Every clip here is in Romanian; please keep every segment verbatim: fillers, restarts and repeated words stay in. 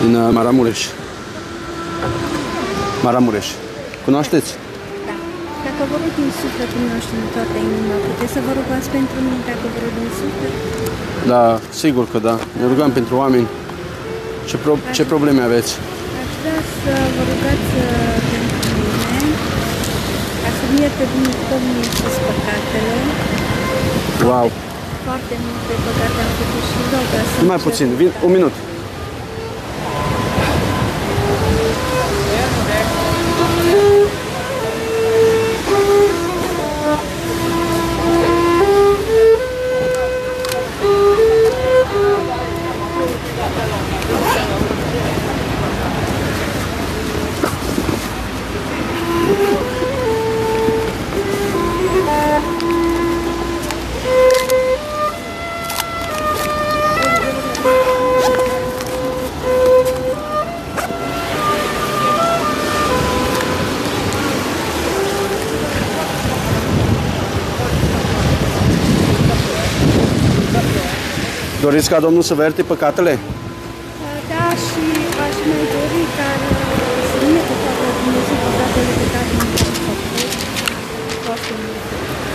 din uh, Maramureș. Maramureș. Cunoașteți? Da. Dacă vă rog din sufletul nostru, în toată inima, puteți să vă rugați pentru mine dacă vă rog din suflet? Da, sigur că da. Ne rugăm pentru oameni. Ce, pro ce probleme aveți? Aș vrea să vă rugați uh, pentru mine, ca să-mi ierte Domnul Iisus păcatele. Wow! Foarte multe păcate am făcut și rog să... Mai puțin, vin, un minut. Doriți ca Domnul să vă ierte păcatele? Da, și aș mai dori ca să nu ierte toate Dumnezeu păcatele pe care nu le-am făcut. Foarte multe.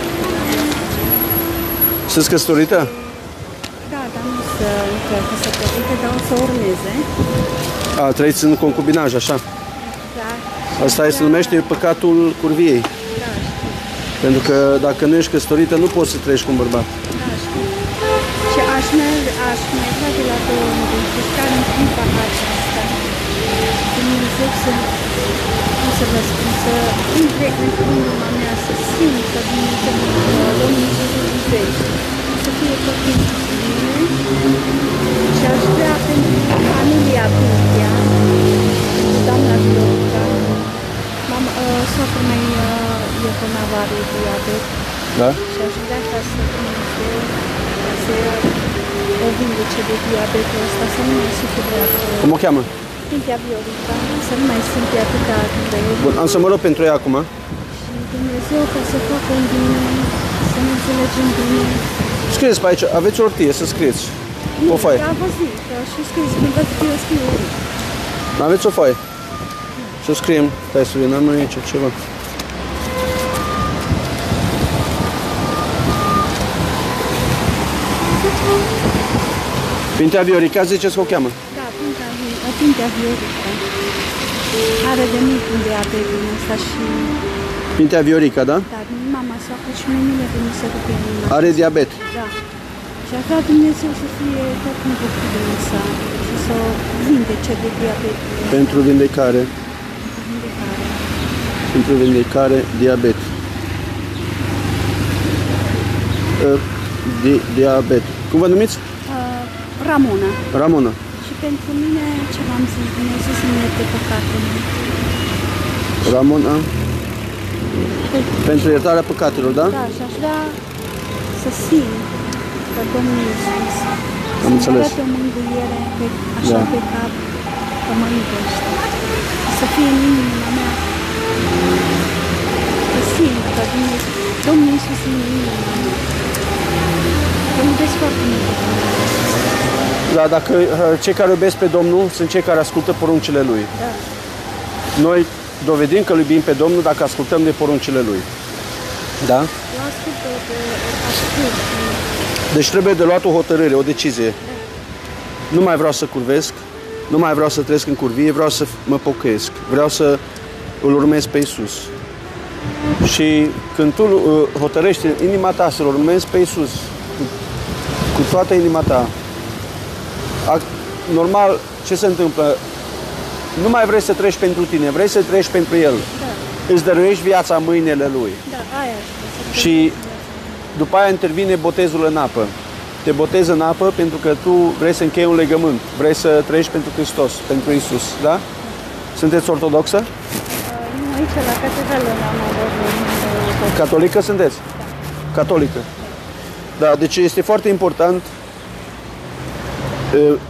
Sunteți căsătorită? Da, dar nu să încă căsătorită, dar o să urmeze. A, trăiți în concubinaj, așa? Da. Asta se numește păcatul curviei. Da, știu. Pentru că dacă nu ești căsătorită, nu poți să trăiești cu un bărbat. Da, știu. Și aș mai, aș mai vrea de la Domnul, deci care în clipa aceasta, Dumnezeu să, cum să vă spun, să intre în inima mea, să simt că Dumnezeu, Domnul Iisus îl iubește, să fie tot timpul cu mine și aș vrea pentru familia Biblia, doamna Viorica, mama, uh, soacră mea uh, e bolnavă, are diabet. Da? Și aș vrea ca să Dumnezeu să o vindece de diabetul ăsta, să nu mai sufere acolo. Cum o cheamă? Sfântia Viorica, să nu mai simte atâta durere. Bun, am să mă rog pentru ea acum. Și Dumnezeu ca să facă un bine, să ne înțelegem bine. Scrieți pe aici, aveți o ortie să scrieți. Nu, O foaie. am văzut, că și scris, când văd că eu scriu. Aveți o foaie. Să scriem. Stai să vină, nu e aici ceva. Pintea Viorica, ziceți că o cheamă? Da, Pintea, Pintea Viorica. Are de mult un diabetul ăsta și... Pintea Viorica, da? Da, mama soacră și mie nu le vine să rupe inima. Are diabet. Da. Și a vrea Dumnezeu să fie tot timpul cu dânsa și să o vindece de diabet. Pentru vindecare. Pentru vindecare. Pentru vindecare, diabet. Uh, di diabet. Cum vă numiți? Uh, Ramona. Ramona. Și pentru mine, ce v-am zis, Dumnezeu să-mi ierte păcatele. Ramona. Păi, Pentru iertarea păcatelor, da? da, și aș vrea să simt că Domnul Iisus Am înțeles. să-mi arate o mângâiere pe, așa Da. pe cap, că mă iubește. Să fie în inima mea. Să simt că Dumnezeu, Domnul Iisus e în inima mea. Că iubesc foarte mult pe Dumnezeu. Da, dacă uh, cei care iubesc pe Domnul sunt cei care ascultă poruncile Lui. Da. Noi dovedim că îl iubim pe Domnul dacă ascultăm de poruncile Lui. Da? Eu ascult pe, ascult. Deci trebuie de luat o hotărâre, o decizie. Nu mai vreau să curvesc, nu mai vreau să trăiesc în curvie, vreau să mă pocăiesc, vreau să îl urmez pe Iisus. Și când tu uh, hotărăști în inima ta să-L urmezi pe Iisus cu, cu toată inima ta, normal, ce se întâmplă? Nu mai vrei să trăiești pentru tine, vrei să trăiești pentru El. Da. Îți dăruiești viața în mâinile Lui. Da, aia aș Și după aia intervine botezul în apă. Te botezi în apă pentru că tu vrei să închei un legământ, vrei să trăiești pentru Hristos, pentru Iisus, da? Sunteți ortodoxă? Nu, aici la catedrală n-am avut. Catolică sunteți? Catolică. Da, deci este foarte important uh,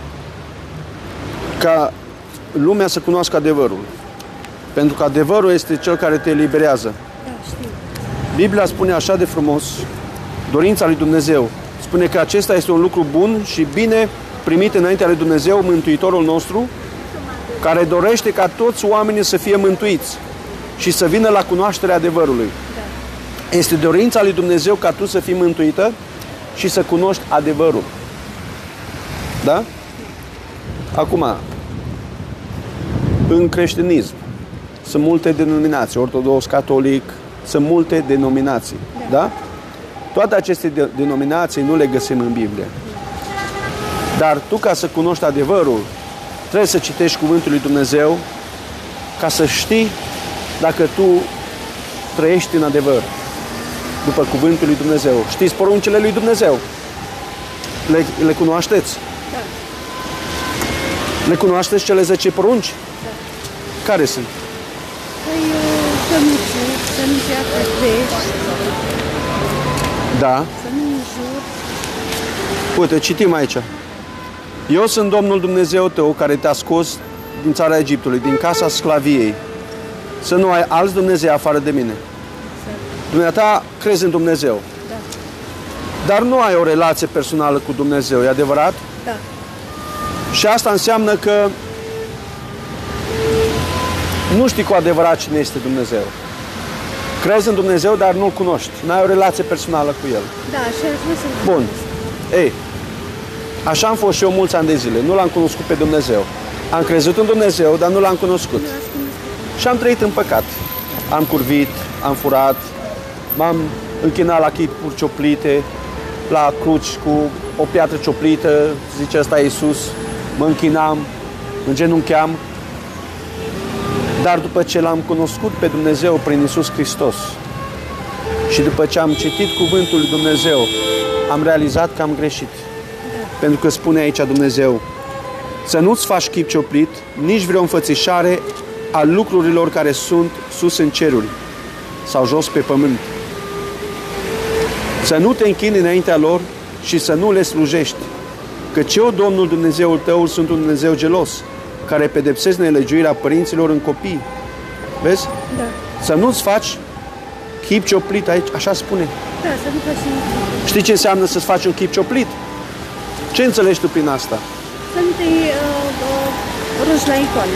ca lumea să cunoască adevărul. Pentru că adevărul este cel care te eliberează. Da, știu. Biblia spune așa de frumos, dorința lui Dumnezeu. Spune că acesta este un lucru bun și bine primit înaintea lui Dumnezeu, Mântuitorul nostru, care dorește ca toți oamenii să fie mântuiți și să vină la cunoașterea adevărului. Da. Este dorința lui Dumnezeu ca tu să fii mântuită și să cunoști adevărul. Da? Acum, în creștinism sunt multe denominații, ortodox, catolic, sunt multe denominații. Da? Da? Toate aceste denominații nu le găsim în Biblie. Dar tu, ca să cunoști adevărul, trebuie să citești Cuvântul lui Dumnezeu ca să știi dacă tu trăiești în adevăr după Cuvântul lui Dumnezeu. Știți poruncile lui Dumnezeu? Le, le cunoașteți? Da. Le cunoașteți cele zece porunci? Da. Care sunt? Păi, să nu furi, să nu te apădești, Da. să nu înjuri. Uite, citim aici. Eu sunt Domnul Dumnezeu tău care te-a scos din țara Egiptului, din casa sclaviei. Să nu ai alți Dumnezei afară de mine. Dumneata crezi în Dumnezeu. Da. Dar nu ai o relație personală cu Dumnezeu, e adevărat? Da. Și asta înseamnă că nu știi cu adevărat cine este Dumnezeu. Crezi în Dumnezeu, dar nu-L cunoști. N-ai o relație personală cu El. Da, și aș vrea să-l Bun. Ei, așa am fost și eu mulți ani de zile. Nu L-am cunoscut pe Dumnezeu. Am crezut în Dumnezeu, dar nu L-am cunoscut. Și am trăit în păcat. Am curvit, am furat, m-am închinat la chipuri cioplite, la cruci cu o piatră cioplită, zice ăsta Iisus, mă închinam, îngenuncheam. Dar după ce L-am cunoscut pe Dumnezeu prin Iisus Hristos și după ce am citit Cuvântul lui Dumnezeu, am realizat că am greșit. Pentru că spune aici Dumnezeu, să nu-ți faci chip cioplit, nici vreo înfățișare a lucrurilor care sunt sus în ceruri sau jos pe pământ. Să nu te închini înaintea lor și să nu le slujești. Căci eu, Domnul Dumnezeul tău, sunt un Dumnezeu gelos, care pedepsesc nelegiuirea părinților în copii. Vezi? Da. Să nu-ți faci chip cioplit aici, așa spune. Da, să nu faci nimic. Știi ce înseamnă să-ți faci un chip cioplit? Ce înțelegi tu prin asta? Să nu te uh, uh, rogi la icoană.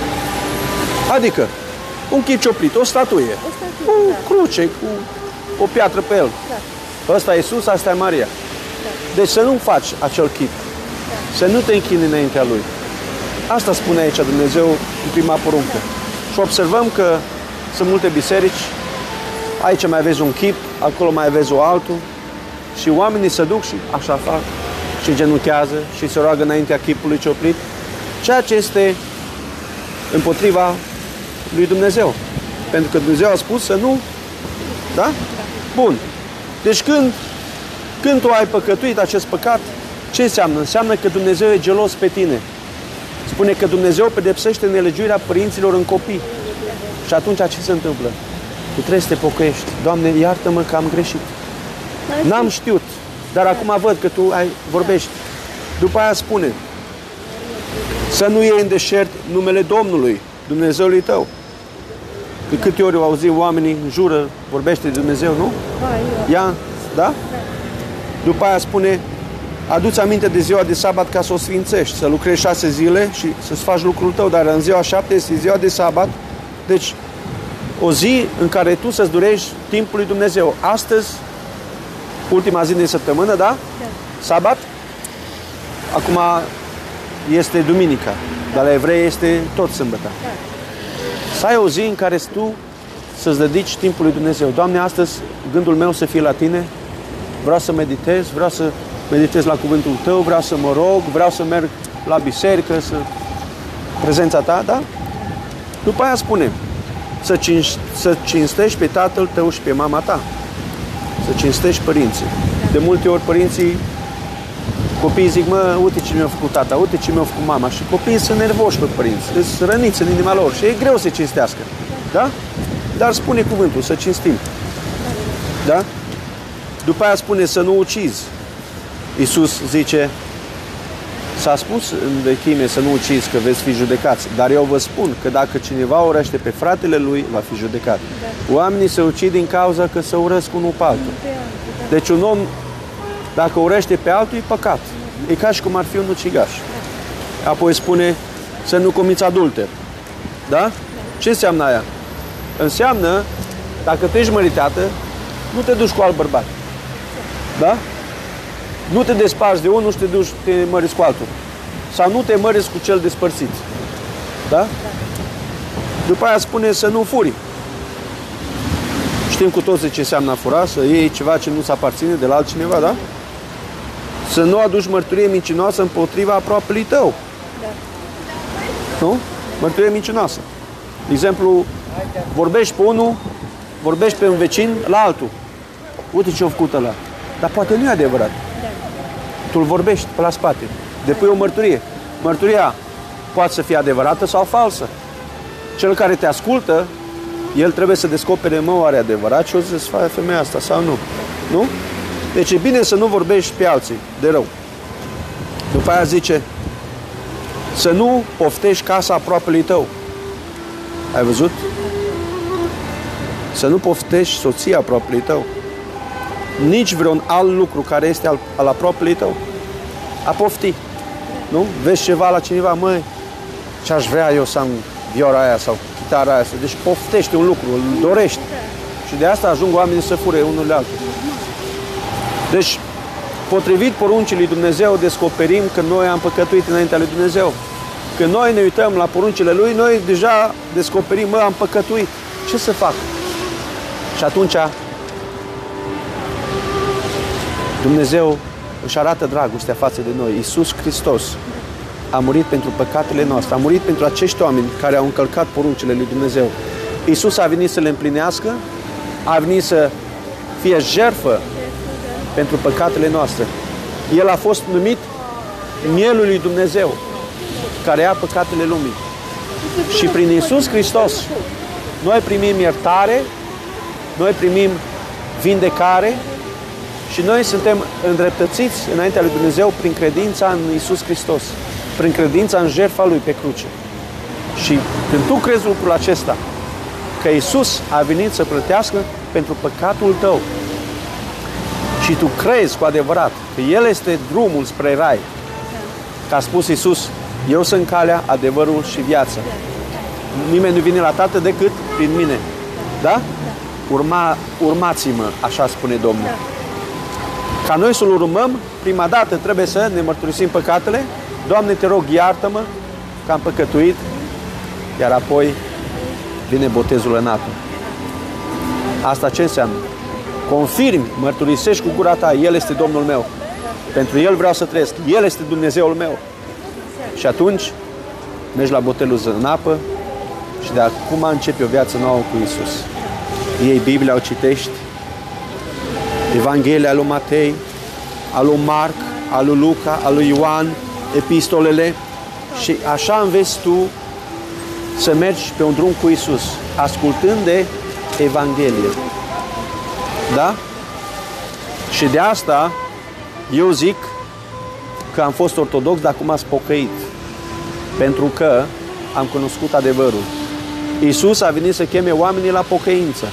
Adică, un chip cioplit, o statuie, O statuie, cu da. cruce, cu o piatră pe el. Da. Ăsta e Iisus, asta e Maria. Da. Deci să nu faci acel chip. Da. Să nu te închini înaintea Lui. Asta spune aici Dumnezeu în prima poruncă. Și observăm că sunt multe biserici. Aici mai vezi un chip, acolo mai vezi o altul. Și oamenii se duc și așa fac. Și genunchează și se roagă înaintea chipului cioplit. Ceea ce este împotriva lui Dumnezeu. Pentru că Dumnezeu a spus să nu... Da? Bun. Deci când, când tu ai păcătuit acest păcat, ce înseamnă? Înseamnă că Dumnezeu e gelos pe tine. Spune că Dumnezeu pedepsește nelegiuirea părinților în copii. Și atunci ce se întâmplă? Tu trebuie să te pocăiești. Doamne, iartă-mă că am greșit. N-am știut, dar acum văd că tu ai, vorbești. După aia spune, să nu iei în deșert numele Domnului, Dumnezeului tău. De câte ori au auzit oamenii, jură, vorbește de Dumnezeu, nu? Ia, da? După aia spune, adu-ți aminte de ziua de sabat ca să o sfințești, să lucrezi șase zile și să-ți faci lucrul tău, dar în ziua șapte este ziua de sabat. Deci, o zi în care tu să-ți durești timpul lui Dumnezeu. Astăzi, ultima zi din săptămână, da? Da. Sabat. Acum este duminica, dar la evrei este tot sâmbătă. Da. Să ai o zi în care tu să-ți dedici timpul lui Dumnezeu. Doamne, astăzi gândul meu să fie la Tine, vreau să meditez, vreau să meditez la cuvântul Tău, vreau să mă rog, vreau să merg la biserică, să... prezența Ta, da? După aia spune, să, cinci... să cinstești pe tatăl tău și pe mama ta. Să cinstești părinții. De multe ori părinții, copiii zic, mă, uite ce mi-a făcut tata, uite ce mi-a făcut mama. Și copiii sunt nervoși pe părinți, sunt răniți în inima lor și e greu să cinstească. Da? Dar spune cuvântul, să cinstim. Da? După aia spune să nu ucizi. Iisus zice, s-a spus în vechime să nu ucizi, că veți fi judecați. Dar eu vă spun că dacă cineva urăște pe fratele lui, va fi judecat. Oamenii se ucid din cauza că se urăsc unul pe altul. Deci un om, dacă urăște pe altul, e păcat. E ca și cum ar fi un ucigaș. Apoi spune, Să nu comiți adulter. Da? Ce înseamnă aia? Înseamnă, dacă tu ești măritată, nu te duci cu alt bărbat. Da? Nu te desparți de unul și te duci, te măriți cu altul. Sau nu te măriți cu cel despărțit. Da? După aia spune să nu furi. Știm cu toții ce înseamnă a fura, să iei ceva ce nu-ți aparține de la altcineva, da? Să nu aduci mărturie mincinoasă împotriva aproapelui tău. Da. Nu? Mărturie mincinoasă. De exemplu, vorbești pe unul, vorbești pe un vecin la altul. Uite ce a făcut ăla. Dar poate nu e adevărat. Da. Tu îl vorbești pe la spate. Depui o mărturie. Mărturia poate să fie adevărată sau falsă. Cel care te ascultă, el trebuie să descopere, mă, oare adevărat ce o să facă femeia asta sau nu. Nu? Deci e bine să nu vorbești pe alții de rău. După aia zice, să nu poftești casa aproapelui tău. Ai văzut? Să nu poftești soția aproapelui tău. Nici vreun alt lucru care este al, al aproapelui tău. A pofti. Nu? Vezi ceva la cineva, măi, ce-aș vrea eu să am vioara aia sau chitara aia. Deci poftește un lucru, îl dorești. Și de asta ajung oamenii să fure unul de altul. Deci, potrivit poruncii lui Dumnezeu, descoperim că noi am păcătuit înaintea lui Dumnezeu. Când noi ne uităm la poruncile Lui, noi deja descoperim, mă, am păcătuit. Ce să fac? Și atunci Dumnezeu își arată dragostea față de noi. Iisus Hristos a murit pentru păcatele noastre, a murit pentru acești oameni care au încălcat poruncile lui Dumnezeu. Iisus a venit să le împlinească, a venit să fie jertfă pentru păcatele noastre. El a fost numit mielul lui Dumnezeu, care ia păcatele lumii. Și prin Iisus Hristos noi primim iertare, noi primim vindecare și noi suntem îndreptățiți înaintea lui Dumnezeu prin credința în Iisus Hristos, prin credința în jertfa Lui pe cruce. Și când tu crezi lucrul acesta, că Iisus a venit să plătească pentru păcatul tău și tu crezi cu adevărat că El este drumul spre rai, că a spus Iisus, eu sunt calea, adevărul și viața. Nimeni nu vine la Tatăl decât prin mine. Da? Urma, urmați-mă, așa spune Domnul. Ca noi să-L urmăm, prima dată trebuie să ne mărturisim păcatele. Doamne, te rog, iartă-mă că am păcătuit. Iar apoi vine botezul în apă. Asta ce înseamnă? Confirmi, mărturisești cu gura ta, El este Domnul meu. Pentru El vreau să trăiesc. El este Dumnezeul meu. Și atunci mergi la botezul în apă și de acum începi o viață nouă cu Iisus. Iei Biblia, o citești, Evanghelia lui Matei, a lui Marc, a lui Luca, a lui Ioan, epistolele și așa înveți tu să mergi pe un drum cu Iisus, ascultând de Evanghelie. Da? Și de asta eu zic că am fost ortodox, dar acum am pocăit. Pentru că am cunoscut adevărul. Iisus a venit să cheme oamenii la pocăință.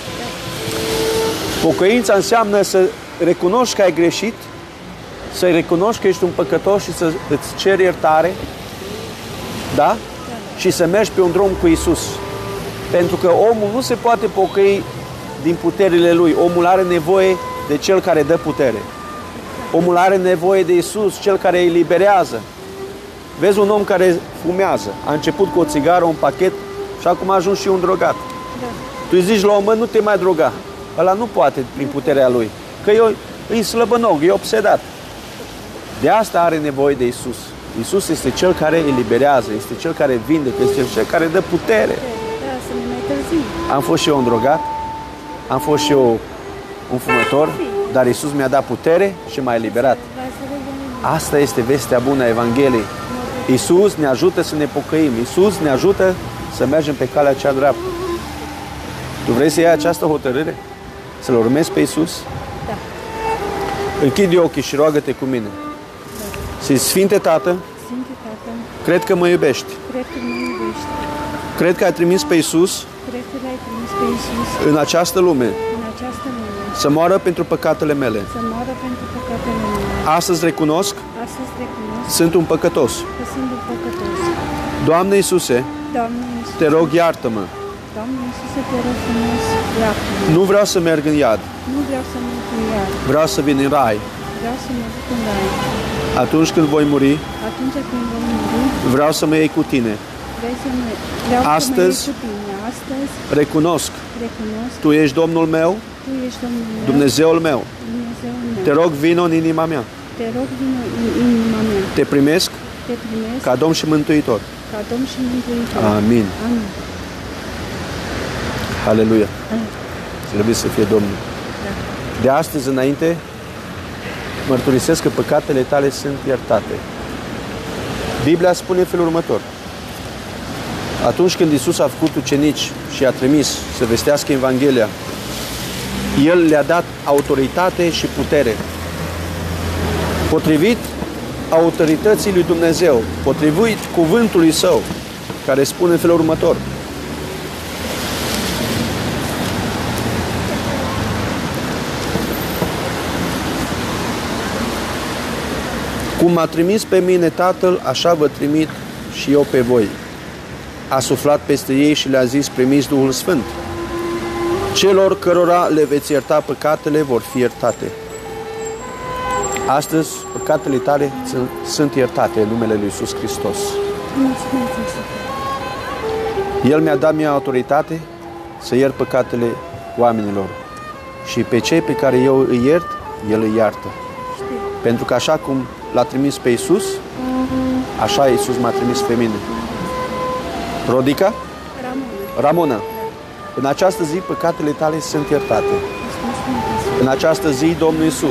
Pocăința înseamnă să recunoști că ai greșit, să recunoști că ești un păcătos și să îți ceri iertare, da? Și să mergi pe un drum cu Iisus. Pentru că omul nu se poate pocăi din puterile lui. Omul are nevoie de Cel care dă putere. Omul are nevoie de Iisus, Cel care îi eliberează. Vezi un om care fumează, a început cu o țigară, un pachet și acum a ajuns și un drogat. Da. Tu îi zici la om, nu te mai droga. Ăla nu poate prin puterea lui. Că e, e slăbănog, e obsedat. De asta are nevoie de Iisus. Iisus este Cel care eliberează, este Cel care vindecă, este Cel care dă putere. Da, să ne mai târziu. Am fost și eu un drogat, am fost și eu un fumător, dar Iisus mi-a dat putere și m-a eliberat. Asta este vestea bună a Evangheliei. Iisus ne ajută să ne pocăim. Iisus ne ajută să mergem pe calea cea dreaptă. Tu vrei să iei această hotărâre? Să-L urmezi pe Iisus? Da. Închide ochii și roagă-te cu mine. Da. Să-i Sfinte Tată, Sfinte Tată, cred că mă iubești. cred că mă iubești. Cred că ai trimis pe Iisus Cred că L-ai trimis pe Iisus în această lume în această lume să moară pentru păcatele mele. să moară pentru păcatele mele. Astăzi recunosc Astăzi recunosc sunt un păcătos. că sunt un păcătos. Doamne Iisuse, Doamne Iisuse, te rog, iartă-mă. Doamne Iisuse, te rog frumos, iartă-mă. Nu vreau să merg în iad. Nu vreau să merg în iad. Vreau să vin în rai. Vreau să mă duc în rai. Atunci când voi muri, Atunci când vom muri, vreau să mă iei cu tine. vrei să mă, vreau Astăzi, să mă iei cu tine. Astăzi Recunosc, recunosc, Tu ești Domnul meu, Tu ești Domnul meu, Dumnezeul meu. Dumnezeul meu. Te rog, vino în inima mea. Te rog, vină în inima mea. Te primesc Te primesc ca Domn și Mântuitor. ca Domn și Mântuitor. Amin. Amin. Aleluia. Amin. Slăvit să fie Domnul. Da. De astăzi înainte, mărturisesc că păcatele tale sunt iertate. Biblia spune în felul următor. Atunci când Iisus a făcut ucenici și i-a trimis să vestească Evanghelia, El le-a dat autoritate și putere. Potrivit autorității lui Dumnezeu, potrivit cuvântului Său, care spune în felul următor. Cum m-a trimis pe mine Tatăl, așa vă trimit și eu pe voi. A suflat peste ei și le-a zis, primiți Duhul Sfânt. Celor cărora le veți ierta păcatele vor fi iertate. Astăzi, păcatele tale sunt iertate în numele Lui Iisus Hristos. Mulțumesc, Iisuse. El mi-a dat mie autoritate să iert păcatele oamenilor. Și pe cei pe care eu îi iert, El îi iartă. Știu. Pentru că așa cum l-a trimis pe Iisus, așa Iisus m-a trimis pe mine. Rodica? Ramona. Ramona, în această zi păcatele tale sunt iertate. Îți mulțumesc, Iisuse. În această zi Domnul Iisus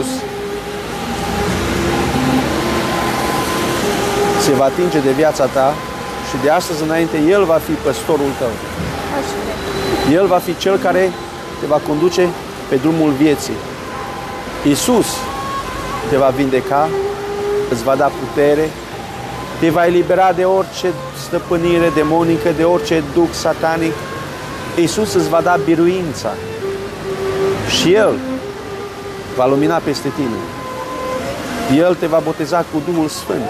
se va atinge de viața ta și de astăzi înainte El va fi păstorul tău. Așa. El va fi Cel care te va conduce pe drumul vieții. Iisus te va vindeca, îți va da putere, te va elibera de orice stăpânire demonică, de orice duc satanic. Iisus îți va da biruința și El va lumina peste tine. El te va boteza cu Duhul Sfânt,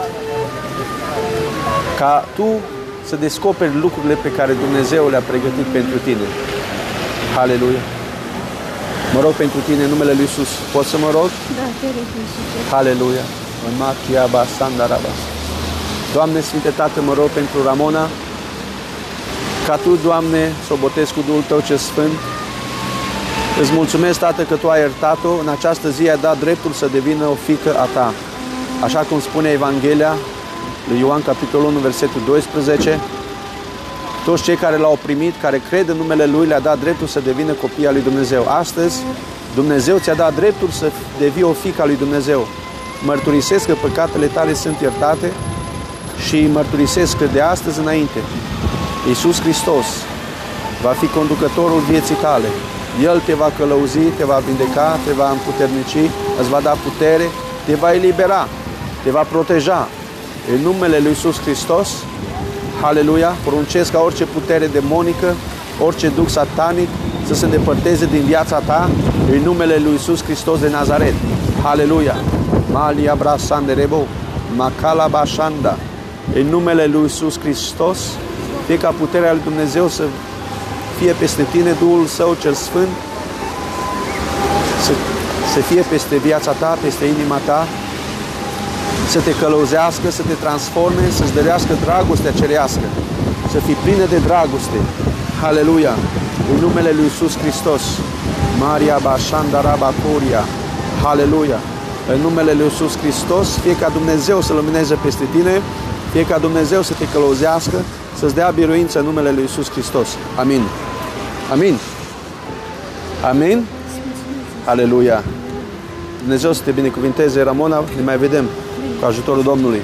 ca tu să descoperi lucrurile pe care Dumnezeu le-a pregătit pentru tine. Haleluia! Mă rog pentru tine în numele Lui Iisus. Pot să mă rog? Da, te rog, Iisuse. Haleluia! În Machia Basandarabas. Doamne Sfinte Tată, mă rog pentru Ramona, ca Tu, Doamne, să o botezi cu Duhul Tău cel Sfânt. Îți mulțumesc, Tată, că Tu ai iertat-o. În această zi ai dat dreptul să devină o fiică a Ta. Așa cum spune Evanghelia lui Ioan, capitolul unu, versetul doisprezece, toți cei care L-au primit, care cred în numele Lui, le-a dat dreptul să devină copii al lui Dumnezeu. Astăzi, Dumnezeu ți-a dat dreptul să devii o fiică a lui Dumnezeu. Mărturisesc că păcatele tale sunt iertate și mărturisesc că de astăzi înainte, Iisus Hristos va fi conducătorul vieții tale. El te va călăuzi, te va vindeca, te va împuternici, îți va da putere, te va elibera, te va proteja. În numele Lui Iisus Hristos, haleluia, poruncesc ca orice putere demonică, orice duc satanic să se îndepărteze din viața ta, în numele Lui Iisus Hristos de Nazaret. Haleluia! Malia brasande rebo, macala bashanda. În numele Lui Iisus Hristos, fie ca puterea lui Dumnezeu să fie peste tine, Duhul Său cel Sfânt, să, să fie peste viața ta, peste inima ta, să te călăuzească, să te transforme, să-ți dărească dragostea cerească, să fii plină de dragoste. Haleluia! În numele Lui Iisus Hristos, Maria Bashanda Rabacoria, haleluia! În numele Lui Iisus Hristos, fie ca Dumnezeu să lumineze peste tine, fie ca Dumnezeu să te călăuzească, să-ți dea biruință în numele Lui Iisus Hristos. Amin. Amin. Amin. Aleluia. Dumnezeu să te binecuvinteze, Ramona, ne mai vedem cu ajutorul Domnului.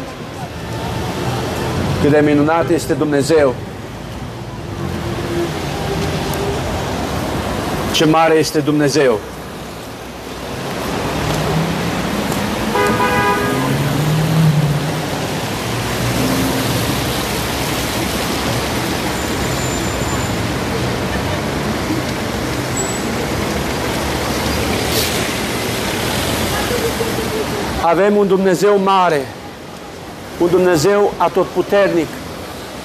Cât de minunat este Dumnezeu. Ce mare este Dumnezeu. Avem un Dumnezeu mare, un Dumnezeu atotputernic,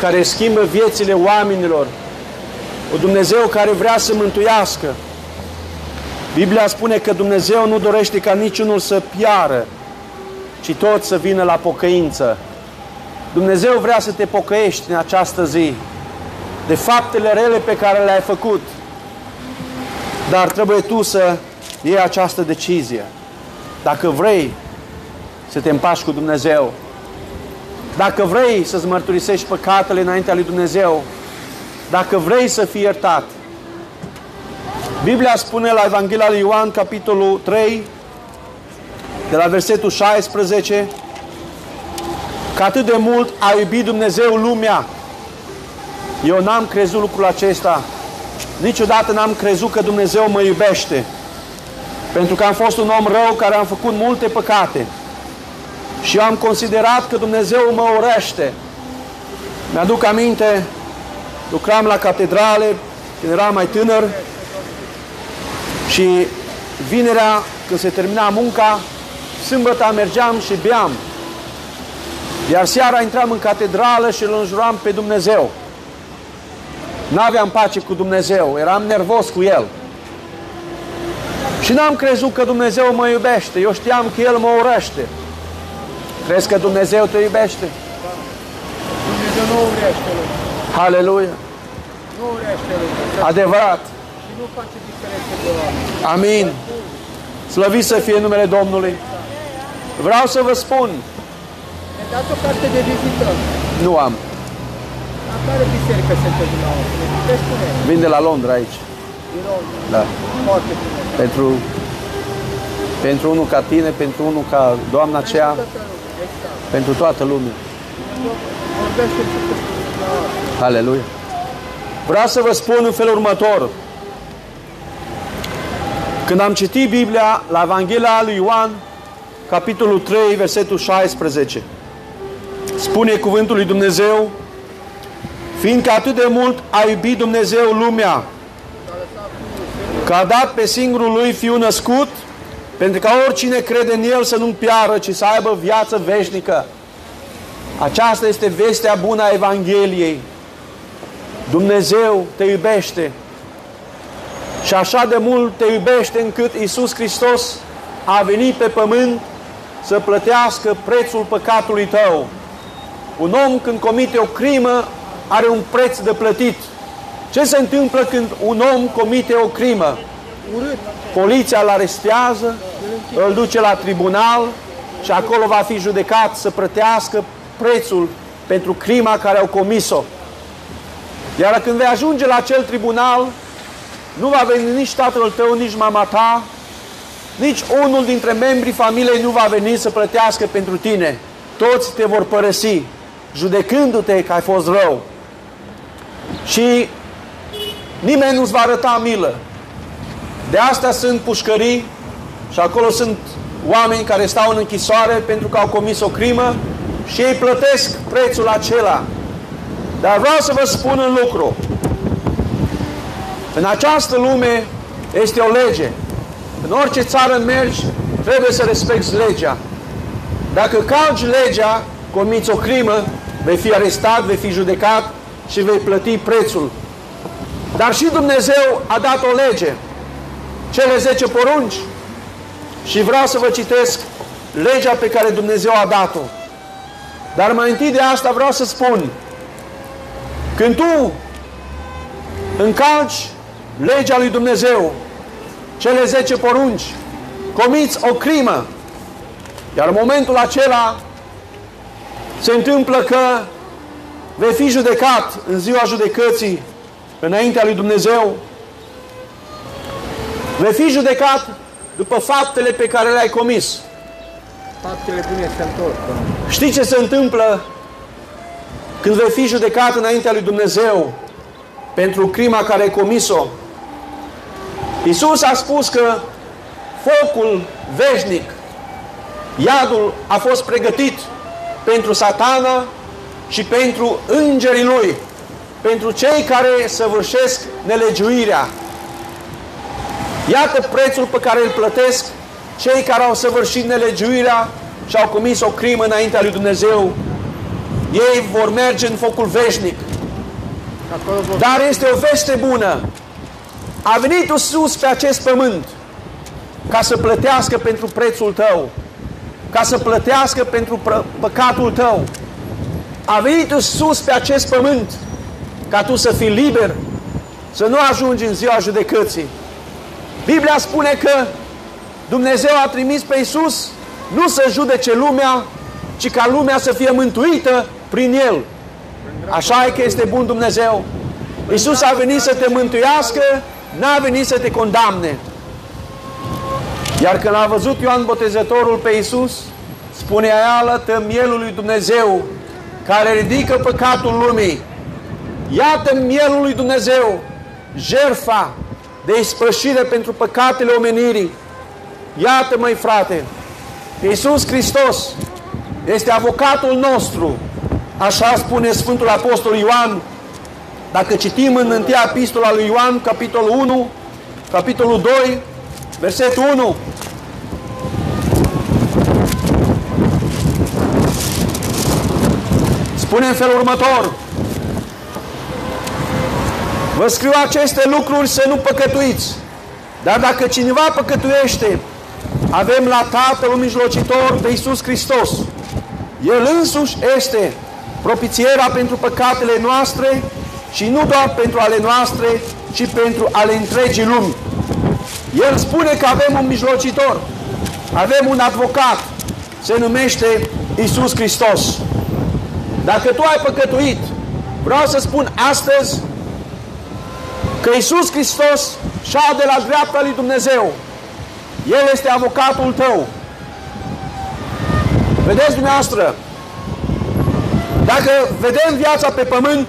care schimbă viețile oamenilor, un Dumnezeu care vrea să mântuiască. Biblia spune că Dumnezeu nu dorește ca niciunul să piară, ci toți să vină la pocăință. Dumnezeu vrea să te pocăiești în această zi de faptele rele pe care le-ai făcut, dar trebuie tu să iei această decizie. Dacă vrei să te împaci cu Dumnezeu, dacă vrei să-ți mărturisești păcatele înaintea lui Dumnezeu, dacă vrei să fii iertat. Biblia spune la Evanghelia lui Ioan, capitolul trei, de la versetul șaisprezece, că atât de mult a iubit Dumnezeu lumea. Eu n-am crezut lucrul acesta. Niciodată n-am crezut că Dumnezeu mă iubește. Pentru că am fost un om rău care am făcut multe păcate. Și eu am considerat că Dumnezeu mă urăște. Mi-aduc aminte, lucram la catedrale când eram mai tânăr și vinerea, când se termina munca, sâmbătă mergeam și beam. Iar seara intram în catedrală și îl înjuram pe Dumnezeu. N-aveam pace cu Dumnezeu, eram nervos cu El. Și n-am crezut că Dumnezeu mă iubește. Eu știam că El mă urăște. Crezi că Dumnezeu te iubește? Dumnezeu nu urește lumea. Haleluia! Nu urește lumea. Adevărat! Și nu face diferență de oameni. Amin! Slăvit să fie numele Domnului! Vreau să vă spun. Ne dați o carte de vizită. Nu am. La care biserică sunteți dumneavoastră? Ce spune? Vin de la Londra aici. Din Londra. Da. Foarte bine. Pentru, pentru unul ca tine, pentru unul ca doamna aceea, Exact. pentru toată lumea. Vorbește și cu dumneavoastră. Aleluia! Vreau să vă spun în felul următor. Când am citit Biblia la Evanghelia lui Ioan, capitolul trei, versetul șaisprezece, spune cuvântul lui Dumnezeu: fiindcă atât de mult a iubit Dumnezeu lumea, că a dat pe singurul lui Fiu născut, pentru ca oricine crede în El să nu piară, ci să aibă viață veșnică. Aceasta este vestea bună a Evangheliei. Dumnezeu te iubește. Și așa de mult te iubește încât Iisus Hristos a venit pe pământ să plătească prețul păcatului tău. Un om când comite o crimă are un preț de plătit. Ce se întâmplă când un om comite o crimă? Urât. Poliția îl arestează, îl duce la tribunal și acolo va fi judecat să plătească prețul pentru crima care au comis-o. Iar când vei ajunge la acel tribunal, nu va veni nici tatăl tău, nici mama ta, nici unul dintre membrii familiei nu va veni să plătească pentru tine. Toți te vor părăsi, judecându-te că ai fost rău. Și nimeni nu-ți va arăta milă. De asta sunt pușcării și acolo sunt oameni care stau în închisoare pentru că au comis o crimă și ei plătesc prețul acela. Dar vreau să vă spun un lucru. În această lume este o lege. În orice țară mergi, trebuie să respecti legea. Dacă calci legea, comiți o crimă, vei fi arestat, vei fi judecat și vei plăti prețul. Dar și Dumnezeu a dat o lege. Cele zece porunci. Și vreau să vă citesc legea pe care Dumnezeu a dat-o. Dar mai întâi de asta vreau să spun: când tu încalci legea lui Dumnezeu, cele zece porunci, comiți o crimă, iar în momentul acela se întâmplă că vei fi judecat în ziua judecății înaintea lui Dumnezeu, vei fi judecat după faptele pe care le-ai comis. Faptele bune se întorc. Știi ce se întâmplă când vei fi judecat înaintea lui Dumnezeu pentru crima care ai comis-o? Iisus a spus că focul veșnic, iadul, a fost pregătit pentru Satana și pentru îngerii lui, pentru cei care săvârșesc nelegiuirea. Iată prețul pe care îl plătesc cei care au săvârșit nelegiuirea și au comis o crimă înaintea lui Dumnezeu. ei vor merge în focul veșnic. Dar este o veste bună. A venit Iisus pe acest pământ ca să plătească pentru prețul tău, ca să plătească pentru păcatul tău. A venit Iisus pe acest pământ ca tu să fii liber, să nu ajungi în ziua judecății. Biblia spune că Dumnezeu a trimis pe Iisus nu să judece lumea, ci ca lumea să fie mântuită prin El. Așa e că este bun Dumnezeu. Iisus a venit să te mântuiască, n-a venit să te condamne. Iar când a văzut Ioan Botezătorul pe Iisus, spune: iată mielul lui Dumnezeu care ridică păcatul lumii. Iată mielul lui Dumnezeu, jertfa de ispășire pentru păcatele omenirii. Iată, măi frate, Iisus Hristos este avocatul nostru. Așa spune Sfântul Apostol Ioan. Dacă citim în întâia epistola lui Ioan, capitolul unu, capitolul doi, versetul unu. Spune în felul următor: vă scriu aceste lucruri să nu păcătuiți, dar dacă cineva păcătuiește, avem la Tatăl un mijlocitor, pe Iisus Hristos. El însuși este propitierea pentru păcatele noastre și nu doar pentru ale noastre, ci pentru ale întregii lumi. El spune că avem un mijlocitor, avem un avocat, se numește Iisus Hristos. Dacă tu ai păcătuit, vreau să spun astăzi că Iisus Hristos șade la dreapta lui Dumnezeu. El este avocatul tău. Vedeți dumneavoastră, dacă vedem viața pe pământ,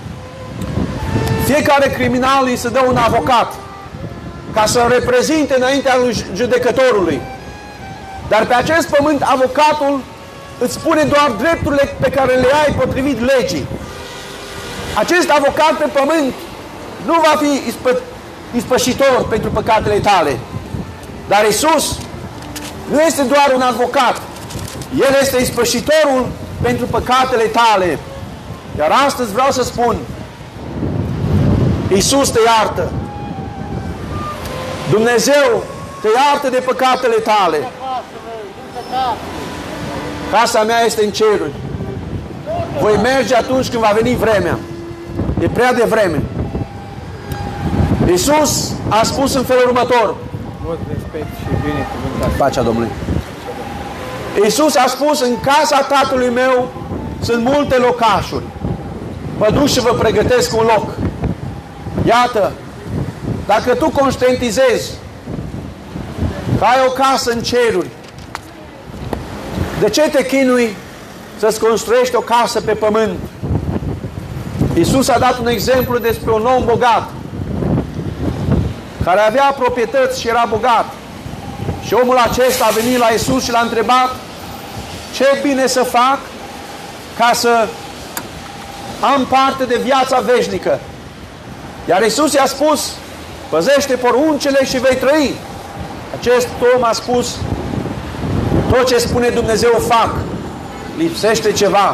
fiecare criminal îi se dă un avocat ca să reprezinte înaintea lui judecătorului. Dar pe acest pământ avocatul îți spune doar drepturile pe care le ai potrivit legii. Acest avocat pe pământ nu va fi ispă, ispășitor pentru păcatele tale. Dar Iisus nu este doar un avocat. El este ispășitorul pentru păcatele tale. Iar astăzi vreau să spun: Iisus te iartă. Dumnezeu te iartă de păcatele tale. Casa mea este în ceruri. Voi merge atunci când va veni vremea. E prea devreme. Iisus a spus în felul următor. Mult respect și binecuvântat. Pacea Domnului. Iisus a spus: în casa Tatălui meu sunt multe locașuri. Vă duc și vă pregătesc un loc. Iată, dacă tu conștientizezi că ai o casă în ceruri, de ce te chinui să-ți construiești o casă pe pământ? Iisus a dat un exemplu despre un om bogat care avea proprietăți și era bogat. Și omul acesta a venit la Iisus și l-a întrebat: ce bine să fac ca să am parte de viața veșnică? Iar Iisus i-a spus: păzește poruncile și vei trăi. Acest om a spus: tot ce spune Dumnezeu fac, lipsește ceva.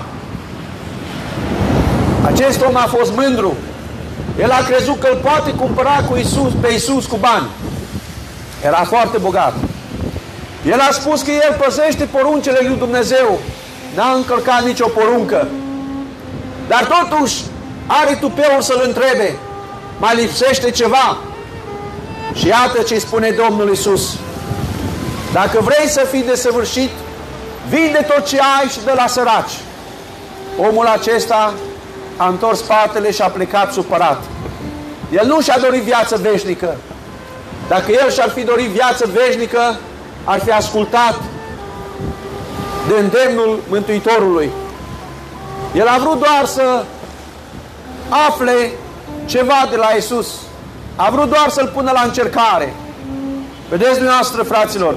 Acest om a fost mândru. El a crezut că îl poate cumpăra cu Iisus, pe Iisus cu bani. Era foarte bogat. El a spus că el păzește poruncile lui Dumnezeu. N-a încălcat nicio poruncă. Dar totuși are tupeul să-l întrebe: mai lipsește ceva? Și iată ce spune Domnul Iisus: dacă vrei să fii desăvârșit, vinde tot ce ai și dă la săraci. Omul acesta a întors spatele și a plecat supărat. El nu și-a dorit viață veșnică. Dacă el și-ar fi dorit viață veșnică, ar fi ascultat de îndemnul Mântuitorului. El a vrut doar să afle ceva de la Iisus. A vrut doar să-l pună la încercare. Vedeți dumneavoastră, fraților,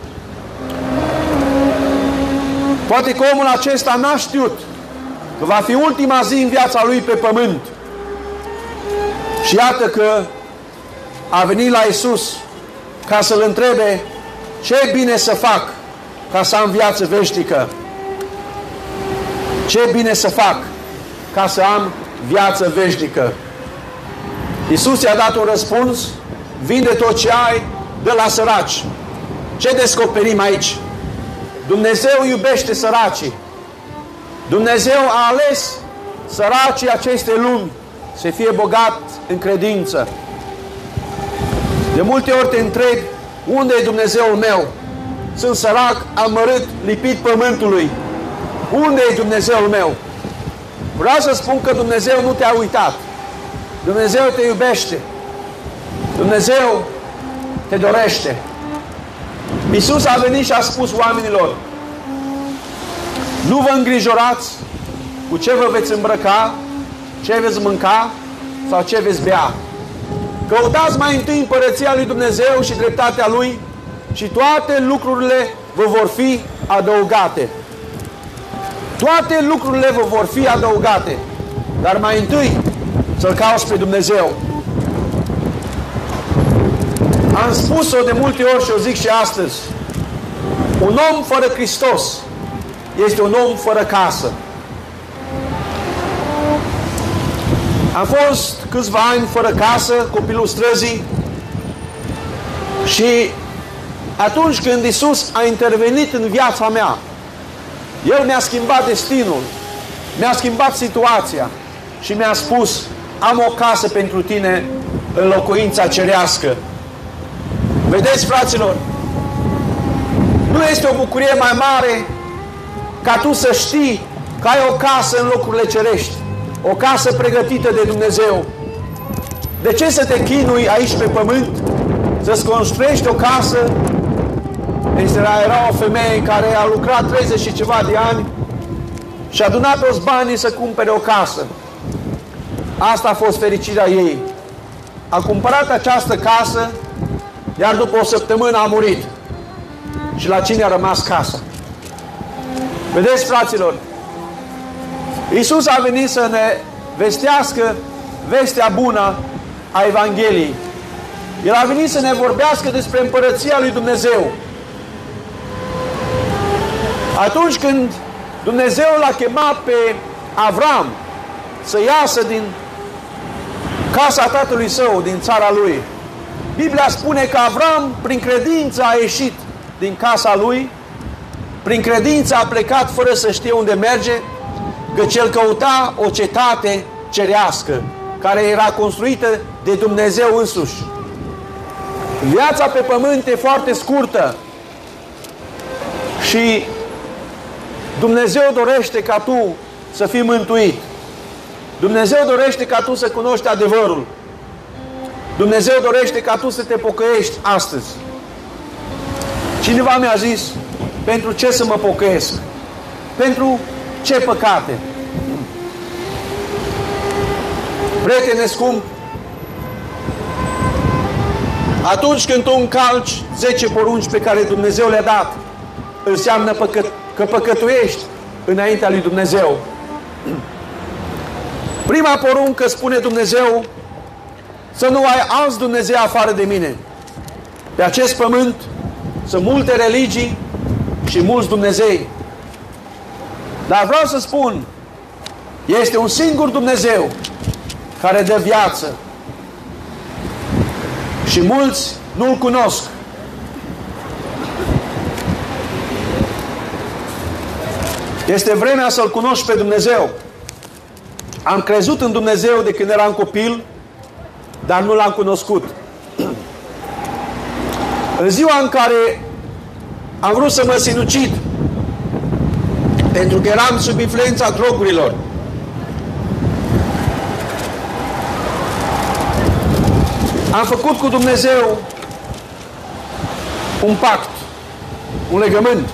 poate că omul acesta n-a știut că va fi ultima zi în viața lui pe pământ. Și iată că a venit la Iisus ca să-l întrebe: ce bine să fac ca să am viață veșnică? Ce bine să fac ca să am viață veșnică? Iisus i-a dat un răspuns: vinde tot ce ai, dă la săraci. Ce descoperim aici? Dumnezeu iubește săracii. Dumnezeu a ales săracii acestei lumi să fie bogat în credință. De multe ori te întreb: unde e Dumnezeul meu? Sunt sărac, amărât, lipit pământului. Unde e Dumnezeul meu? Vreau să spun că Dumnezeu nu te-a uitat. Dumnezeu te iubește. Dumnezeu te dorește. Iisus a venit și a spus oamenilor: nu vă îngrijorați cu ce vă veți îmbrăca, ce veți mânca sau ce veți bea. Căutați mai întâi împărăția lui Dumnezeu și dreptatea Lui și toate lucrurile vă vor fi adăugate. Toate lucrurile vă vor fi adăugate. Dar mai întâi să-L cauți pe Dumnezeu. Am spus-o de multe ori și o zic și astăzi: un om fără Hristos este un om fără casă. Am fost câțiva ani fără casă, copilul străzii, și atunci când Iisus a intervenit în viața mea, El mi-a schimbat destinul, mi-a schimbat situația și mi-a spus: am o casă pentru tine în locuința cerească. Vedeți, fraților, nu este o bucurie mai mare ca tu să știi că ai o casă în locurile cerești, o casă pregătită de Dumnezeu. De ce să te chinui aici pe pământ să-ți construiești o casă? Era o femeie care a lucrat treizeci și ceva de ani și a adunat toți banii să cumpere o casă. Asta a fost fericirea ei. A cumpărat această casă, iar după o săptămână a murit. Și la cine a rămas casa? Vedeți, fraților, Iisus a venit să ne vestească vestea bună a Evangheliei. El a venit să ne vorbească despre împărăția lui Dumnezeu. Atunci când Dumnezeu l-a chemat pe Avram să iasă din casa tatălui său, din țara lui, Biblia spune că Avram, prin credință, a ieșit din casa lui, prin credință a plecat fără să știe unde merge, căci el căuta o cetate cerească, care era construită de Dumnezeu însuși. Viața pe pământ e foarte scurtă și Dumnezeu dorește ca tu să fii mântuit. Dumnezeu dorește ca tu să cunoști adevărul. Dumnezeu dorește ca tu să te pocăiești astăzi. Cineva mi-a zis: pentru ce să mă pocăiesc? Pentru ce păcate? Prietene scump, atunci când tu încalci zece porunci pe care Dumnezeu le-a dat, înseamnă păcă că păcătuiești înaintea lui Dumnezeu. Prima poruncă spune Dumnezeu: să nu ai alți Dumnezei afară de mine. Pe acest pământ sunt multe religii și mulți Dumnezei. Dar vreau să spun, este un singur Dumnezeu care dă viață. Și mulți nu-L cunosc. Este vremea să-L cunoști pe Dumnezeu. Am crezut în Dumnezeu de când eram copil, dar nu L-am cunoscut. În ziua în care am vrut să mă sinucid, pentru că eram sub influența drogurilor, am făcut cu Dumnezeu un pact, un legământ.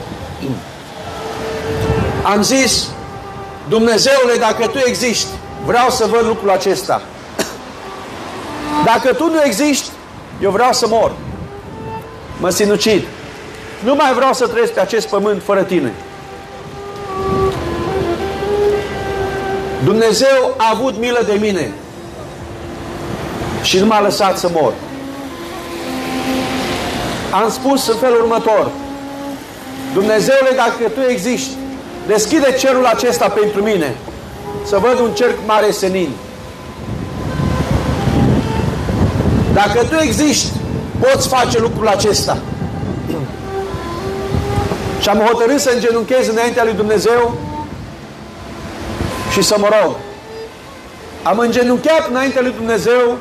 Am zis: Dumnezeule, dacă Tu existi, vreau să văd lucrul acesta. Dacă Tu nu existi, eu vreau să mor. Mă sinucid. Nu mai vreau să trăiesc pe acest pământ fără Tine. Dumnezeu a avut milă de mine și nu m-a lăsat să mor. Am spus în felul următor: Dumnezeule, dacă Tu existi, deschide cerul acesta pentru mine, să văd un cerc mare senin. Dacă tu existi, poți face lucrul acesta. Și am hotărât să îngenunchez înaintea lui Dumnezeu și să mă rog. Am îngenunchiat înaintea lui Dumnezeu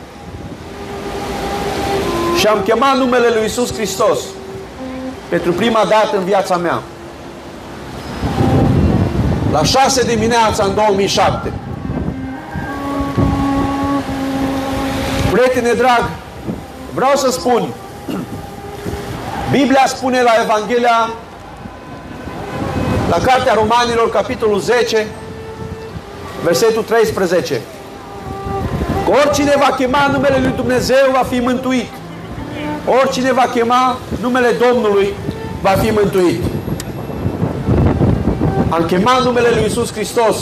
și am chemat numele lui Iisus Hristos pentru prima dată în viața mea. La șase dimineața în două mii șapte. Prietene drag, vreau să spun, Biblia spune la Evanghelia, la Cartea Romanilor, capitolul zece, versetul treisprezece, că oricine va chema numele lui Dumnezeu va fi mântuit. Oricine va chema numele Domnului va fi mântuit. Am chemat numele lui Iisus Hristos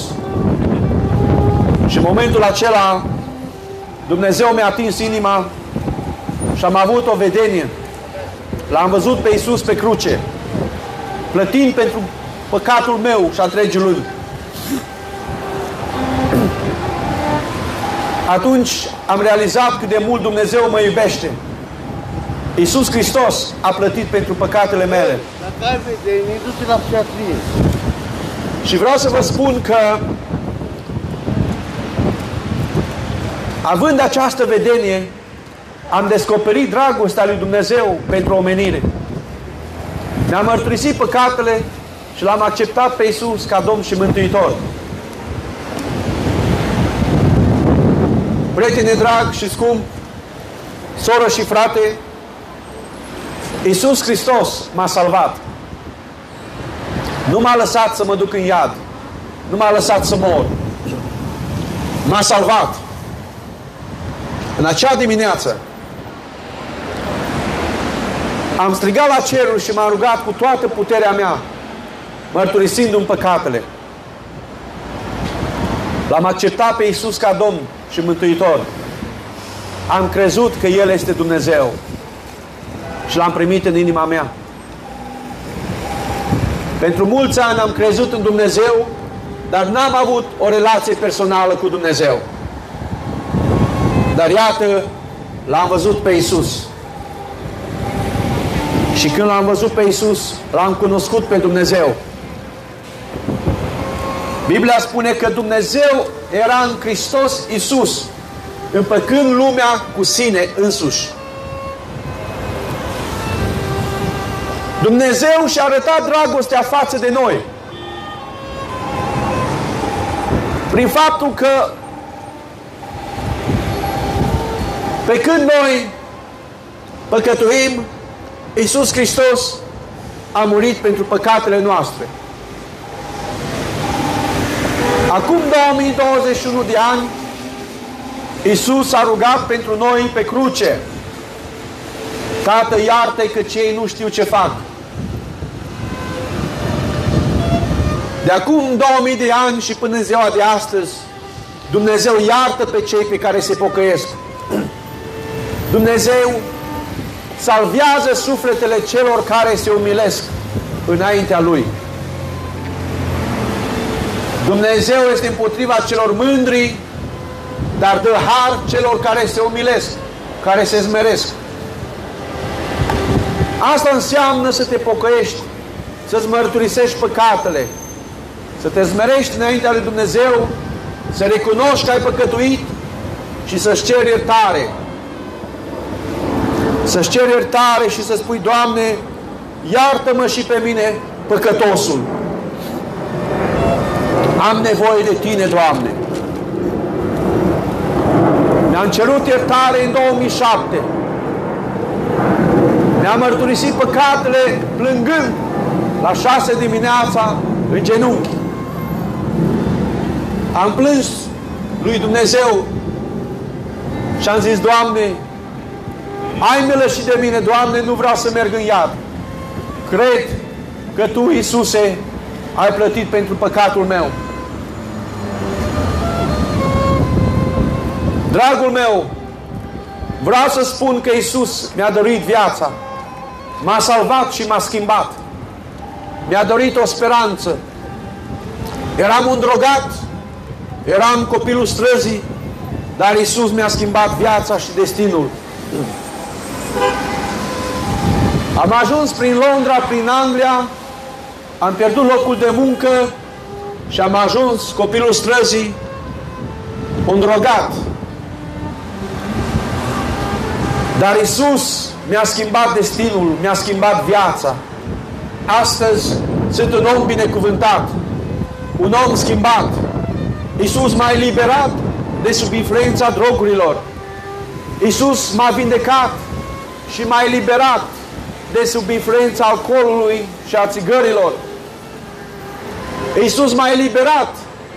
și în momentul acela Dumnezeu mi-a atins inima și am avut o vedenie. L-am văzut pe Iisus pe cruce, plătind pentru păcatul meu și a întregii lumi. Atunci am realizat cât de mult Dumnezeu mă iubește. Iisus Hristos a plătit pentru păcatele mele. Dacă ai vedenie, du-te la psihiatrie. Și vreau să vă spun că, având această vedenie, am descoperit dragostea lui Dumnezeu pentru omenire. Mi-am mărturisit păcatele și l-am acceptat pe Iisus ca Domn și Mântuitor. Prietene drag și scump, soră și frate, Iisus Hristos m-a salvat. Nu m-a lăsat să mă duc în iad. Nu m-a lăsat să mor. M-a salvat. În acea dimineață am strigat la cerul și m-am rugat cu toată puterea mea, mărturisindu-mi păcatele. L-am acceptat pe Iisus ca Domn și Mântuitor. Am crezut că El este Dumnezeu și L-am primit în inima mea. Pentru mulți ani am crezut în Dumnezeu, dar n-am avut o relație personală cu Dumnezeu. Dar iată, L-am văzut pe Iisus. Și când L-am văzut pe Iisus, L-am cunoscut pe Dumnezeu. Biblia spune că Dumnezeu era în Hristos Iisus, împăcând lumea cu sine însuși. Dumnezeu și-a arătat dragostea față de noi prin faptul că pe când noi păcătuim, Iisus Hristos a murit pentru păcatele noastre. Acum două mii douăzeci și unu de ani, Iisus a rugat pentru noi pe cruce: Tată, iartă-i că cei nu știu ce fac. De acum două mii de ani și până în ziua de astăzi, Dumnezeu iartă pe cei pe care se pocăiesc. Dumnezeu salvează sufletele celor care se umilesc înaintea Lui. Dumnezeu este împotriva celor mândri, dar dă har celor care se umilesc, care se smeresc. Asta înseamnă să te pocăiești, să-ți mărturisești păcatele, să te smerești înaintea lui Dumnezeu, să recunoști că ai păcătuit și să-ți ceri iertare. Să-ți ceri iertare și să spui: Doamne, iartă-mă și pe mine, păcătosul. Am nevoie de Tine, Doamne. Mi-am cerut iertare în două mii șapte. Mi-am mărturisit păcatele plângând la șase dimineața în genunchi. Am plâns lui Dumnezeu și am zis: Doamne, ai milă și de mine, Doamne, nu vreau să merg în iad. Cred că Tu, Iisuse, ai plătit pentru păcatul meu. Dragul meu, vreau să spun că Iisus mi-a dăruit viața, m-a salvat și m-a schimbat. Mi-a dorit o speranță, Eram un drogat, eram copilul străzii, dar Iisus mi-a schimbat viața și destinul. Am ajuns prin Londra, prin Anglia, am pierdut locul de muncă și am ajuns copilul străzii, un drogat. Dar Iisus mi-a schimbat destinul, mi-a schimbat viața. Astăzi sunt un om binecuvântat, un om schimbat. Iisus m-a eliberat de sub influența drogurilor. Iisus m-a vindecat și m-a eliberat de sub influența alcoolului și a țigărilor. Iisus m-a eliberat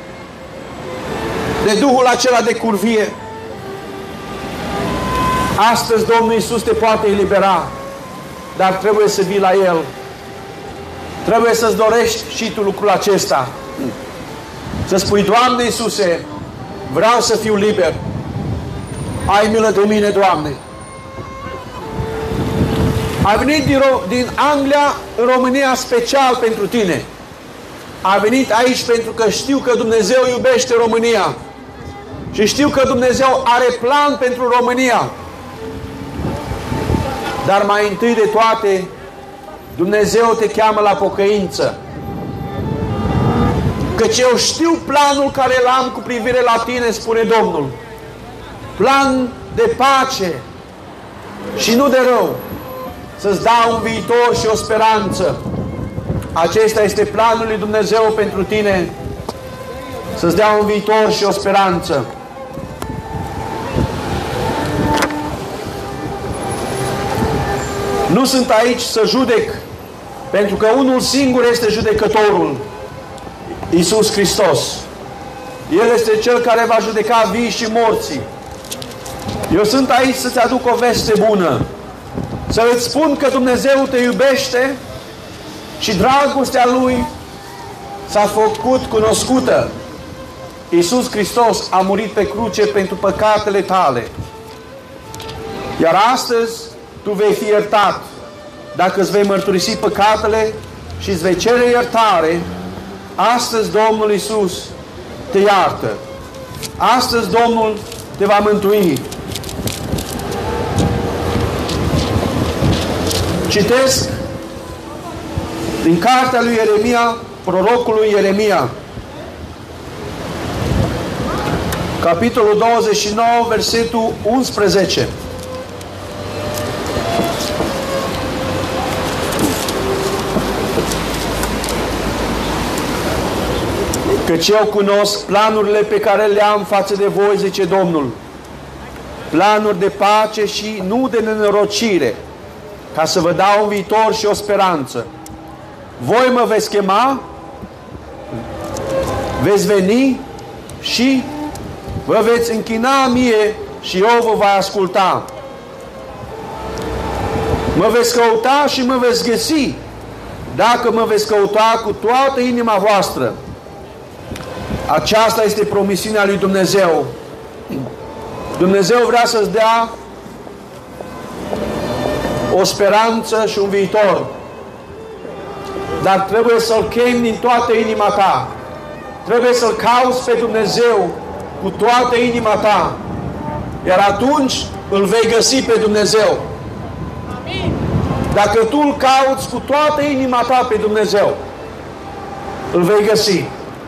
de duhul acela de curvie. Astăzi Domnul Iisus te poate elibera, dar trebuie să vii la El. Trebuie să-ți dorești și tu lucrul acesta. Să spui: Doamne Iisuse, vreau să fiu liber. Ai milă de mine, Doamne. Am venit din, din Anglia în România special pentru tine. Am venit aici pentru că știu că Dumnezeu iubește România. Și știu că Dumnezeu are plan pentru România. Dar mai întâi de toate, Dumnezeu te cheamă la pocăință. Căci eu știu planul care l-am cu privire la tine, spune Domnul. Plan de pace și nu de rău. Să-ți dau un viitor și o speranță. Acesta este planul lui Dumnezeu pentru tine. Să-ți dea un viitor și o speranță. Nu sunt aici să judec, pentru că unul singur este judecătorul, Iisus Hristos. El este Cel care va judeca vii și morții. Eu sunt aici să-ți aduc o veste bună. Să îți spun că Dumnezeu te iubește și dragostea Lui s-a făcut cunoscută. Iisus Hristos a murit pe cruce pentru păcatele tale. Iar astăzi tu vei fi iertat dacă îți vei mărturisi păcatele și îți vei cere iertare. Astăzi Domnul Iisus te iartă. Astăzi Domnul te va mântui. Citesc din cartea lui Ieremia, prorocului Ieremia, capitolul douăzeci și nouă, versetul unsprezece. Căci eu cunosc planurile pe care le am față de voi, zice Domnul. Planuri de pace și nu de nenorocire, ca să vă dau un viitor și o speranță. Voi mă veți chema, veți veni și vă veți închina mie și eu vă voi asculta. Mă veți căuta și mă veți găsi, dacă mă veți căuta cu toată inima voastră. Aceasta este promisiunea lui Dumnezeu. Dumnezeu vrea să-ți dea o speranță și un viitor. Dar trebuie să-L chemi din toată inima ta. Trebuie să-L cauți pe Dumnezeu cu toată inima ta. Iar atunci îl vei găsi pe Dumnezeu. Dacă tu îl cauți cu toată inima ta pe Dumnezeu, îl vei găsi.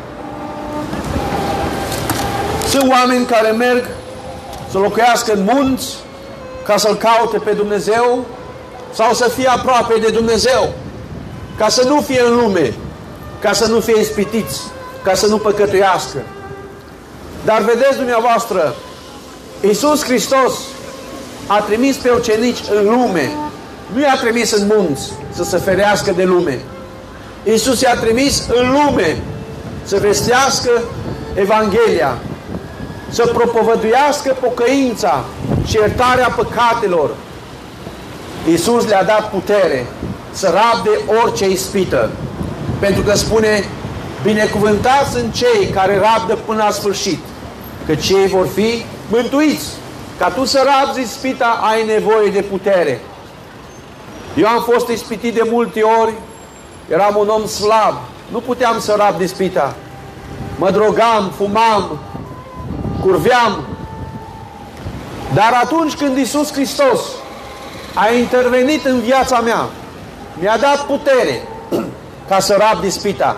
Sunt oameni care merg să locuiască în munți ca să-L caute pe Dumnezeu sau să fie aproape de Dumnezeu, ca să nu fie în lume, ca să nu fie ispitiți, ca să nu păcătuiască. Dar vedeți dumneavoastră, Iisus Hristos a trimis pe ucenici în lume, nu i-a trimis în munți să se ferească de lume. Iisus i-a trimis în lume să vestească Evanghelia, să propovăduiască pocăința și iertarea păcatelor. Iisus le-a dat putere să rabde orice ispită. Pentru că spune: binecuvântați sunt cei care rabdă până la sfârșit, că cei vor fi mântuiți. Ca tu să rabzi ispita, ai nevoie de putere. Eu am fost ispitit de multe ori, eram un om slab, nu puteam să rabd ispita. mă drogam, fumam, curveam. Dar atunci când Iisus Hristos a intervenit în viața mea, mi-a dat putere ca să rab ispita.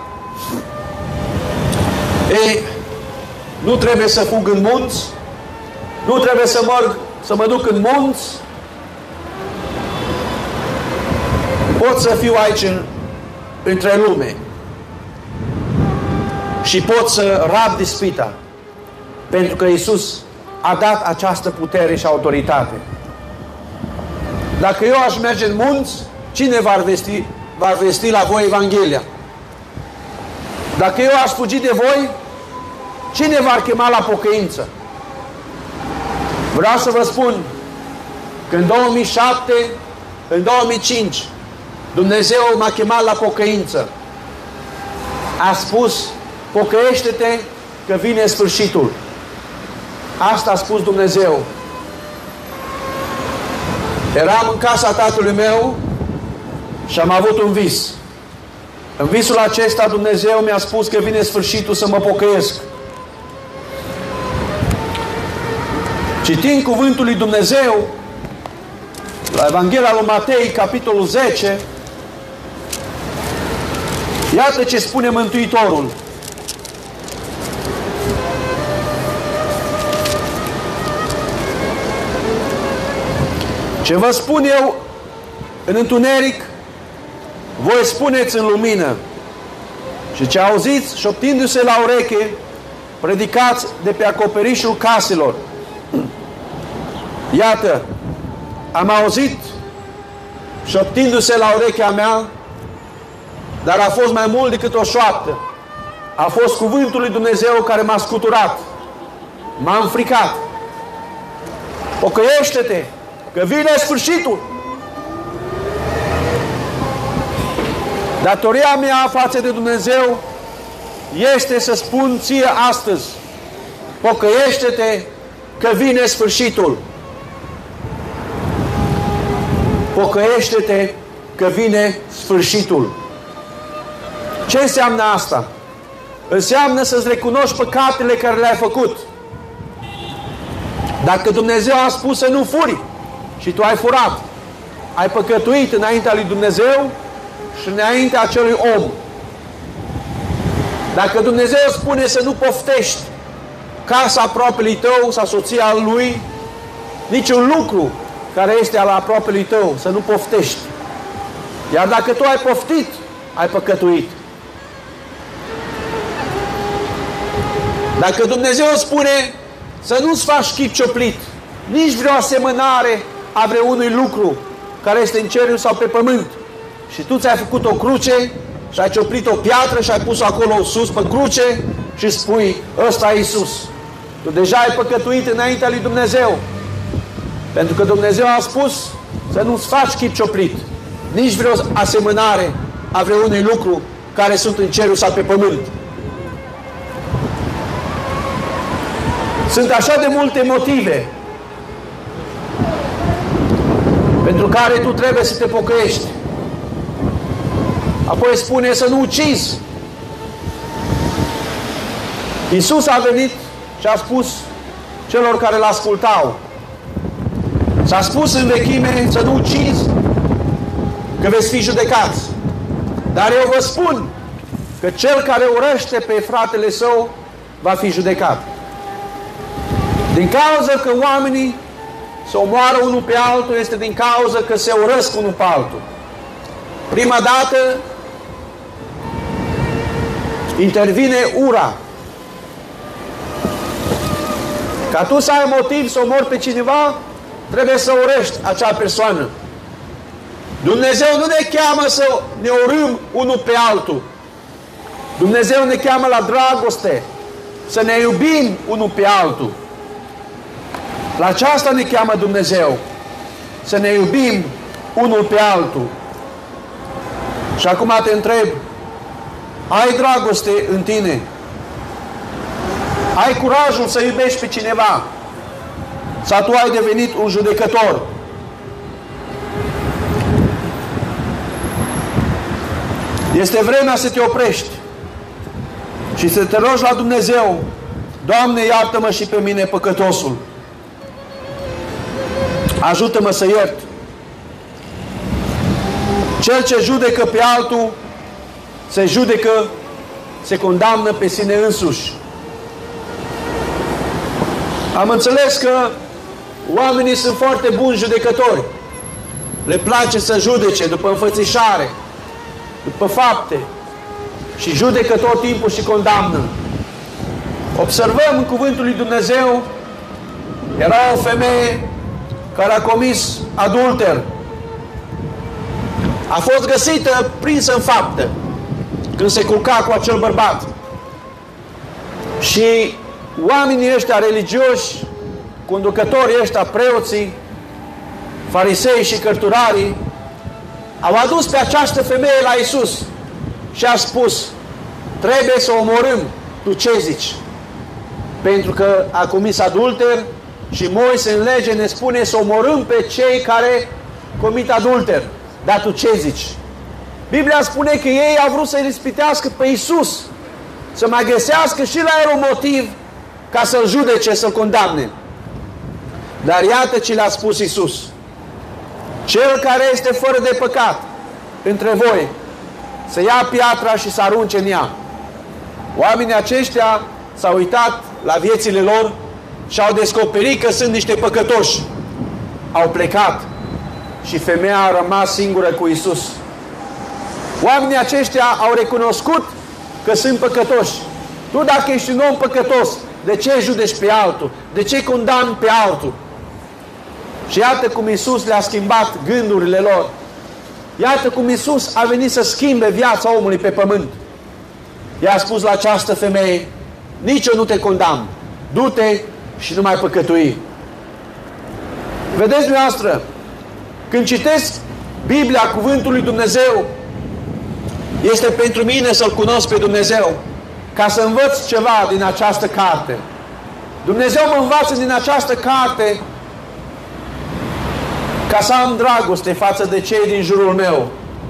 Ei, nu trebuie să fug în munți, nu trebuie să merg, să mă duc în munți, pot să fiu aici în, între lume și pot să rab ispita, pentru că Iisus a dat această putere și autoritate. Dacă eu aș merge în munți, cine va vesti, va vesti la voi Evanghelia? Dacă eu aș fugi de voi, cine v-ar chema la pocăință? Vreau să vă spun că în două mii șapte, în două mii cinci, Dumnezeu m-a chemat la pocăință. A spus, pocăiește-te că vine sfârșitul. Asta a spus Dumnezeu. Eram în casa tatălui meu și am avut un vis. În visul acesta Dumnezeu mi-a spus că vine sfârșitul să mă pocăiesc. Citind cuvântul lui Dumnezeu la Evanghelia lui Matei, capitolul zece, iată ce spune Mântuitorul. Ce vă spun eu în întuneric, voi spuneți în lumină. Și ce auziți, șoptindu-se la ureche, predicați de pe acoperișul caselor. Iată, am auzit șoptindu-se la urechea mea, dar a fost mai mult decât o șoaptă. A fost cuvântul lui Dumnezeu care m-a scuturat, m-a înfricat. Pocăiește-te, că vine sfârșitul. Datoria mea față de Dumnezeu este să spun ție astăzi, pocăiește-te, că vine sfârșitul. Pocăiește-te, că vine sfârșitul. Ce înseamnă asta? Înseamnă să-ți recunoști păcatele care le-ai făcut. Dacă Dumnezeu a spus să nu furi și tu ai furat, ai păcătuit înaintea lui Dumnezeu și înaintea acelui om. Dacă Dumnezeu spune să nu poftești casa aproapelui tău sau soția lui, niciun lucru care este al aproapelui tău, să nu poftești. Iar dacă tu ai poftit, ai păcătuit. Dacă Dumnezeu spune să nu-ți faci chip cioplit, nici vreo asemănare a vreunui lucru care este în cerul sau pe pământ, și tu ți-ai făcut o cruce și ai cioplit o piatră și ai pus-o acolo sus pe cruce și spui, ăsta e Iisus. Tu deja ai păcătuit înaintea lui Dumnezeu. Pentru că Dumnezeu a spus să nu-ți faci chip cioplit, nici vreo asemănare a vreunui lucru care sunt în cerul sau pe pământ. Sunt așa de multe motive pentru care tu trebuie să te pocăiești. Apoi spune să nu ucizi. Iisus a venit și a spus celor care l-ascultau, s-a spus în vechime să nu ucizi, că veți fi judecați. Dar eu vă spun că cel care urăște pe fratele său va fi judecat. Din cauza că oamenii se omoară unul pe altul, este din cauza că se urăsc unul pe altul. Prima dată intervine ura. Ca tu să ai motiv să omori pe cineva, trebuie să urăști acea persoană. Dumnezeu nu ne cheamă să ne urâm unul pe altul. Dumnezeu ne cheamă la dragoste, să ne iubim unul pe altul. La aceasta ne cheamă Dumnezeu, să ne iubim unul pe altul. Și acum te întreb, ai dragoste în tine? Ai curajul să iubești pe cineva? Sau tu ai devenit un judecător? Este vremea să te oprești. și să te rogi la Dumnezeu: Doamne, iartă-mă și pe mine, păcătosul. Ajută-mă să iert. Cel ce judecă pe altul se judecă, se condamnă pe sine însuși. Am înțeles că oamenii sunt foarte buni judecători. Le place să judece după înfățișare, după fapte, și judecă tot timpul și condamnă. Observăm în cuvântul lui Dumnezeu, era o femeie care a comis adulter. A fost găsită prinsă în faptă când se culca cu acel bărbat. Și oamenii ăștia religioși, conducătorii ăștia, preoții, farisei și cărturarii, au adus pe această femeie la Iisus și a spus: trebuie să o omorâm. Tu ce zici? Pentru că a comis adulter și Moise în lege ne spune să omorâm pe cei care comit adulter. Dar tu ce zici? Biblia spune că ei au vrut să-i ispitească pe Iisus, să mai găsească și la el un motiv ca să-l judece, să-l condamne. Dar iată ce le-a spus Iisus: cel care este fără de păcat între voi să ia piatra și să arunce în ea. Oamenii aceștia s-au uitat la viețile lor și au descoperit că sunt niște păcătoși. Au plecat și femeia a rămas singură cu Iisus. Oamenii aceștia au recunoscut că sunt păcătoși. Tu, dacă ești un om păcătos, de ce judeci pe altul? De ce condamni pe altul? Și iată cum Iisus le-a schimbat gândurile lor. Iată cum Iisus a venit să schimbe viața omului pe pământ. I-a spus la această femeie: nici eu nu te condamn. Du-te și nu mai păcătui. Vedeți dumneavoastră, când citesc Biblia, cuvântul lui Dumnezeu, este pentru mine să-L cunosc pe Dumnezeu, ca să învăț ceva din această carte. Dumnezeu mă învață din această carte ca să am dragoste față de cei din jurul meu.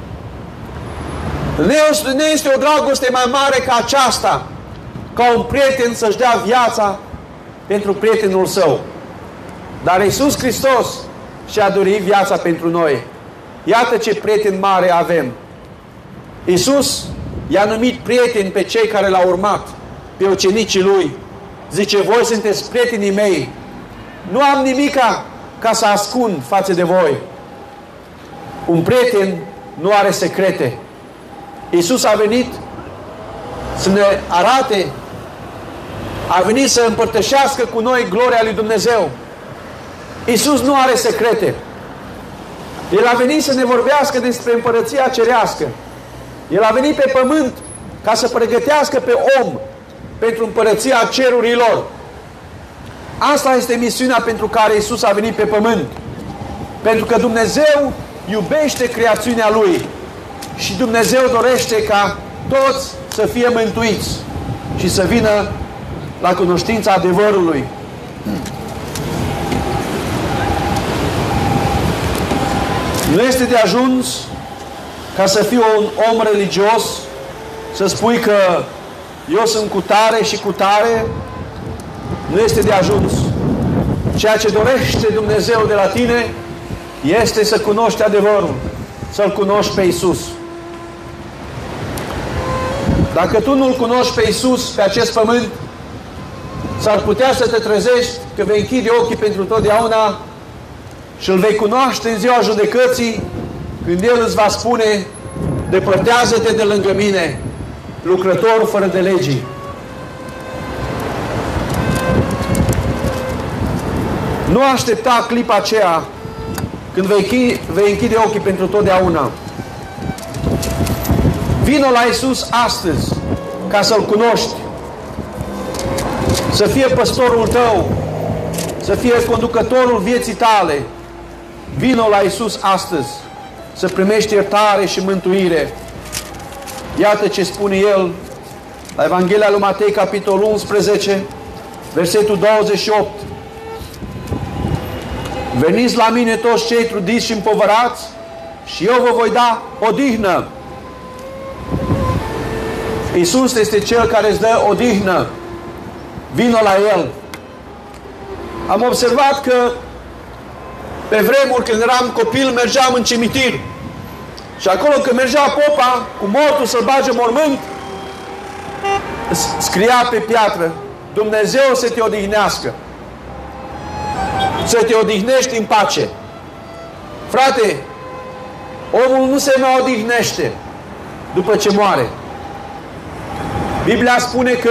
Nu este o dragoste mai mare ca aceasta, ca un prieten să-și dea viața pentru prietenul său. Dar Iisus Hristos și-a dorit viața pentru noi. Iată ce prieten mare avem. Iisus i-a numit prieteni pe cei care l-au urmat, pe ucenicii Lui. Zice: voi sunteți prietenii mei. Nu am nimica ca să ascund față de voi. Un prieten nu are secrete. Iisus a venit să ne arate, a venit să împărtășească cu noi gloria lui Dumnezeu. Iisus nu are secrete. El a venit să ne vorbească despre împărăția cerească. El a venit pe pământ ca să pregătească pe om pentru împărăția cerurilor. Asta este misiunea pentru care Iisus a venit pe pământ. Pentru că Dumnezeu iubește creațiunea Lui și Dumnezeu dorește ca toți să fie mântuiți și să vină la cunoștința adevărului. Nu este de ajuns ca să fii un om religios, să spui că eu sunt cu tare și cu tare. Nu este de ajuns. Ceea ce dorește Dumnezeu de la tine este să cunoști adevărul, să-L cunoști pe Iisus. Dacă tu nu-L cunoști pe Iisus pe acest pământ, s-ar putea să te trezești că vei închide ochii pentru totdeauna și îl vei cunoaște în ziua judecății, când El îți va spune: depărtează-te de lângă mine, lucrător fără de legii. Nu aștepta clipa aceea când vei, vei închide ochii pentru totdeauna. Vino la Iisus astăzi ca să-L cunoști, să fie păstorul tău, să fie conducătorul vieții tale. Vino la Iisus astăzi să primești iertare și mântuire. Iată ce spune El la Evanghelia lui Matei, capitolul unsprezece, versetul douăzeci și opt. Veniți la mine toți cei trudiți și împovărați și eu vă voi da odihnă. Iisus este Cel care îți dă odihnă. Vino la El. Am observat că pe vremuri când eram copil mergeam în cimitir. Și acolo când mergea popa cu mortul să-l bage în mormânt, scria pe piatră: Dumnezeu să te odihnească. Să te odihnești în pace. Frate, omul nu se mai odihnește după ce moare. Biblia spune că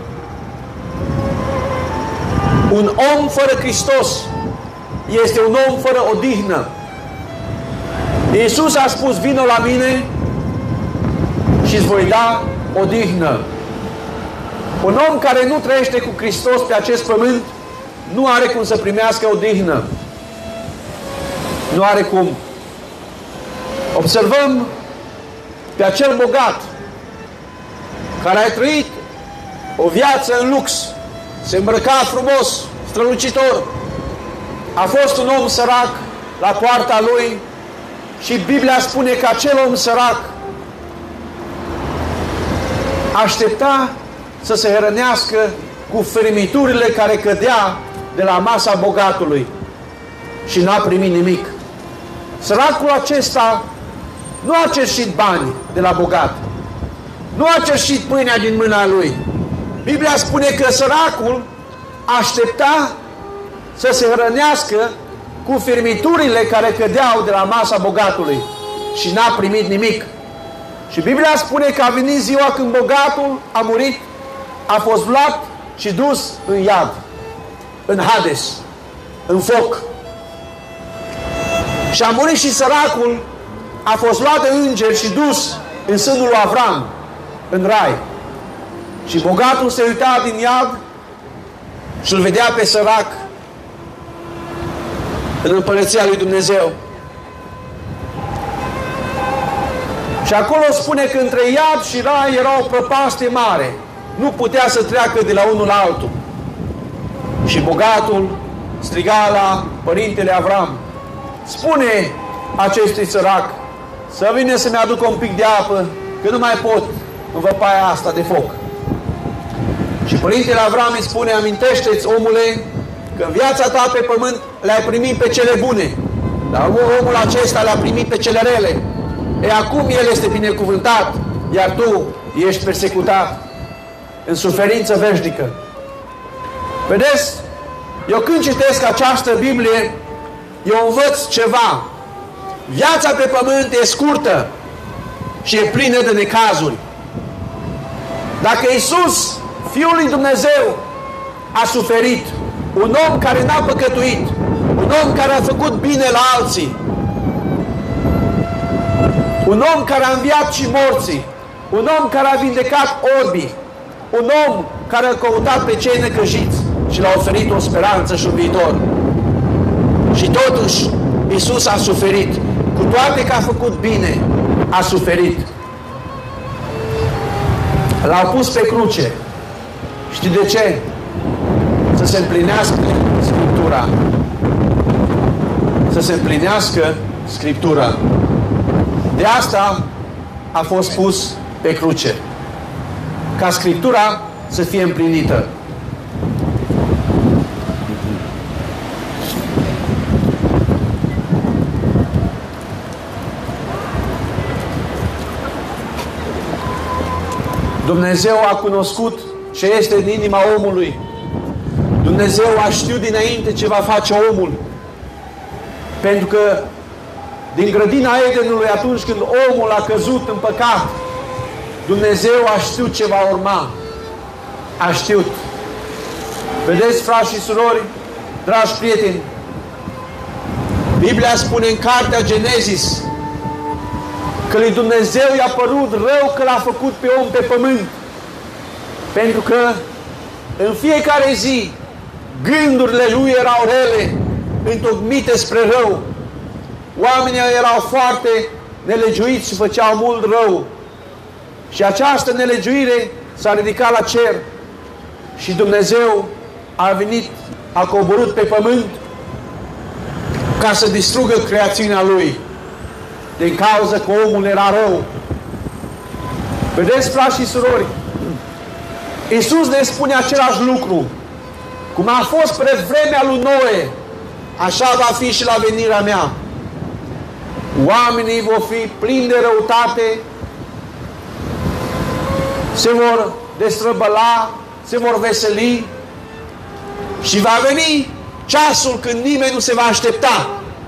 un om fără Hristos este un om fără odihnă. Iisus a spus: vino la mine și îți voi da odihnă. Un om care nu trăiește cu Hristos pe acest pământ nu are cum să primească odihnă. Nu are cum. Observăm pe acel bogat care a trăit o viață în lux, se îmbrăca frumos, strălucitor. A fost un om sărac la poarta lui și Biblia spune că acel om sărac aștepta să se hrănească cu firmiturile care cădea de la masa bogatului și n-a primit nimic. Săracul acesta nu a cerșit bani de la bogat, nu a cerșit pâinea din mâna lui. Biblia spune că săracul aștepta să se hrănească cu firmiturile care cădeau de la masa bogatului și n-a primit nimic. Și Biblia spune că a venit ziua când bogatul a murit, a fost luat și dus în iad, în Hades, în foc. Și a murit și săracul, a fost luat de îngeri și dus în sânul lui Avram, în rai. Și bogatul se uita din iad și îl vedea pe sărac în împărăția lui Dumnezeu. Și acolo spune că între iad și rai era o prăpastie mare. Nu putea să treacă de la unul la altul. Și bogatul striga la părintele Avram: spune acestui sărac să vină să-mi aducă un pic de apă, că nu mai pot în văpaia asta de foc. Și părintele Avram îi spune: amintește-ți, omule, că în viața ta pe pământ le-ai primit pe cele bune, dar omul acesta le-a primit pe cele rele. E, acum el este binecuvântat, iar tu ești persecutat în suferință veșnică. Vedeți? Eu când citesc această Biblie, eu învăț ceva. Viața pe pământ e scurtă și e plină de necazuri. Dacă Iisus, Fiul lui Dumnezeu, a suferit, un om care n-a păcătuit, un om care a făcut bine la alții, un om care a înviat și morții, un om care a vindecat orbii, un om care a căutat pe cei necăjiți și le-a oferit o speranță și un viitor. Și totuși Iisus a suferit. Cu toate că a făcut bine, a suferit. L-au pus pe cruce. Știi de ce? Să se împlinească Scriptura. Să se împlinească Scriptura. De asta a fost pus pe cruce. Ca Scriptura să fie împlinită. Dumnezeu a cunoscut ce este în inima omului. Dumnezeu a știut dinainte ce va face omul. Pentru că din grădina Edenului, atunci când omul a căzut în păcat, Dumnezeu a știut ce va urma. A știut. Vedeți, frați și surori, dragi prieteni, Biblia spune în cartea Genezis că lui Dumnezeu i-a părut rău că l-a făcut pe om pe pământ. Pentru că în fiecare zi gândurile lui erau rele, întocmite spre rău. Oamenii erau foarte nelegiuiți și făceau mult rău. Și această nelegiuire s-a ridicat la cer. Și Dumnezeu a venit, a coborât pe pământ ca să distrugă creațiunea Lui. Din cauza că omul era rău. Vedeți, frați și surori, Iisus ne spune același lucru. Cum a fost spre vremea lui Noe, așa va fi și la venirea mea. Oamenii vor fi plini de răutate, se vor destrăbăla, se vor veseli și va veni ceasul când nimeni nu se va aștepta.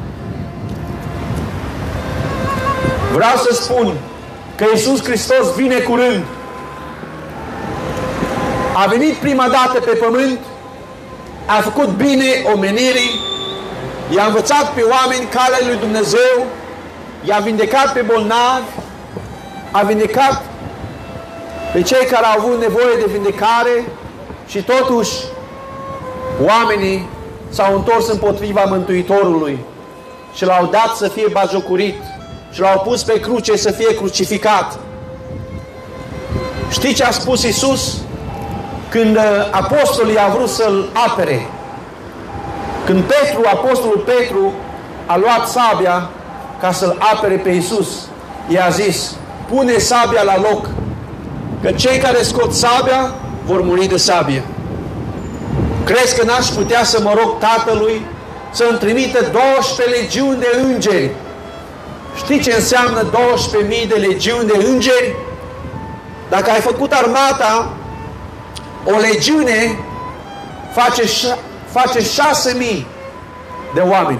Vreau să spun că Iisus Hristos vine curând. A venit prima dată pe pământ, a făcut bine omenirii, i-a învățat pe oameni calea lui Dumnezeu, i-a vindecat pe bolnavi, a vindecat pe cei care au avut nevoie de vindecare și totuși oamenii s-au întors împotriva Mântuitorului și l-au dat să fie batjocorit și l-au pus pe cruce să fie crucificat. Știți ce a spus Iisus când apostolii au vrut să-l apere? Când Petru, apostolul Petru, a luat sabia ca să-l apere pe Iisus, i-a zis: pune sabia la loc, că cei care scot sabia vor muri de sabie. Crezi că n-aș putea să mă rog Tatălui să-mi trimită douăsprezece legiuni de îngeri? Știi ce înseamnă douăsprezece mii de legiuni de îngeri? Dacă ai făcut armata, o legiune face, face șase mii de oameni.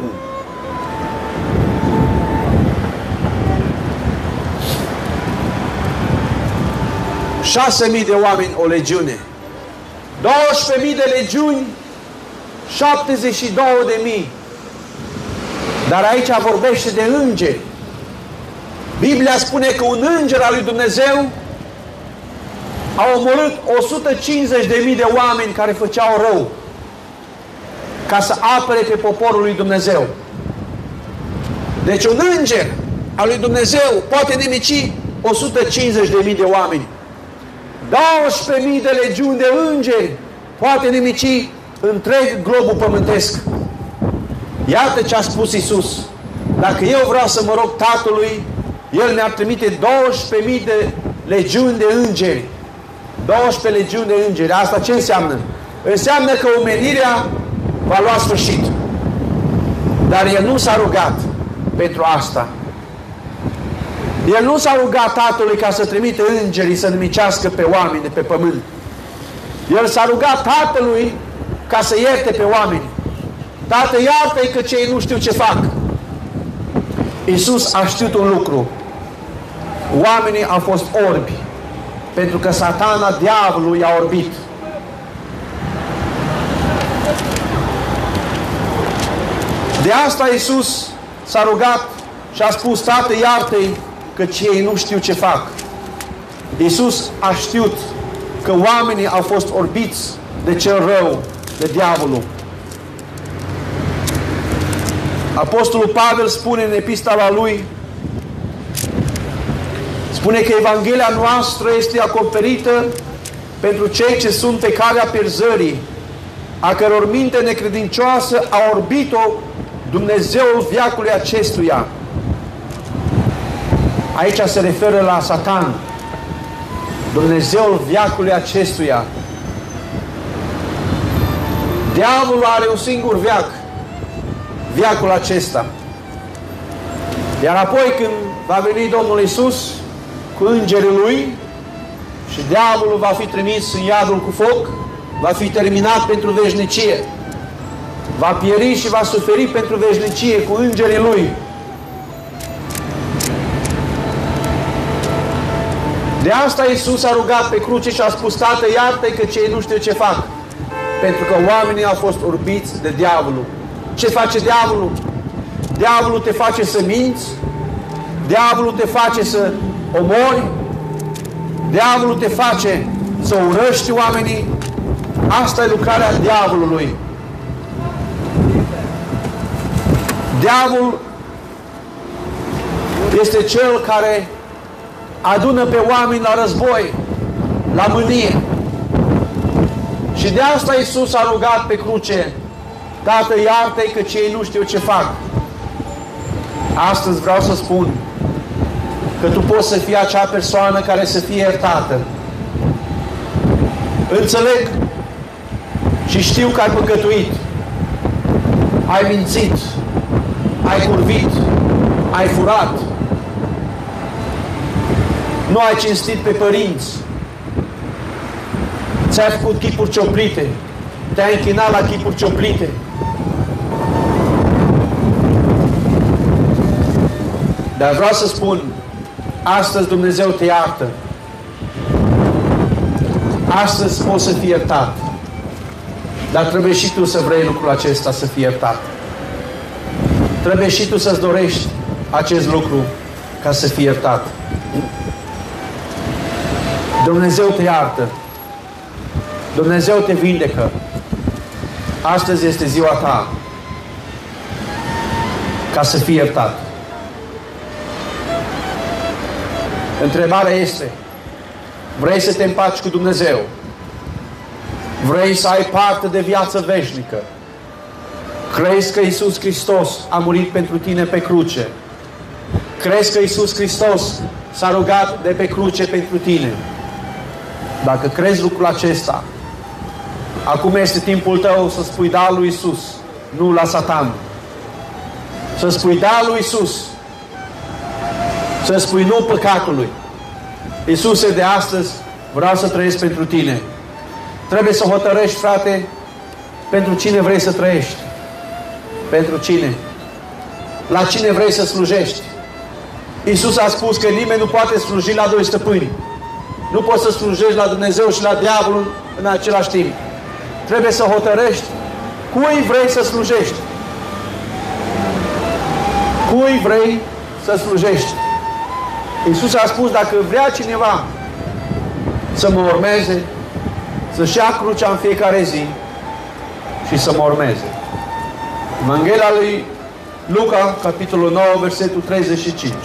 șase mii de oameni o legiune. douăsprezece mii de legiuni, șaptezeci și două de mii. Dar aici vorbește de îngeri. Biblia spune că un înger al lui Dumnezeu a omorât o sută cincizeci de mii de oameni care făceau rău ca să apere pe poporul lui Dumnezeu. Deci un înger al lui Dumnezeu poate nimici o sută cincizeci de mii de oameni. douăsprezece mii de legiuni de îngeri poate nimici întreg globul pământesc. Iată ce a spus Iisus. Dacă eu vreau să mă rog Tatălui, El mi-ar trimite douăsprezece mii de legiuni de îngeri. douăsprezece legiuni de îngeri. Asta ce înseamnă? Înseamnă că omenirea va lua sfârșit. Dar El nu s-a rugat pentru asta. El nu s-a rugat Tatălui ca să trimite îngerii să nimicească pe oameni de pe pământ. El s-a rugat Tatălui ca să ierte pe oameni. Tată, iartă-i că cei nu știu ce fac. Iisus a știut un lucru. Oamenii au fost orbi pentru că Satana, diavolul, i-a orbit. De asta Iisus s-a rugat și a spus: Tată, iartă-i că cei nu știu ce fac. Iisus a știut că oamenii au fost orbiți de cel rău, de diavolul. Apostolul Pavel spune în epistola lui, spune că Evanghelia noastră este acoperită pentru cei ce sunt pe calea pierzării, a căror minte necredincioasă a orbit-o Dumnezeul veacului acestuia. Aici se referă la Satan. Dumnezeul veacului acestuia. Diavolul are un singur veac. Veacul acesta. Iar apoi când va veni Domnul Iisus cu îngerii Lui și diavolul va fi trimis în iadul cu foc, va fi terminat pentru veșnicie. Va pieri și va suferi pentru veșnicie cu îngerii Lui. De asta Iisus a rugat pe cruce și a spus: Tată, iartă-i că cei nu știu ce fac. Pentru că oamenii au fost orbiți de diavolul. Ce face diavolul? Diavolul te face să minți, diavolul te face să omori, diavolul te face să urăști oamenii. Asta e lucrarea diavolului. Diavolul este cel care adună pe oameni la război, la mânie. Și de asta Iisus a rugat pe cruce: Tată, iartă-i că cei nu știu ce fac. Astăzi vreau să spun, că tu poți să fii acea persoană care să fie iertată. Înțeleg și știu că ai păcătuit, ai mințit, ai curvit, ai furat, nu ai cinstit pe părinți, ți-ai făcut chipuri cioplite, te-ai închinat la chipuri cioplite. Dar vreau să spun, astăzi Dumnezeu te iartă. Astăzi poți să fii iertat. Dar trebuie și tu să vrei lucrul acesta, să fii iertat. Trebuie și tu să-ți dorești acest lucru ca să fii iertat. Dumnezeu te iartă. Dumnezeu te vindecă. Astăzi este ziua ta ca să fii iertat. Întrebarea este: vrei să te împaci cu Dumnezeu? Vrei să ai parte de viață veșnică? Crezi că Iisus Hristos a murit pentru tine pe cruce? Crezi că Iisus Hristos s-a rugat de pe cruce pentru tine? Dacă crezi lucrul acesta, acum este timpul tău să spui da lui Iisus, nu la Satan. Să spui da lui Iisus. Să spui nu păcatului. Iisuse, de astăzi vreau să trăiesc pentru tine. Trebuie să hotărăști, frate, pentru cine vrei să trăiești. Pentru cine? La cine vrei să slujești? Iisus a spus că nimeni nu poate sluji la doi stăpâni. Nu poți să slujești la Dumnezeu și la diavolul în același timp. Trebuie să hotărăști cui vrei să slujești. Cui vrei să slujești. Iisus a spus, dacă vrea cineva să mă urmeze, să-și ia crucea în fiecare zi și să mă urmeze. Evanghelia lui Luca, capitolul nouă, versetul treizeci și cinci.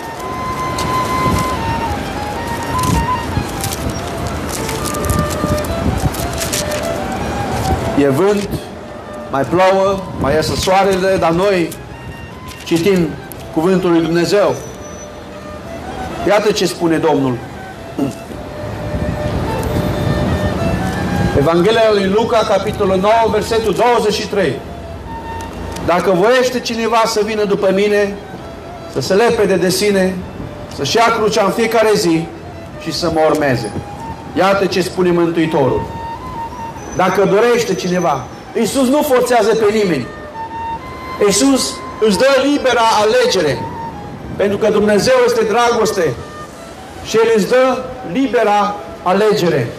E vânt, mai plouă, mai iasă soarele, dar noi citim cuvântul lui Dumnezeu. Iată ce spune Domnul. Evanghelia lui Luca, capitolul nouă, versetul douăzeci și trei. Dacă voiește cineva să vină după mine, să se lepede de sine, să-și ia crucea în fiecare zi și să mă urmeze. Iată ce spune Mântuitorul. Dacă dorește cineva, Iisus nu forțează pe nimeni. Iisus îți dă libera alegere. Pentru că Dumnezeu este dragoste și El îți dă libera alegere.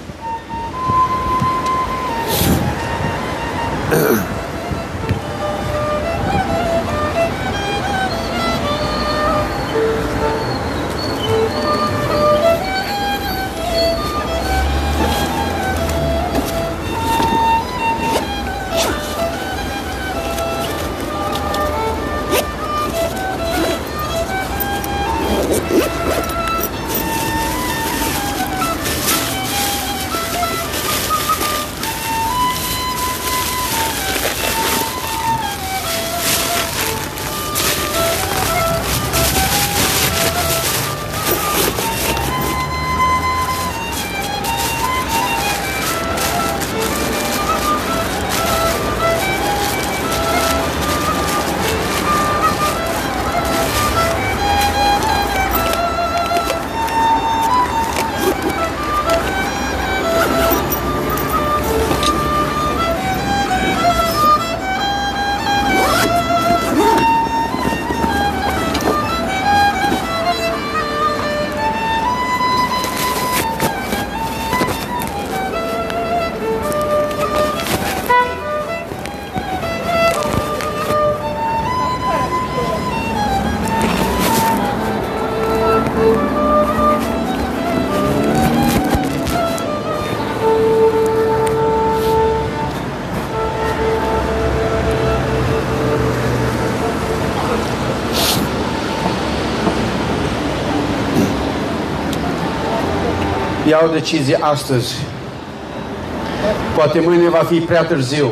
Ia o decizie astăzi. Poate mâine va fi prea târziu.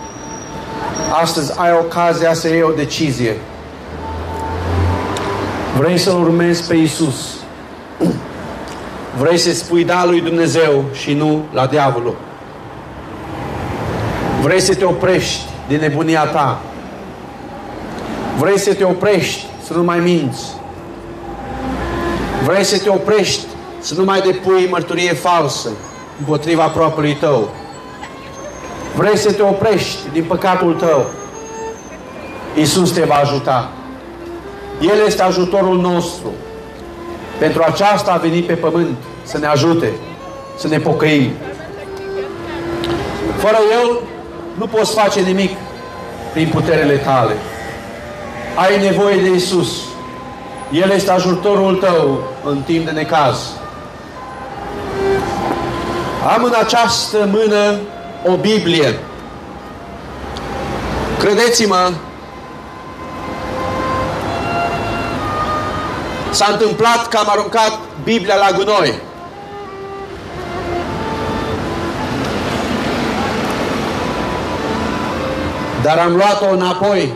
Astăzi ai ocazia să iei o decizie. Vrei să-L urmezi pe Iisus. Vrei să spui da lui Dumnezeu și nu la diavolul. Vrei să te oprești din nebunia ta. Vrei să te oprești să nu mai minți. Vrei să te oprești să nu mai depui mărturie falsă împotriva propriului tău. Vrei să te oprești din păcatul tău. Iisus te va ajuta. El este ajutorul nostru. Pentru aceasta a venit pe pământ să ne ajute, să ne pocăim. Fără El nu poți face nimic prin puterele tale. Ai nevoie de Iisus. El este ajutorul tău în timp de necaz. Am în această mână o Biblie. Credeți-mă, s-a întâmplat că am aruncat Biblia la gunoi. Dar am luat-o înapoi.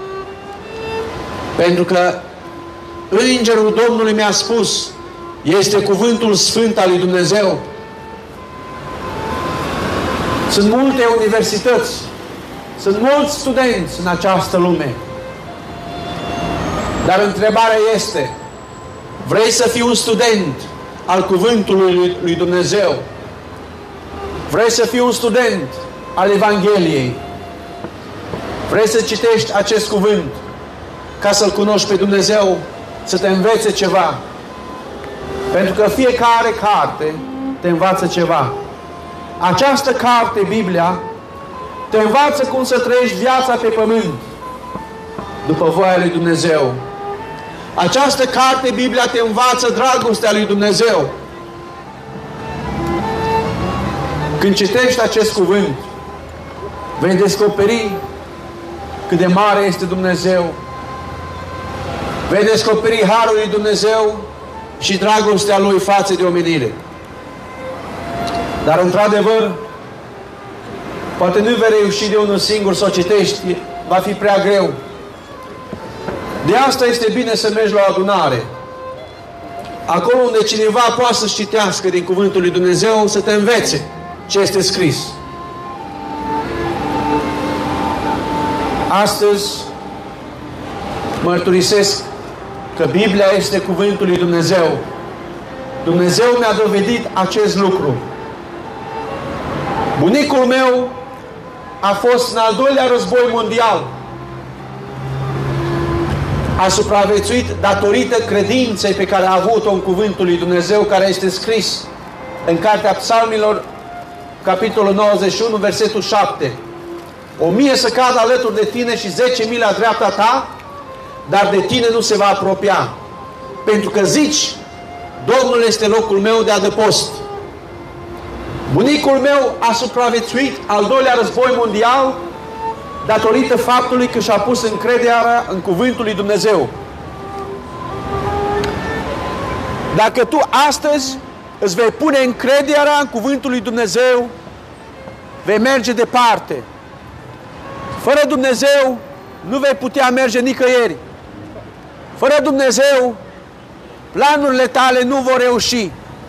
Pentru că Îngerul Domnului mi-a spus, este cuvântul sfânt al lui Dumnezeu. Sunt multe universități, sunt mulți studenți în această lume. Dar întrebarea este, vrei să fii un student al cuvântului lui Dumnezeu? Vrei să fii un student al Evangheliei? Vrei să citești acest cuvânt ca să-L cunoști pe Dumnezeu, să te învețe ceva? Pentru că fiecare carte te învață ceva. Această carte, Biblia, te învață cum să trăiești viața pe pământ după voia lui Dumnezeu. Această carte, Biblia, te învață dragostea lui Dumnezeu. Când citești acest cuvânt, vei descoperi cât de mare este Dumnezeu. Vei descoperi harul lui Dumnezeu și dragostea Lui față de omenire. Dar, într-adevăr, poate nu vei reuși de unul singur să o citești, va fi prea greu. De asta este bine să mergi la o adunare. Acolo unde cineva poate să citească din cuvântul lui Dumnezeu, să te învețe ce este scris. Astăzi mărturisesc că Biblia este cuvântul lui Dumnezeu. Dumnezeu mi-a dovedit acest lucru. Bunicul meu a fost în al doilea război mondial. A supraviețuit datorită credinței pe care a avut-o în cuvântul lui Dumnezeu, care este scris în Cartea Psalmilor, capitolul nouăzeci și unu, versetul șapte. O mie să cadă alături de tine și zece mii la dreapta ta, dar de tine nu se va apropia. Pentru că zici, Domnul este locul meu de adăpost. Bunicul meu a supraviețuit al doilea război mondial datorită faptului că și-a pus încrederea în cuvântul lui Dumnezeu. Dacă tu astăzi îți vei pune încrederea în cuvântul lui Dumnezeu, vei merge departe. Fără Dumnezeu nu vei putea merge nicăieri. Fără Dumnezeu, planurile tale nu vor reuși.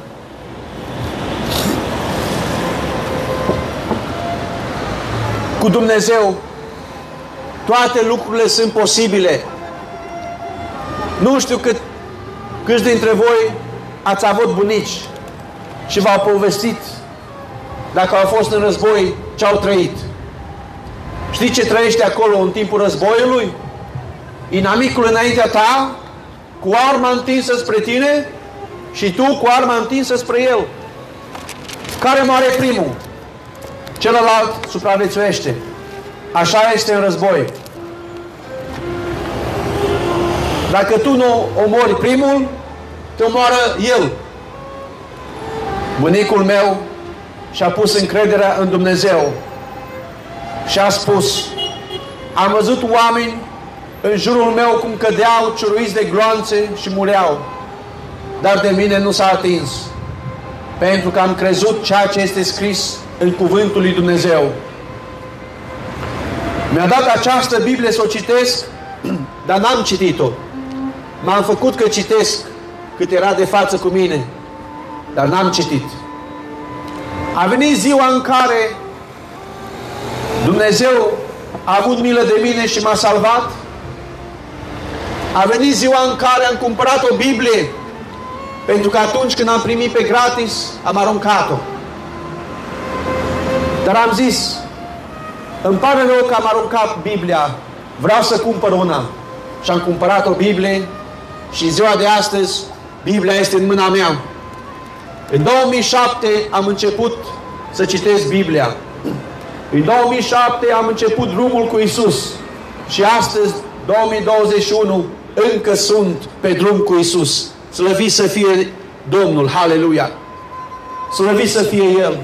Cu Dumnezeu, toate lucrurile sunt posibile. Nu știu cât, câți dintre voi ați avut bunici și v-au povestit, dacă au fost în război, ce au trăit. Știi ce trăiește acolo în timpul războiului? Inamicul înaintea ta, cu arma întinsă spre tine și tu cu arma întinsă spre el. Care moare primul? Celălalt supraviețuiește. Așa este în război. Dacă tu nu omori primul, te omoară el. Bunicul meu și-a pus încrederea în Dumnezeu și a spus, am văzut oameni în jurul meu cum cădeau ciuruiți de gloanțe și mureau, dar de mine nu s-a atins, pentru că am crezut ceea ce este scris în cuvântul lui Dumnezeu. Mi-a dat această Biblie să o citesc, dar n-am citit-o. M-am făcut că citesc cât era de față cu mine, dar n-am citit. A venit ziua în care Dumnezeu a avut milă de mine și m-a salvat. A venit ziua în care am cumpărat o Biblie, pentru că atunci când am primit pe gratis, am aruncat-o. Dar am zis, îmi pare rău că am aruncat Biblia, vreau să cumpăr una. Și am cumpărat o Biblie și în ziua de astăzi Biblia este în mâna mea. În două mii șapte am început să citesc Biblia. În două mii șapte am început drumul cu Isus. Și astăzi, două mii douăzeci și unu, încă sunt pe drum cu Isus. Slăvit să fie Domnul, haleluia! Slăvit să fie El!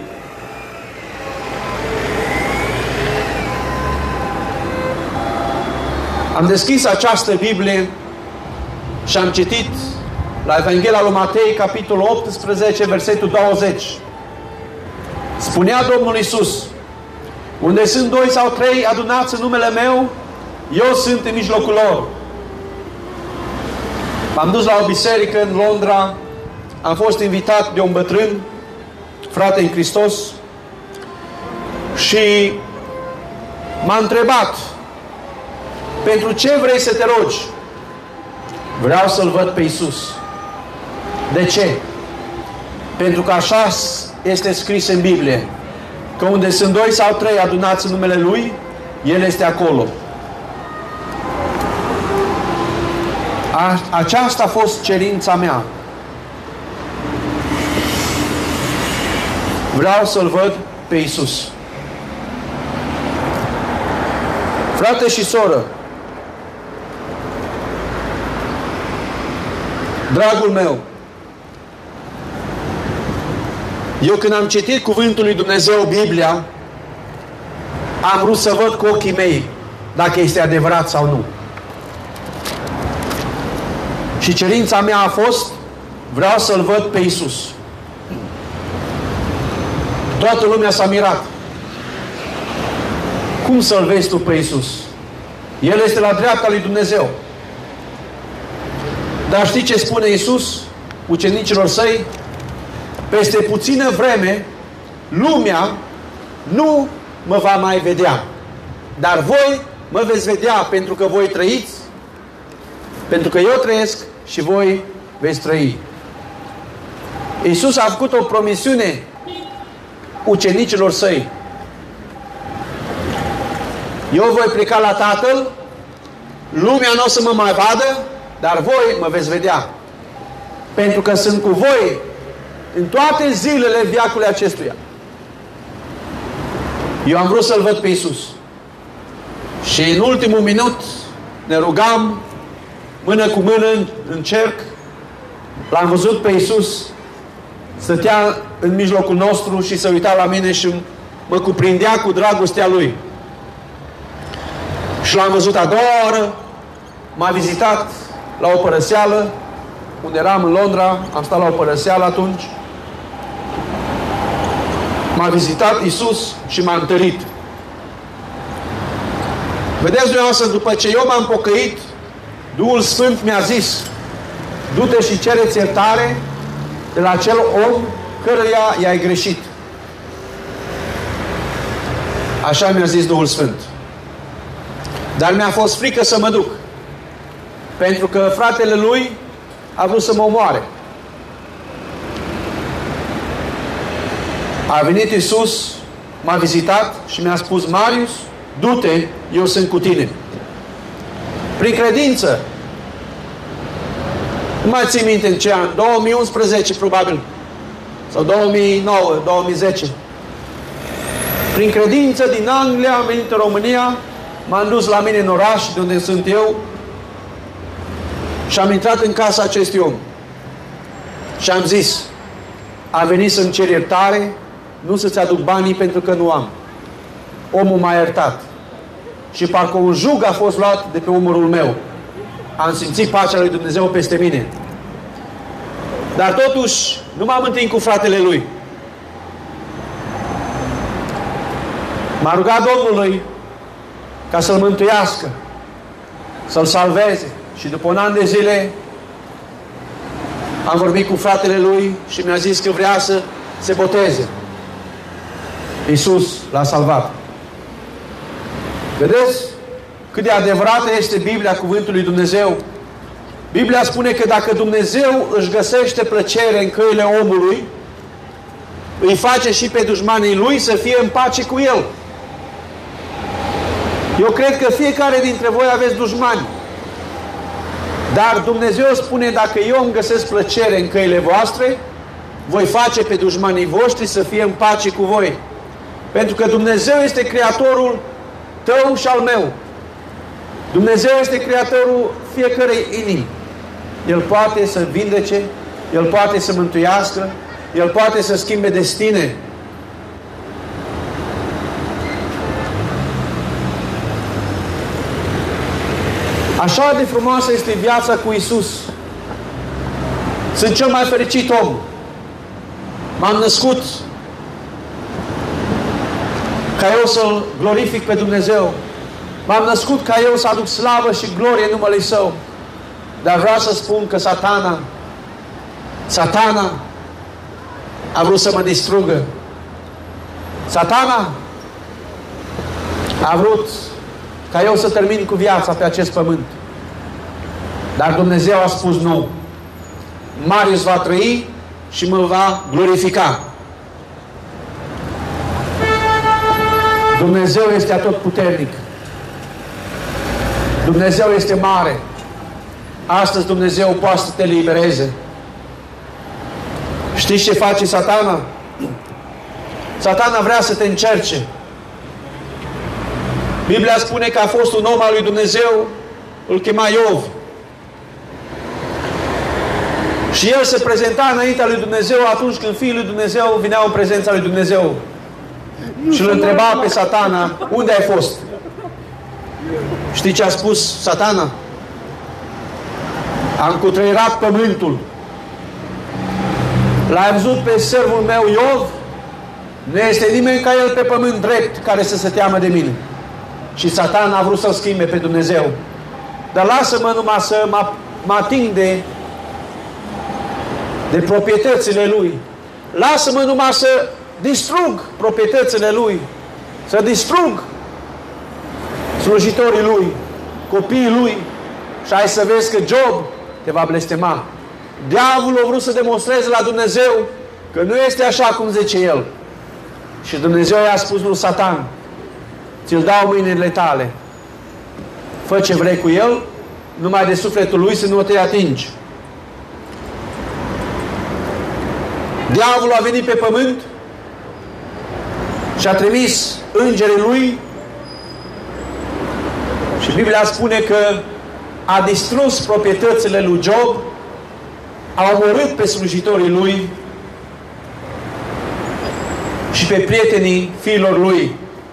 Am deschis această Biblie și am citit la Evanghelia lui Matei, capitolul optsprezece, versetul douăzeci. Spunea Domnul Iisus, unde sunt doi sau trei adunați în numele meu, eu sunt în mijlocul lor. M-am dus la o biserică în Londra, am fost invitat de un bătrân, frate în Hristos, și m-a întrebat, pentru ce vrei să te rogi? Vreau să-L văd pe Iisus. De ce? Pentru că așa este scris în Biblie, că unde sunt doi sau trei adunați în numele Lui, El este acolo. A, aceasta a fost cerința mea. Vreau să-L văd pe Iisus. Frate și soră, dragul meu, eu când am citit Cuvântul lui Dumnezeu, Biblia, am vrut să văd cu ochii mei dacă este adevărat sau nu. Și cerința mea a fost, vreau să-L văd pe Iisus. Toată lumea s-a mirat. Cum să-L vezi tu pe Iisus? El este la dreapta lui Dumnezeu. Dar știi ce spune Iisus ucenicilor Săi? Peste puțină vreme, lumea nu mă va mai vedea. Dar voi mă veți vedea, pentru că voi trăiți, pentru că eu trăiesc și voi veți trăi. Iisus a făcut o promisiune ucenicilor Săi. Eu voi pleca la Tatăl, lumea nu o să mă mai vadă, dar voi mă veți vedea. Pentru că sunt cu voi în toate zilele veacului acestuia. Eu am vrut să-L văd pe Iisus. Și în ultimul minut ne rugam mână cu mână în, în cerc. L-am văzut pe Iisus, stătea în mijlocul nostru și se uita la mine și mă cuprindea cu dragostea Lui. Și l-am văzut a doua oră, m-a vizitat la o părăseală, unde eram în Londra, am stat la o părăseală atunci. M-a vizitat Iisus și m-a întărit. Vedeți dumneavoastră, după ce eu m-am pocăit, Duhul Sfânt mi-a zis, du-te și cereți iertare de la acel om căruia i-ai greșit. Așa mi-a zis Duhul Sfânt. Dar mi-a fost frică să mă duc. Pentru că fratele lui a vrut să mă omoare. A venit Iisus, m-a vizitat și mi-a spus, Marius, du-te, eu sunt cu tine. Prin credință. Nu mai țin minte în ce an, două mii unsprezece probabil, sau două mii nouă, două mii zece. Prin credință din Anglia am venit în România, m-am dus la mine în oraș, de unde sunt eu, și am intrat în casa acestui om. Și am zis, a venit să-mi cer iertare, nu să-ți aduc banii pentru că nu am. Omul m-a iertat. Și parcă un jug a fost luat de pe umărul meu. Am simțit pacea lui Dumnezeu peste mine. Dar totuși, nu m-am întâlnit cu fratele lui. M-a rugat Domnului ca să-l mântuiască, să-l salveze. Și după un an de zile Am vorbit cu fratele lui și mi-a zis că vrea să se boteze. Iisus l-a salvat. Vedeți cât de adevărată este Biblia, cuvântul lui Dumnezeu? Biblia spune că dacă Dumnezeu își găsește plăcere în căile omului, îi face și pe dușmanii lui să fie în pace cu el. Eu cred că fiecare dintre voi aveți dușmani. Dar Dumnezeu spune, dacă eu îmi găsesc plăcere în căile voastre, voi face pe dușmanii voștri să fie în pace cu voi. Pentru că Dumnezeu este Creatorul tău și al meu. Dumnezeu este Creatorul fiecărei inimi. El poate să vindece, El poate să mântuiască, El poate să schimbe destine. Așa de frumoasă este viața cu Isus. Sunt cel mai fericit om. M-am născut ca eu să-L glorific pe Dumnezeu. M-am născut ca eu să aduc slavă și glorie în numele Său. Dar vreau să spun că Satana, Satana a vrut să mă distrugă. Satana a vrut ca eu să termin cu viața pe acest pământ. Dar Dumnezeu a spus nu. Marius va trăi și mă va glorifica. Dumnezeu este atotputernic. Dumnezeu este mare. Astăzi Dumnezeu poate să te libereze. Știți ce face Satana? Satana vrea să te încerce. Biblia spune că a fost un om al lui Dumnezeu, îl chema Iov. Și el se prezenta înaintea lui Dumnezeu atunci când Fiul lui Dumnezeu vineau în prezența lui Dumnezeu. Și îl întreba pe Satana, unde ai fost? Știi ce a spus Satana? Am cutreierat pământul. L-ai văzut pe servul meu Iov? Nu este nimeni ca el pe pământ drept care să se teamă de mine. Și Satan a vrut să-L schimbe pe Dumnezeu. Dar lasă-mă numai să mă, mă ating de, de proprietățile Lui. Lasă-mă numai să distrug proprietățile Lui. Să distrug slujitorii Lui, copiii Lui. Și ai să vezi că Job te va blestema. Diavolul a vrut să demonstreze la Dumnezeu că nu este așa cum zice El. Și Dumnezeu i-a spus lui Satan, ți-l dau mâinile tale. Fă ce vrei cu el, numai de sufletul lui să nu te atingi. Diavolul a venit pe pământ și a trimis îngerii lui și Biblia spune că a distrus proprietățile lui Job, a omorât pe slujitorii lui și pe prietenii fiilor lui.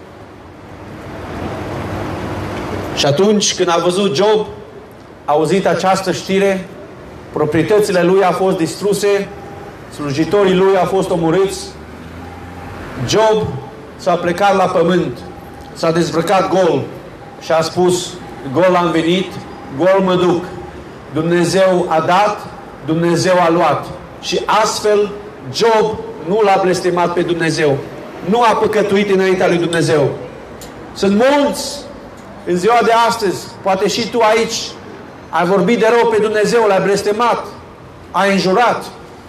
Și atunci când a văzut Job, a auzit această știre, proprietățile lui au fost distruse, slujitorii lui au fost omorâți, Job s-a plecat la pământ, s-a dezbrăcat gol și a spus, gol am venit, gol mă duc. Dumnezeu a dat, Dumnezeu a luat. Și astfel Job nu l-a blestemat pe Dumnezeu. Nu a păcătuit înaintea lui Dumnezeu. Sunt mulți în ziua de astăzi, poate și tu aici, ai vorbit de rău pe Dumnezeu, l-ai blestemat, ai înjurat.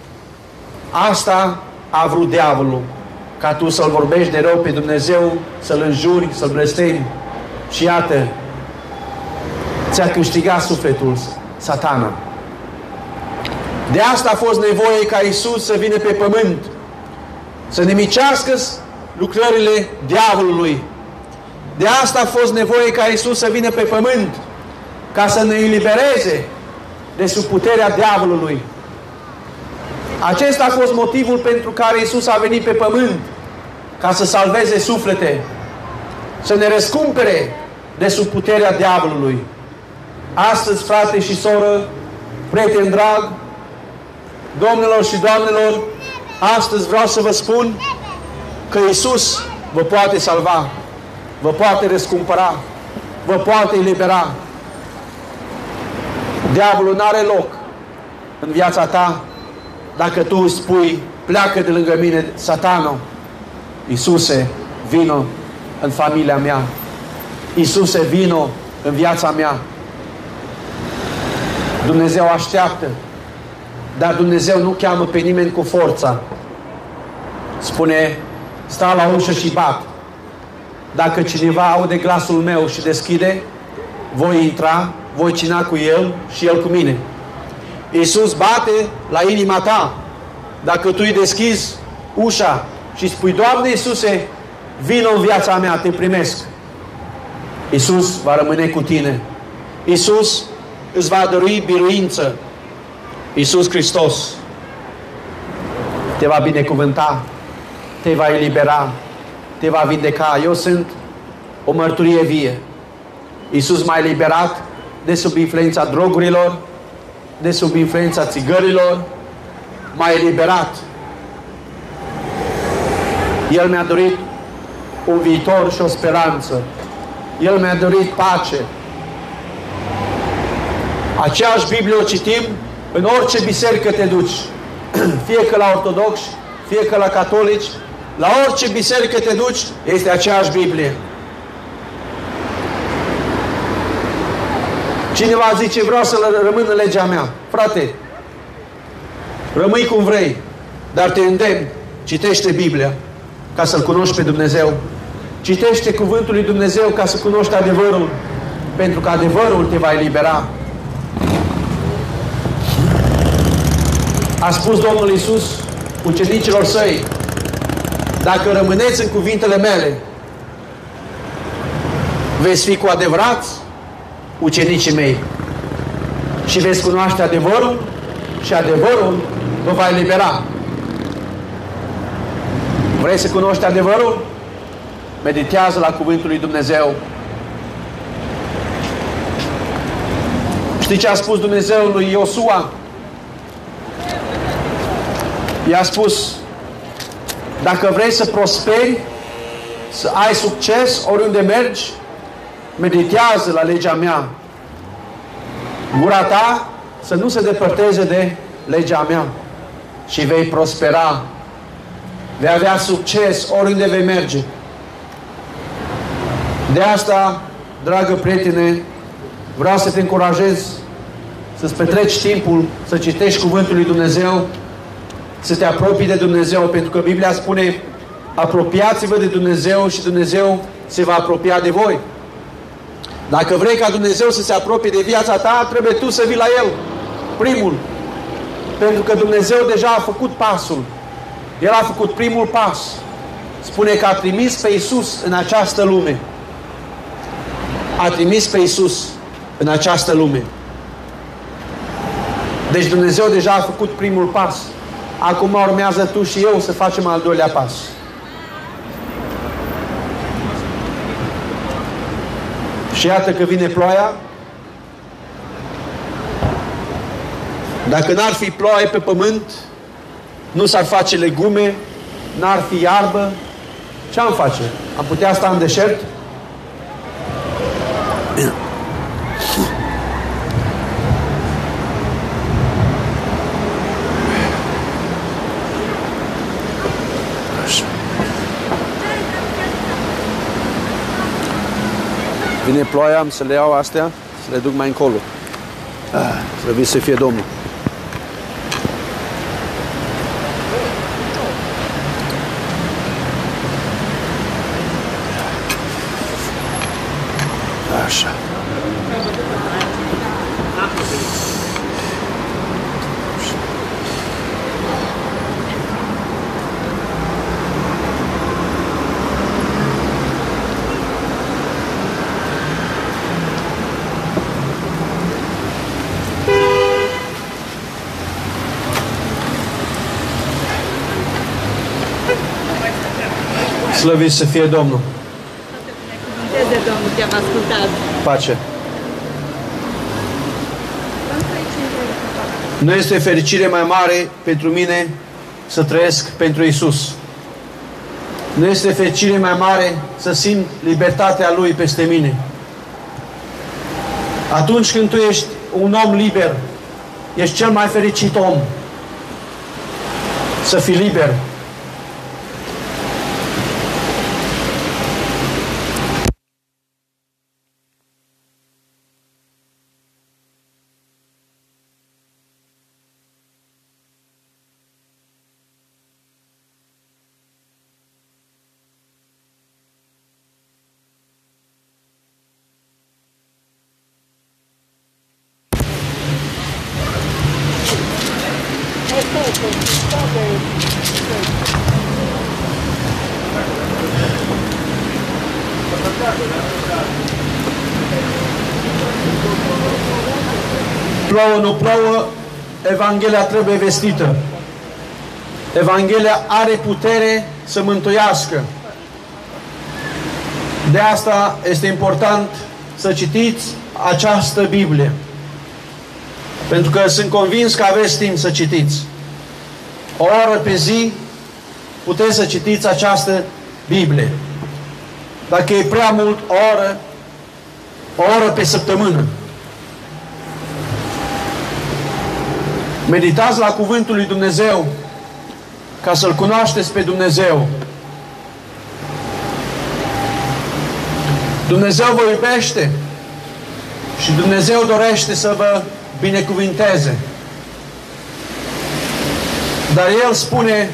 Asta a vrut diavolul, ca tu să-L vorbești de rău pe Dumnezeu, să-L înjuri, să-L blestemi. Și iată, ți-a câștigat sufletul Satana. De asta a fost nevoie ca Iisus să vină pe pământ, să nimicească lucrările diavolului. De asta a fost nevoie ca Iisus să vină pe pământ, ca să ne elibereze de sub puterea diavolului. Acesta a fost motivul pentru care Iisus a venit pe pământ, ca să salveze suflete, să ne răscumpere de sub puterea diavolului. Astăzi, frate și soră, prieteni drag, domnilor și doamnelor, astăzi vreau să vă spun că Iisus vă poate salva, vă poate răscumpăra, vă poate elibera. Diavolul n-are loc în viața ta Dacă tu îți spui, pleacă de lângă mine, Satanul, Iisuse, vino în familia mea. Iisuse, vino în viața mea. Dumnezeu așteaptă, dar Dumnezeu nu cheamă pe nimeni cu forța. Spune, stau la ușă și bat. Dacă cineva aude glasul meu și deschide, voi intra, voi cina cu el și el cu mine. Iisus bate la inima ta. Dacă tu îi deschizi ușa și spui, Doamne Iisuse, vino în viața mea, te primesc. Iisus va rămâne cu tine. Iisus îți va dărui biruință. Iisus Hristos te va binecuvânta, te va elibera, te va vindeca. Eu sunt o mărturie vie. Iisus m-a eliberat de sub influența drogurilor, de sub influența țigărilor, m-a eliberat. El mi-a dorit un viitor și o speranță. El mi-a dorit pace. Aceeași Biblie o citim în orice biserică te duci. Fie că la ortodoxi, fie că la catolici, la orice biserică te duci, este aceeași Biblie. Cineva zice, vreau să rămân în legea mea. Frate, rămâi cum vrei, dar te îndemn, citește Biblia ca să-L cunoști pe Dumnezeu. Citește Cuvântul lui Dumnezeu ca să cunoști adevărul, pentru că adevărul te va elibera. A spus Domnul Iisus ucenicilor săi, dacă rămâneți în cuvintele mele, veți fi cu adevărat ucenicii mei și veți cunoaște adevărul și adevărul vă va elibera. Vrei să cunoști adevărul? Meditează la cuvântul lui Dumnezeu. Știi ce a spus Dumnezeu lui Iosua? I-a spus, dacă vrei să prosperi, să ai succes oriunde mergi, meditează la legea mea. Gura ta să nu se depărteze de legea mea și vei prospera. Vei avea succes oriunde vei merge. De asta, dragă prietene, vreau să te încurajez să-ți petreci timpul, să citești Cuvântul lui Dumnezeu, să te apropii de Dumnezeu, pentru că Biblia spune, apropiați-vă de Dumnezeu și Dumnezeu se va apropia de voi. Dacă vrei ca Dumnezeu să se apropie de viața ta, trebuie tu să vii la El, primul. Pentru că Dumnezeu deja a făcut pasul. El a făcut primul pas. Spune că a trimis pe Iisus în această lume. A trimis pe Iisus în această lume. Deci Dumnezeu deja a făcut primul pas. Acum urmează tu și eu să facem al doilea pas. Și iată că vine ploaia. Dacă n-ar fi ploaie pe pământ, nu s-ar face legume, n-ar fi iarbă, ce-am face? Am putea sta în deșert? Vine ploaia, am să le iau astea, să le duc mai încolo. Trebuie să fie Domnul. Așa. Slăvit să fie Domnul. De Domnul, te-am ascultat. Pace. Nu este fericire mai mare pentru mine să trăiesc pentru Iisus. Nu este fericire mai mare să simt libertatea Lui peste mine. Atunci când tu ești un om liber, ești cel mai fericit om. să fii liber. Plouă, nu plouă, Evanghelia trebuie vestită. Evanghelia are putere să mântuiască. De asta este important să citiți această Biblie. Pentru că sunt convins că aveți timp să citiți. O oră pe zi puteți să citiți această Biblie. Dacă e prea mult, o oră, o oră pe săptămână. Meditați la Cuvântul lui Dumnezeu ca să-L cunoașteți pe Dumnezeu. Dumnezeu vă iubește și Dumnezeu dorește să vă binecuvinteze. Dar El spune,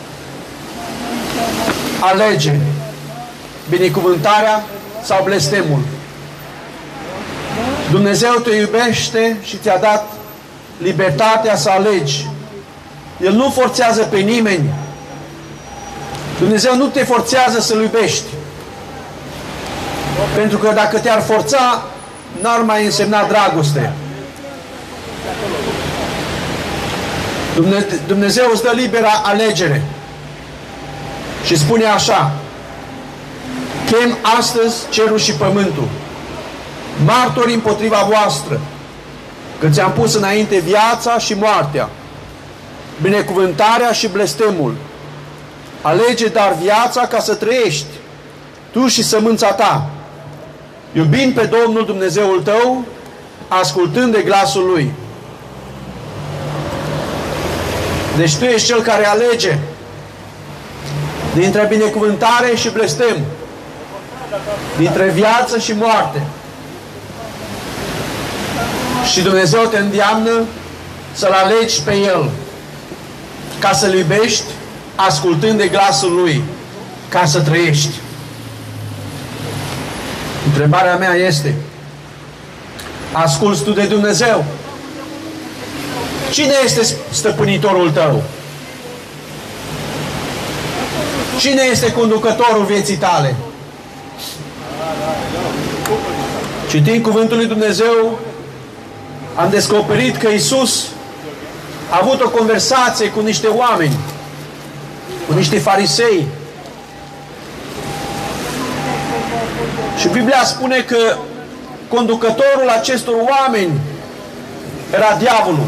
alege binecuvântarea sau blestemul. Dumnezeu te iubește și ți-a dat libertatea să alegi. El nu forțează pe nimeni. Dumnezeu nu te forțează să-L iubești. Pentru că dacă te-ar forța, n-ar mai însemna dragoste. Dumnezeu îți dă libera alegere. Și spune așa: chem astăzi cerul și pământul, martori împotriva voastră, că ți-am pus înainte viața și moartea, binecuvântarea și blestemul. Alege dar viața ca să trăiești, tu și sămânța ta, iubind pe Domnul Dumnezeul tău, ascultând de glasul Lui. Deci tu ești cel care alege dintre binecuvântare și blestem, dintre viață și moarte. Și Dumnezeu te îndeamnă să-L alegi pe El, ca să-L iubești, ascultând de glasul Lui, ca să trăiești. Întrebarea mea este: asculți tu de Dumnezeu? Cine este stăpânitorul tău? Cine este conducătorul vieții tale? Citind Cuvântul lui Dumnezeu, am descoperit că Iisus a avut o conversație cu niște oameni, cu niște farisei. Și Biblia spune că conducătorul acestor oameni era diavolul.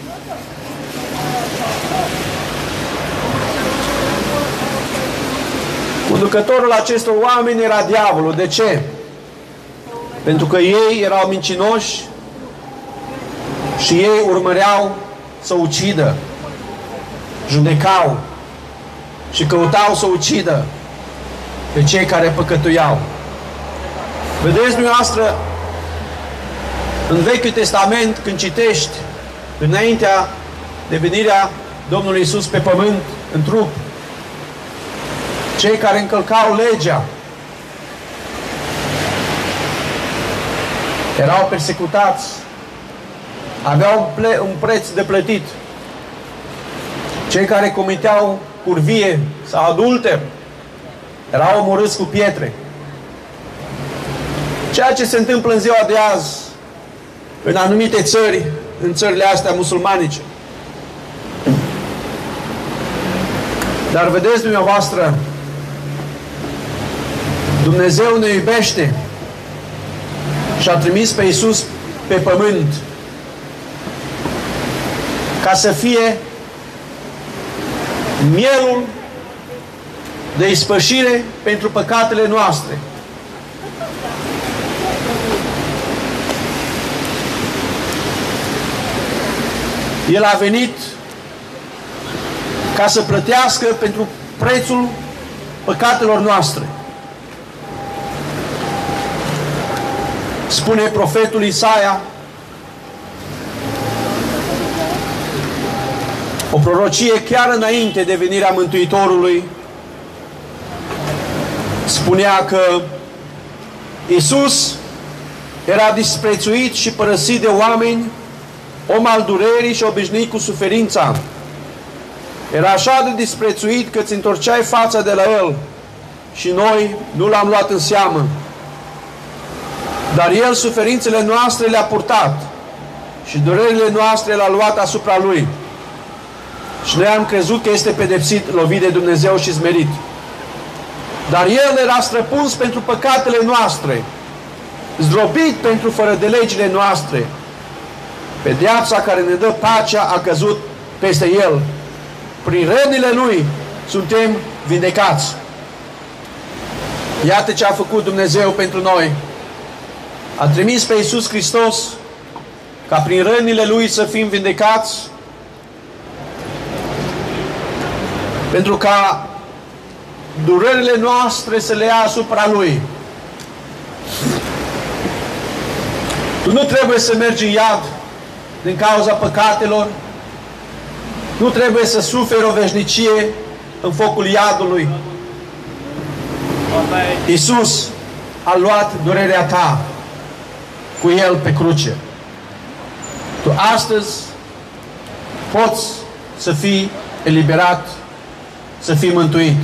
Conducătorul acestor oameni era diavolul. De ce? Pentru că ei erau mincinoși și ei urmăreau să ucidă, judecau și căutau să ucidă pe cei care păcătuiau. Vedeți dumneavoastră, în Vechiul Testament, când citești, înaintea de venirea Domnului Iisus pe pământ, în trup, cei care încălcau legea erau persecutați, aveau un, un preț de plătit. Cei care comiteau curvie sau adulter erau omorâți cu pietre. Ceea ce se întâmplă în ziua de azi în anumite țări, în țările astea musulmanice. Dar vedeți dumneavoastră, Dumnezeu ne iubește și a trimis pe Iisus pe pământ ca să fie mielul de ispășire pentru păcatele noastre. El a venit ca să plătească pentru prețul păcatelor noastre. Spune profetul Isaia, o prorocie chiar înainte de venirea Mântuitorului, spunea că Iisus era disprețuit și părăsit de oameni, om al durerii și obișnuit cu suferința. Era așa de disprețuit că îți întorceai fața de la El și noi nu L-am luat în seamă. Dar El suferințele noastre le-a purtat și durerile noastre le-a luat asupra Lui. Și noi am crezut că este pedepsit, lovit de Dumnezeu și smerit. Dar El era străpuns pentru păcatele noastre, zdrobit pentru fără de legile noastre. Pedeapsa care ne dă pacea a căzut peste El. Prin rănile Lui suntem vindecați. Iată ce a făcut Dumnezeu pentru noi. A trimis pe Iisus Hristos ca prin rănile Lui să fim vindecați, pentru ca durerile noastre să le ia asupra Lui. Tu nu trebuie să mergi în iad din cauza păcatelor. Nu trebuie să suferi o veșnicie în focul iadului. Iisus a luat durerea ta cu El pe cruce. Tu astăzi poți să fii eliberat, să fii mântuit.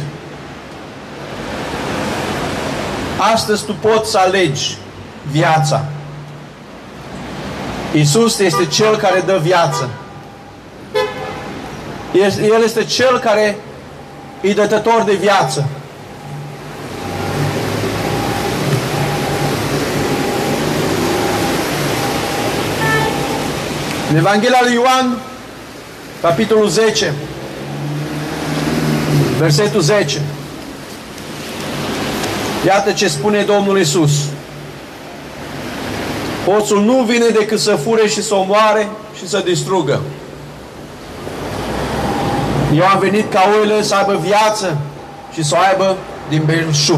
Astăzi tu poți să alegi viața. Iisus este Cel care dă viață. El este Cel care e dătător de viață. În Evanghelia lui Ioan, capitolul zece, versetul zece. Iată ce spune Domnul Iisus. Hoțul nu vine decât să fure și să omoare și să distrugă. Eu am venit ca oile să aibă viață și să o aibă din belșug.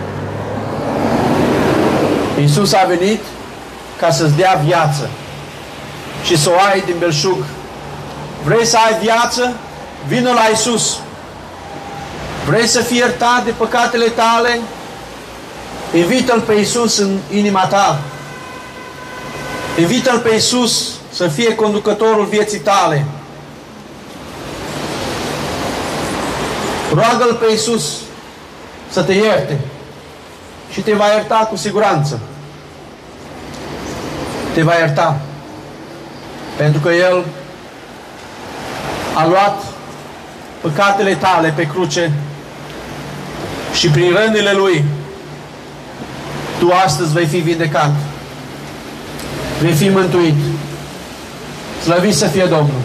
Iisus a venit ca să-ți dea viață și să o ai din belșug. Vrei să ai viață? Vină la Iisus. Vrei să fii iertat de păcatele tale? Invită-L pe Iisus în inima ta. Invită-L pe Iisus să fie conducătorul vieții tale. Roagă-L pe Iisus să te ierte și te va ierta cu siguranță. Te va ierta. Pentru că El a luat păcatele tale pe cruce și prin rănile Lui tu astăzi vei fi vindecat. Vei fi mântuit. Slăvit să fie Domnul!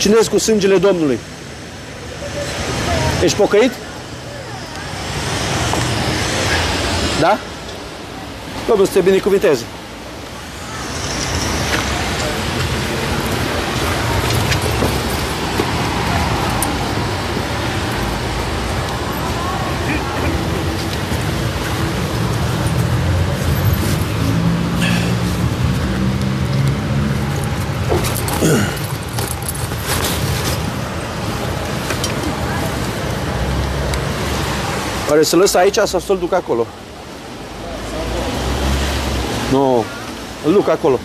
Cinezi cu sângele Domnului. Ești pocăit? Da? Domnul să te binecuvinteze. Oare să lăs aici sau să-l duc acolo? Nu, îl duc acolo.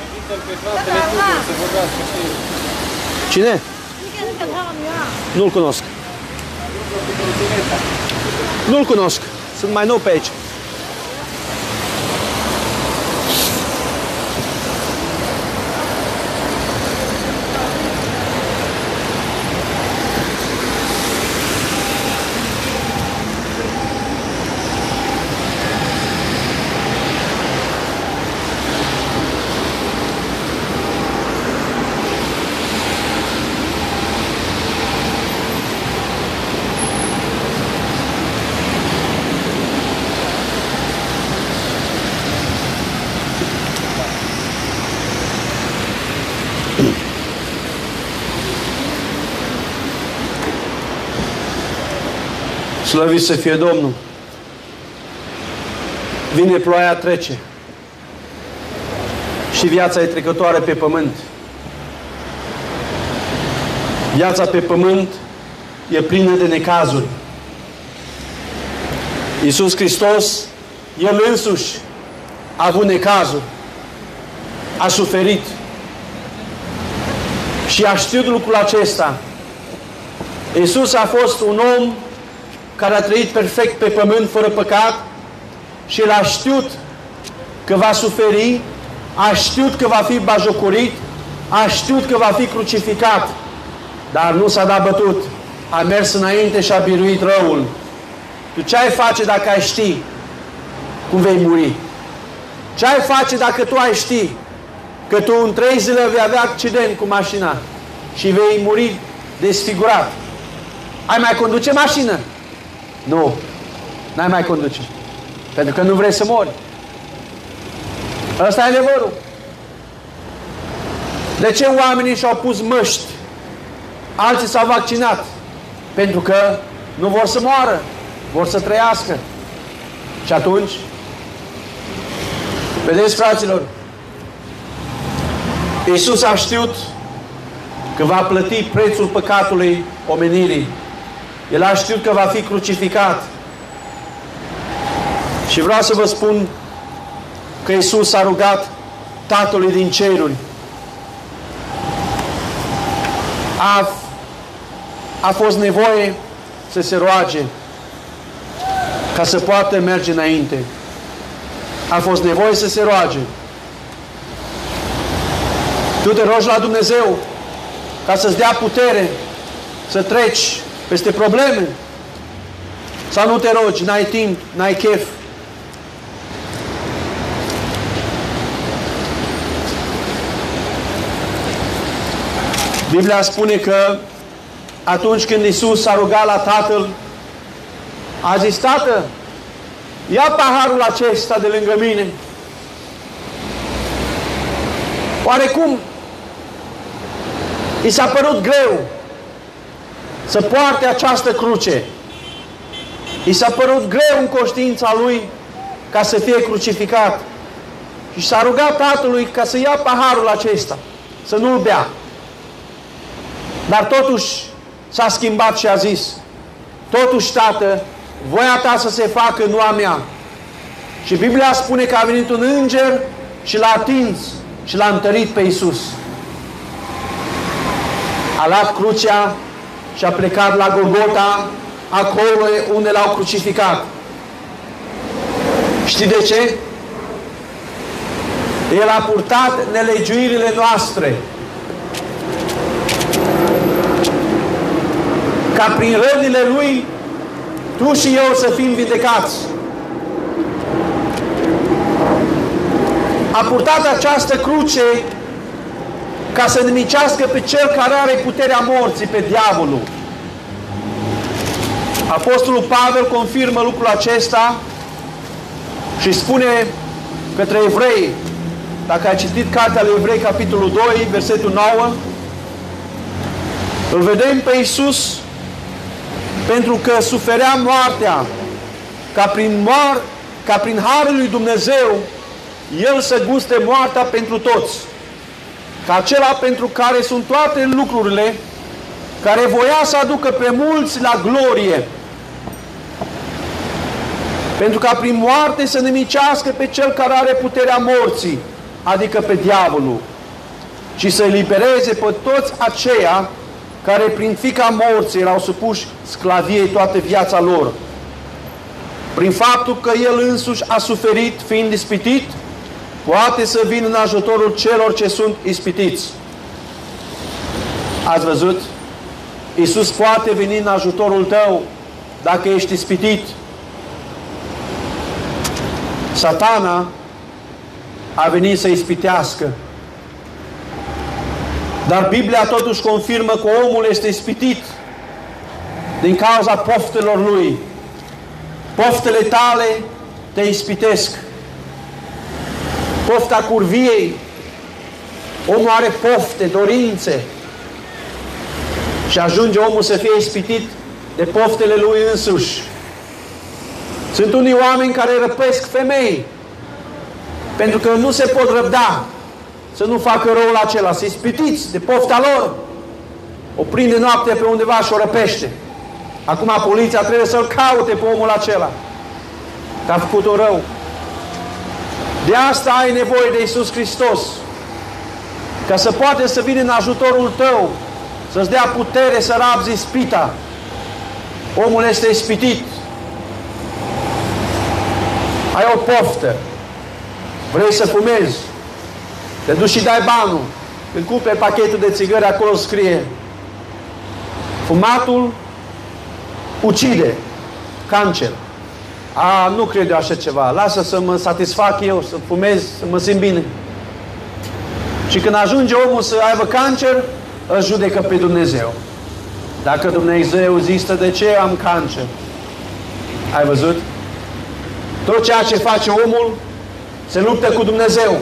Cine? Nu-l cunosc. Nu-l cunosc. Sunt mai nou pe aici. Slăvit să fie Domnul. Vine ploaia, trece. Și viața e trecătoare pe pământ. Viața pe pământ e plină de necazuri. Iisus Hristos, El însuși, a avut necazuri. A suferit. Și a știut lucrul acesta. Iisus a fost un om care a trăit perfect pe pământ, fără păcat, și El a știut că va suferi, a știut că va fi bajocorit, a știut că va fi crucificat, dar nu s-a dat bătut. A mers înainte și a biruit răul. Tu ce ai face dacă ai ști cum vei muri? Ce ai face dacă tu ai ști că tu în trei zile vei avea accident cu mașina și vei muri desfigurat? Ai mai conduce mașină? Nu. N-ai mai conduce. Pentru că nu vrei să mori. Ăsta e adevărul. De ce oamenii și-au pus măști? Alții s-au vaccinat. Pentru că nu vor să moară. Vor să trăiască. Și atunci, vedeți, fraților, Iisus a știut că va plăti prețul păcatului omenirii. El a știut că va fi crucificat. Și vreau să vă spun că Iisus a rugat Tatălui din ceruri. A, a fost nevoie să se roage ca să poată merge înainte. A fost nevoie să se roage. Tu te rogi la Dumnezeu ca să-ți dea putere să treci peste probleme? Sau nu te rogi, n-ai timp, n-ai chef? Biblia spune că atunci când Iisus s-a rugat la Tatăl, a zis: Tată, ia paharul acesta de lângă mine. Oarecum i s-a părut greu să poarte această cruce. I s-a părut greu în conștiința lui ca să fie crucificat. Și s-a rugat Tatălui ca să ia paharul acesta, să nu-l bea. Dar totuși s-a schimbat și a zis: totuși, Tată, voia ta să se facă, nu a mea. Și Biblia spune că a venit un înger și l-a atins și l-a întărit pe Iisus. A luat crucea și a plecat la Golgota, acolo unde l-au crucificat. Știi de ce? El a purtat nelegiuirile noastre, ca prin rănile Lui tu și eu să fim vindecați. A purtat această cruce ca să nimicească pe cel care are puterea morții, pe diavolul. Apostolul Pavel confirmă lucrul acesta și spune către evrei, dacă ai citit cartea lui Evrei, capitolul doi, versetul nouă, îl vedem pe Iisus pentru că suferea moartea, ca prin, moar, ca prin harul lui Dumnezeu, El să guste moartea pentru toți. Ca acela pentru care sunt toate lucrurile, care voia să aducă pe mulți la glorie. Pentru ca prin moarte să nimicească pe cel care are puterea morții, adică pe diavolul, și să elibereze pe toți aceia care prin fica morții erau supuși sclaviei toată viața lor. Prin faptul că El însuși a suferit fiind ispitit, poate să vină în ajutorul celor ce sunt ispitiți. Ați văzut? Iisus poate veni în ajutorul tău dacă ești ispitit. Satana a venit să ispitească. Dar Biblia totuși confirmă că omul este ispitit din cauza poftelor lui. Poftele tale te ispitesc. Pofta curviei. Omul are pofte, dorințe. Și ajunge omul să fie ispitit de poftele lui însuși. Sunt unii oameni care răpesc femei pentru că nu se pot răbda să nu facă răul acela, să ispitiți de pofta lor. O prinde noaptea pe undeva și o răpește. Acum poliția trebuie să-l caute pe omul acela că a făcut un rău. De asta ai nevoie de Iisus Hristos, ca să poate să vină în ajutorul tău, să-ți dea putere să rabzi ispita. Omul este ispitit. Ai o poftă. Vrei să fumezi. Te duci și dai banul. Când cumperi pachetul de țigări, acolo scrie: fumatul ucide. Cancer. A, nu cred eu așa ceva. Lasă să mă satisfac eu, să fumez, să mă simt bine. Și când ajunge omul să aibă cancer, îl judecă pe Dumnezeu. Dacă Dumnezeu există, de ce am cancer? Ai văzut? Tot ceea ce face omul se luptă cu Dumnezeu.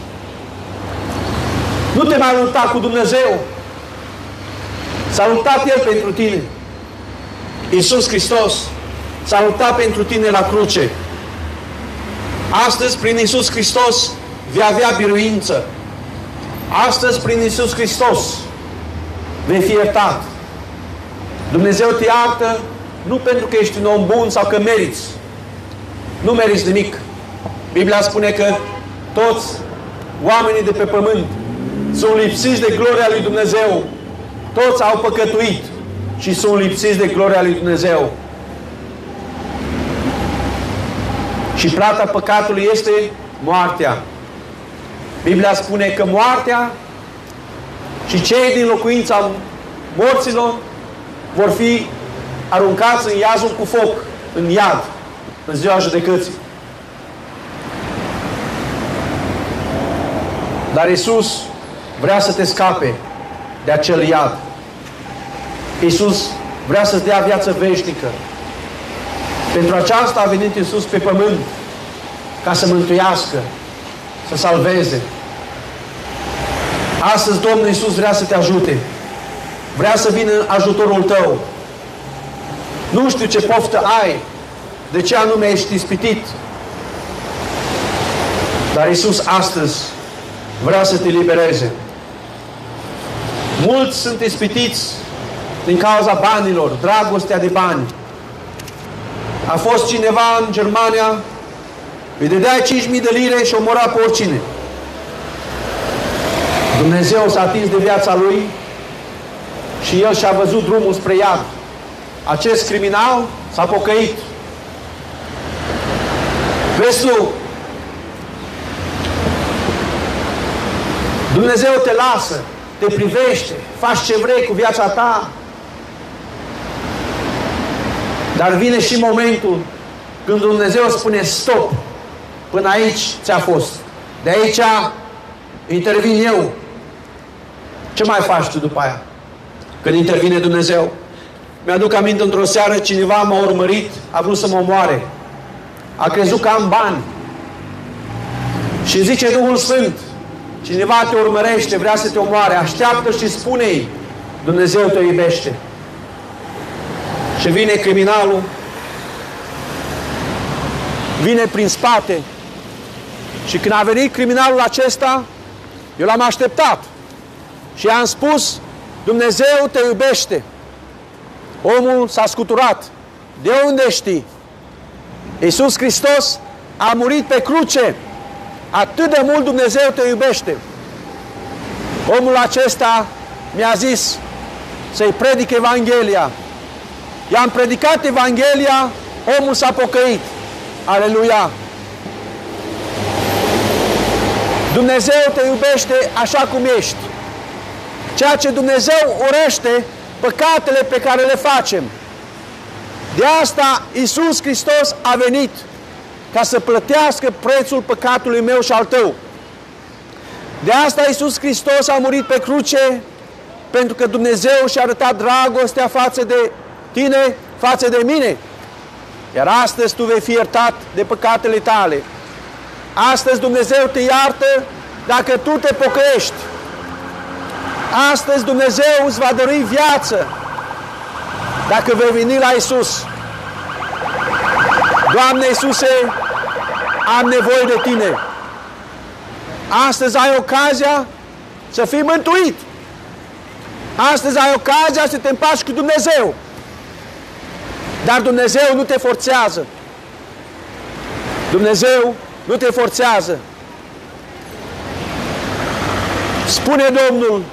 Nu te mai lupta cu Dumnezeu. S-a luptat El pentru tine. Iisus Hristos s-a luptat pentru tine la cruce. Astăzi, prin Iisus Hristos, vei avea biruință. Astăzi, prin Iisus Hristos, vei fi iertat. Dumnezeu te iartă nu pentru că ești un om bun sau că meriți. Nu meriți nimic. Biblia spune că toți oamenii de pe pământ sunt lipsiți de gloria lui Dumnezeu. Toți au păcătuit și sunt lipsiți de gloria lui Dumnezeu. Și plata păcatului este moartea. Biblia spune că moartea și cei din locuința morților vor fi aruncați în iazul cu foc, în iad, în ziua judecății. Dar Iisus vrea să te scape de acel iad. Iisus vrea să-ți dea viață veșnică. Pentru aceasta a venit Iisus pe pământ, ca să mântuiască, să salveze. Astăzi Domnul Iisus vrea să te ajute. Vrea să vină în ajutorul tău. Nu știu ce poftă ai, de ce anume ești ispitit. Dar Iisus astăzi vrea să te libereze. Mulți sunt ispitiți din cauza banilor, dragostea de bani. A fost cineva în Germania, îi dădeai cinci mii de lire și omora pe oricine. Dumnezeu s-a atins de viața lui și el și-a văzut drumul spre iad. Acest criminal s-a pocăit. Vezi tu, Dumnezeu te lasă, te privește, faci ce vrei cu viața ta. Dar vine și momentul când Dumnezeu spune stop, până aici ți-a fost. De aici intervin eu. Ce mai faci tu după aia? Când intervine Dumnezeu? Mi-aduc aminte, într-o seară cineva m-a urmărit, a vrut să mă omoare. A crezut că am bani. Și zice Duhul Sfânt, cineva te urmărește, vrea să te omoare, așteaptă și spune-i, Dumnezeu te iubește. Și vine criminalul, vine prin spate. Și când a venit criminalul acesta, eu l-am așteptat. Și i-am spus, Dumnezeu te iubește. Omul s-a scuturat. De unde știi? Iisus Hristos a murit pe cruce. Atât de mult Dumnezeu te iubește. Omul acesta mi-a zis să-i predic Evanghelia. I-am predicat Evanghelia, omul s-a pocăit. Aleluia! Dumnezeu te iubește așa cum ești. Ceea ce Dumnezeu urăște, păcatele pe care le facem. De asta Iisus Hristos a venit ca să plătească prețul păcatului meu și al tău. De asta Iisus Hristos a murit pe cruce, pentru că Dumnezeu și-a arătat dragostea față de tine, față de mine. Iar astăzi tu vei fi iertat de păcatele tale. Astăzi Dumnezeu te iartă dacă tu te pocăiești. Astăzi Dumnezeu îți va dori viață dacă vei veni la Iisus. Doamne Iisuse, am nevoie de Tine. Astăzi ai ocazia să fii mântuit. Astăzi ai ocazia să te împaci cu Dumnezeu. Dar Dumnezeu nu te forțează. Dumnezeu nu te forțează. Spune Domnul,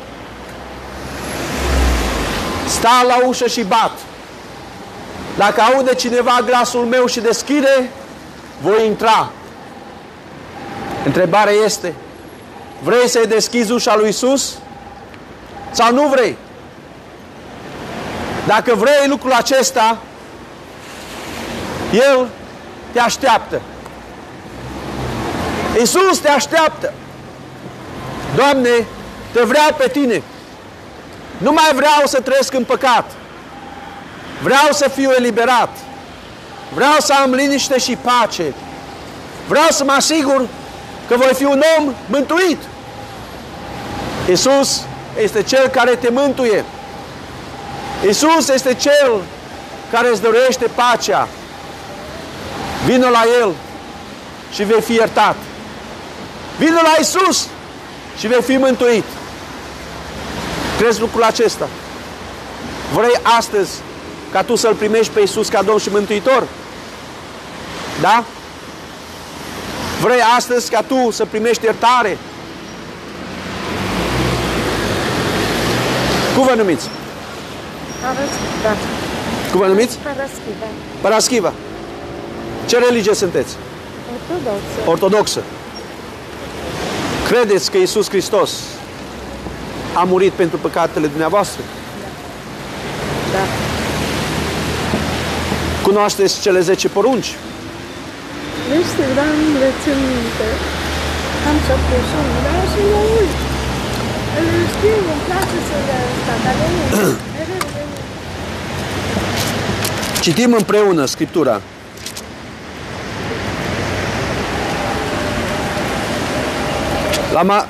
sta la ușă și bat. Dacă aude cineva glasul meu și deschide, voi intra. Întrebarea este, vrei să-i deschizi ușa lui Iisus? Sau nu vrei? Dacă vrei lucrul acesta, El te așteaptă. Iisus te așteaptă. Doamne, te vreau pe Tine. Nu mai vreau să trăiesc în păcat. Vreau să fiu eliberat. Vreau să am liniște și pace. Vreau să mă asigur că voi fi un om mântuit. Iisus este Cel care te mântuie. Iisus este Cel care îți dorește pacea. Vino la El și vei fi iertat. Vino la Iisus și vei fi mântuit. Crezi lucrul acesta? Vrei astăzi ca tu să-L primești pe Iisus ca Domn și Mântuitor? Da? Vrei astăzi ca tu să primești iertare? Cum vă numiți? Paraschiva. Cum vă numiți? Paraschiva. Paraschiva. Ce religie sunteți? Ortodoxă. Ortodoxă. Credeți că Iisus Hristos a murit pentru păcatele dumneavoastră? Da. Cunoașteți cele zece porunci? Nu știu, dar nu le țin minte. Am șaptezeci și unu, dar și mă uit. Îl știu, îmi place să le asta, dar nu. Citim împreună Scriptura. La ma...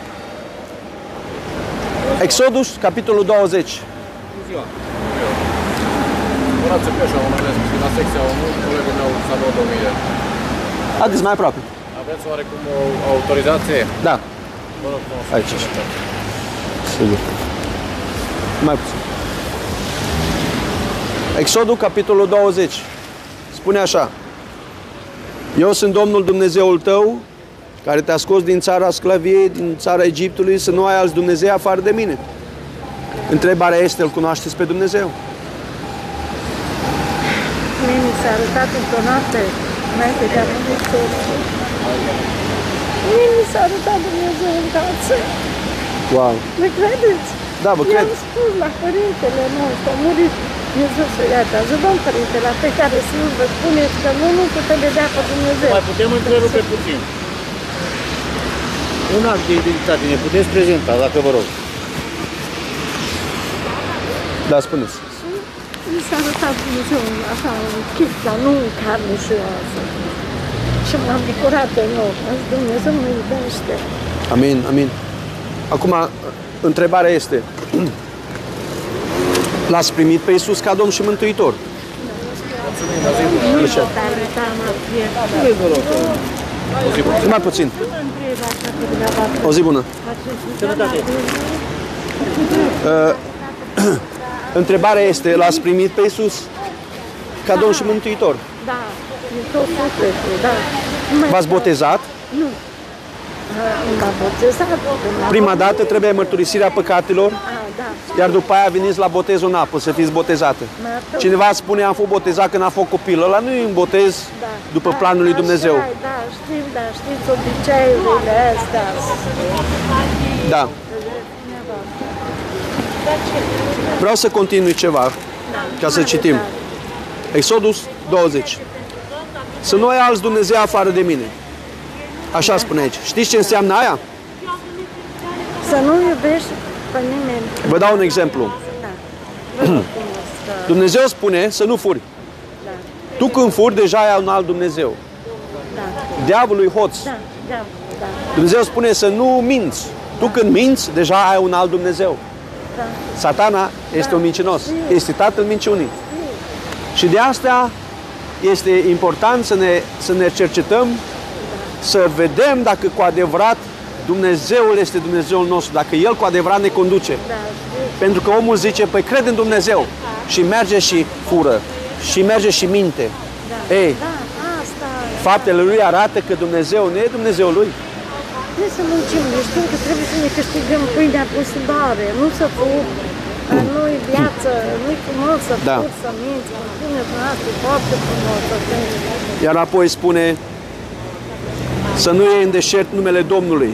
Exodus, capitolul douăzeci. Ziua. Orați pe așa, un ales, la secția unu, colegul meu s-a luat o mie. Haideți mai aproape. Aveți oarecum o autorizație? Da. Vă rog frumos. Aici. Sigur. Mai puțin. Exodul, capitolul douăzeci. Spune așa. Eu sunt Domnul Dumnezeul tău, care te-a scos din țara sclaviei, din țara Egiptului, să nu ai alți Dumnezei afară de mine. Întrebarea este, îl cunoașteți pe Dumnezeu? Mie mi s-a arătat într-o noapte, înainte de a mă sorții. Mie mi s-a arătat Dumnezeu în casă. Wow. Mă credeți? Da, vă cred. I-am spus la părintele nostru, a murit Dumnezeu să iată. Domn părinte, la pe care să nu vă spuneți că nu, nu putem vedea pe Dumnezeu. Mai putem întrerupe puțin. Un act de identitate ne puteți prezenta, dacă vă rog. Da, spuneți. Mi s-a arătat Dumnezeu așa un chip, dar nu în carne și oasă. Și m-am bucurat de nou. Azi Dumnezeu mă iubește. Amin, amin. Acum, întrebarea este, l-ați primit pe Iisus ca Domn și Mântuitor? Nu știu, dar Mai puțin. O zi bună. Uh, întrebarea este, l-ați primit pe Iisus ca Domn și Mântuitor? Da, din tot sufletul, da. V-ați botezat? Nu. M-am botezat. Prima dată trebuie mărturisirea păcatelor, Ah, da. iar după aia veniți la botezul în apă, să fiți botezată. Cineva spune, am fost botezat când a fost copil. Ăla nu e un botez după planul lui Dumnezeu. Așa, da, știm, da, știți obiceiurile astea. Da. Vreau să continui ceva, ca să citim. Exodus douăzeci. Să nu ai alți Dumnezei afară de mine. Așa spune aici. Știți ce înseamnă aia? Să nu iubești pe nimeni. Vă dau un exemplu. Da. Vă rog frumos că- Dumnezeu spune să nu furi. Da, Tu când furi, deja ai un alt Dumnezeu. da, Diavolul e hoț. da, da, da, Dumnezeu spune să nu minți. Tu când minți, deja ai un alt Dumnezeu. da. Satana este un mincinos. Este tatăl minciunii. Și de asta este important să ne, să ne cercetăm, să vedem dacă cu adevărat Dumnezeul este Dumnezeul nostru, dacă El cu adevărat ne conduce. Da, Pentru că omul zice, păi cred în Dumnezeu și merge și fură și merge și minte. Ei, da, asta. faptele lui arată că Dumnezeu nu e Dumnezeul lui. Trebuie să muncim, noi știm că trebuie să ne câștigăm pâinea cu sudare, nu să fug. Nu-i viață, nu-i frumos să Da. fug, să minți, să spuneți noastră, foarte frumos să fim. Iar apoi spune să nu iei în deșert numele Domnului.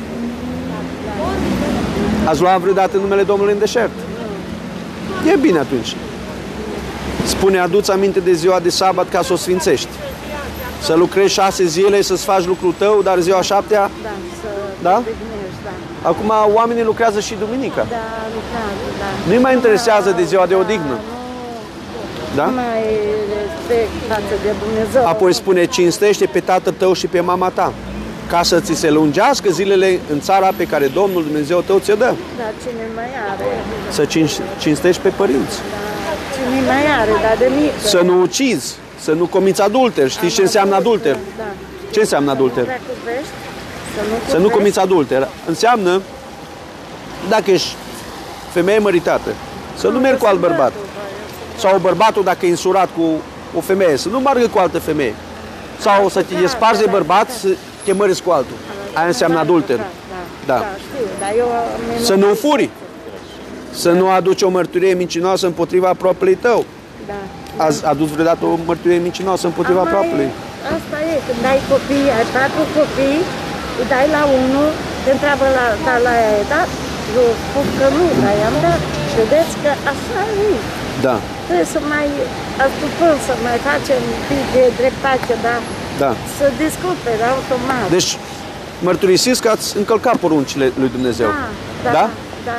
Ați luat vreodată numele Domnului în deșert? E bine atunci. Spune, adu-ți aminte de ziua de sabat ca să o sfințești. Să lucrezi șase zile, să-ți faci lucrul tău, dar ziua șaptea, Da, să Da? te odihnești, da. acum oamenii lucrează și duminica. Da, lucrează, da. Nu-i mai interesează de ziua de odihnă. Da? Nu mai respect față de Dumnezeu. Apoi spune, cinstește pe tatăl tău și pe mama ta, ca să ți se lungească zilele în țara pe care Domnul Dumnezeu tău ți-o dă. Da, cine mai are, Să cin- cinstești pe părinți. cine mai are, dar de mică. Să nu ucizi, să nu comiți adulter. Știți ce înseamnă adulter? Da. Ce înseamnă adulter? Dacă cuvești, să nu Să nu cuvești. comiți adulter. Înseamnă, dacă ești femeie măritată, să nu mergi cu alt bărbat. Sau bărbatul, dacă e însurat cu o femeie, să nu meargă cu altă femeie. Sau să te spargi de bărbat, să te măriți cu altul. Aia înseamnă adulter. Da, Da. da, știu, dar eu... am- Să nu furi. Să nu aduci o mărturie mincinoasă împotriva propriului tău. Da. Ați adus vreodată o mărturie mincinoasă împotriva Am mai- propriului? Asta e, când ai copii, ai patru copii, îi dai la unul, te întreabă la, dar la aia ai dat? Eu spun că nu, dar i-am dat. Vedeți că așa e. Da, Trebuie să mai ascultăm, să mai facem un pic de dreptate, dar da. să descoperi automat. Deci, mărturisiți că ați încălcat poruncile lui Dumnezeu. da, da, Da? da.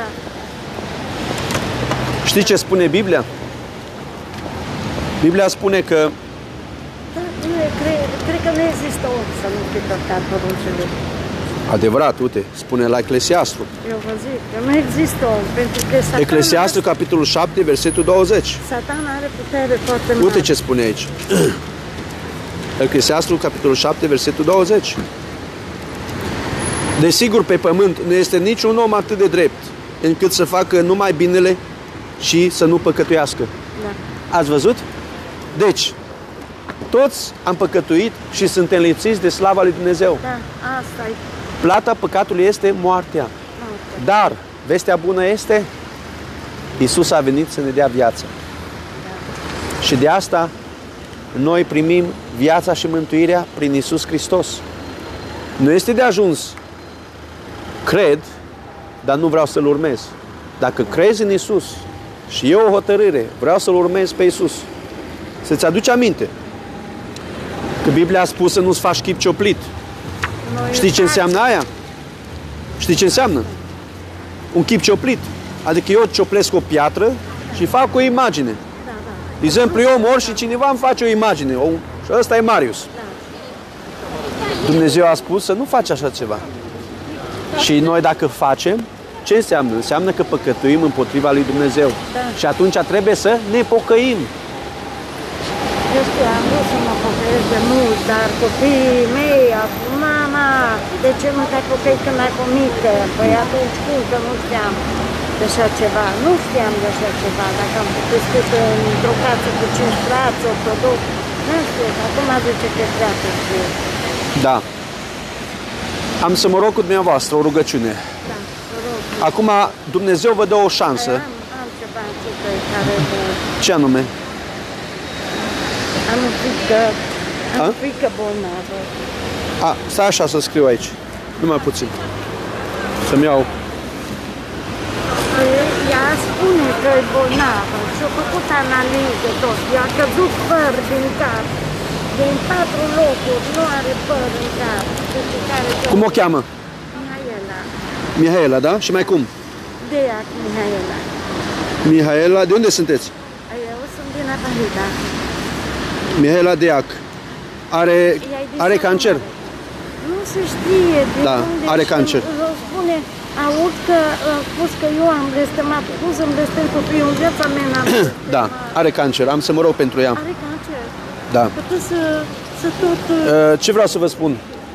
Știți ce spune Biblia? Biblia spune că Da, nu e, cred, cred că nu există om să nu fi călcat poruncile. adevărat, uite, spune la Eclesiastru. Eu vă zic că nu există om, pentru că Satan, Eclesiastru, capitolul șapte, versetul douăzeci. Satan are putere foarte mare. Uite ce spune aici. Eclesiastru, capitolul șapte, versetul douăzeci. Desigur, pe pământ nu este niciun om atât de drept încât să facă numai binele și să nu păcătuiască. Da. Ați văzut? Deci, toți am păcătuit și suntem lipsiți de slava lui Dumnezeu. Da, asta e. Plata păcatului este moartea. Dar, vestea bună este, Iisus a venit să ne dea viață. Și de asta, noi primim viața și mântuirea prin Iisus Hristos. Nu este de ajuns. Cred, dar nu vreau să-L urmez. Dacă crezi în Iisus și eu o hotărâre, vreau să-L urmez pe Iisus, să-ți aduci aminte că Biblia a spus să nu-ți faci chip cioplit. Noi Știi ce înseamnă aia? Știi ce înseamnă? Un chip cioplit. Adică eu cioplesc o piatră și fac o imagine. Da, da. De exemplu, eu mor și cineva îmi face o imagine. O, și ăsta e Marius. Dumnezeu a spus să nu faci așa ceva. Și noi dacă facem, ce înseamnă? Înseamnă că păcătuim împotriva lui Dumnezeu. Da. Și atunci trebuie să ne pocăim. Eu știu, am vrut să mă pocăiesc de mult, dar copiii mei au spus, mama, de ce nu te-ai pocăit când ai comică? Păi atunci cum, că nu știam de așa ceva. Nu știam de așa ceva, dacă am crescut într-o casă cu cinci frați, ortodox, nu știu, acum zice că e prea târziu. Da. Am să mă rog cu dumneavoastră o rugăciune. Da, vă rog. Acum Dumnezeu vă dă o șansă. Am, am ceva în țucă care mă... Ce anume? Am o frică, am A? o frică bolnavă. A, stai așa să scriu aici. Numai puțin. Să-mi iau. Ea spune că e bolnavă și a făcut analize tot. I-a căzut păr din cap. Din patru locuri nu are păr în cap. Deci care Cum o cheamă? Mihaela. Mihaela, da? Și mai cum? Deac Mihaela. Mihaela, de unde sunteți? Eu sunt din Apahida. Mihaela Deac. Are, are cancer? Nu se știe de Da, unde are și cancer. îmi spune, aud că a spus că eu am blestemat. Cum să-mi blestem copiii în viața mea? N-am blestemat. Da, are cancer. Am să mă rog pentru ea. Are cancer. Da. Puteți să, să tot... Uh, ce vreau să vă spun?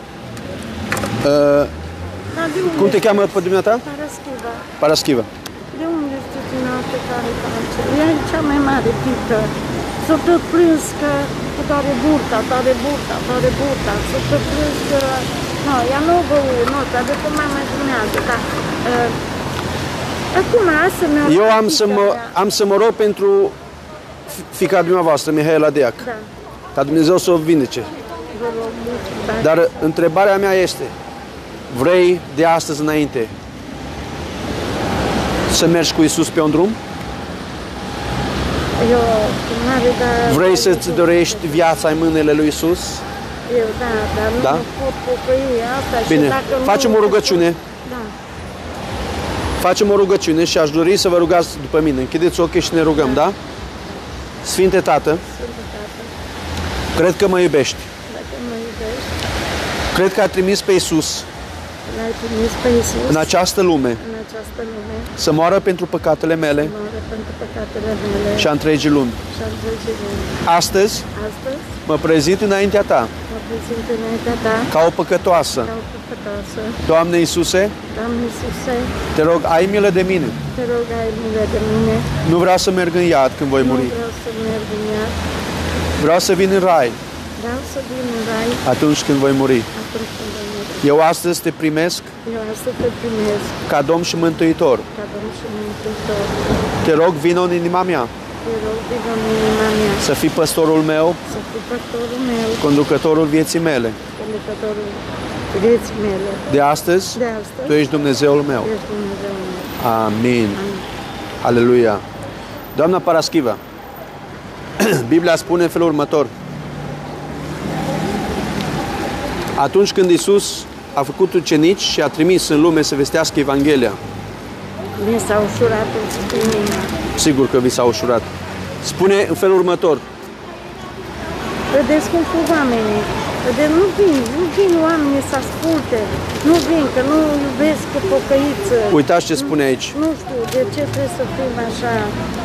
Uh, Dar de unde cum te știi? cheamă pe dumneata? Paraschiva. Paraschivă. De unde știi dumneavoastră că are cancer? Ea e cea mai mare pică. S-a tot plâns că doare burta, doare burta, doare burta. S-a tot plâns că... Nu, ea nu o băut, nu, dar de cum mai mai spunează, dar... Uh, acum, să mi-o... Eu am să mă, am să mă rog pentru fi- fiica dumneavoastră, Mihaela Deac. Da, Ca Dumnezeu să o vindece. vă rog mult, dar... Dar întrebarea mea este, vrei de astăzi înainte să mergi cu Isus pe un drum? Eu, mare, dar... Vrei să-ți dorești viața în mâinile lui Isus? Eu, da, dar nu Da? mă pot pocăi asta și Bine, dacă nu... facem o rugăciune. Da. Facem o rugăciune și aș dori să vă rugați după mine. Închideți ochii și ne rugăm, da? Sfinte Tată, Sfântă Tată, cred că mă iubești. dacă mă iubești, Cred că ai trimis pe Isus l-ai trimis pe Iisus în această lume în această lume, să moară pentru păcatele mele moare pentru păcatele mele și a întregii lumi. și a întregii lumi. Astăzi Astăzi mă prezint înaintea Ta mă prezint înaintea Ta ca o păcătoasă. ca o păcătoasă. Doamne Iisuse, Doamne Iisuse, te rog, ai milă de mine. te rog, ai milă de mine. Nu vreau să merg în iad când voi Nu muri. vreau să merg în iad. Vreau să vin în rai Vreau să vin în rai atunci când voi muri. atunci când voi muri. Eu astăzi te primesc Eu astăzi te primesc ca Domn și Mântuitor. ca Domn și Mântuitor. Te rog, vină în inima mea Te rog, vină în inima mea să fii păstorul meu, să fii păstorul meu, conducătorul vieții mele. conducătorul vieții mele. De astăzi, De astăzi, Tu ești Dumnezeul meu. ești Dumnezeu meu. Amin. Amin. Aleluia. Doamna Paraschiva, Biblia spune în felul următor. Atunci când Isus a făcut ucenici și a trimis în lume să vestească Evanghelia, Mi s-a ușurat inima. sigur că vi s-a ușurat. Spune în felul următor. Vedeți cum sunt oamenii. Vedeți, nu vin, nu vin oamenii să asculte. Nu vin, că nu iubesc pocăiță. Uitați ce spune aici. Nu știu de ce trebuie să fim așa.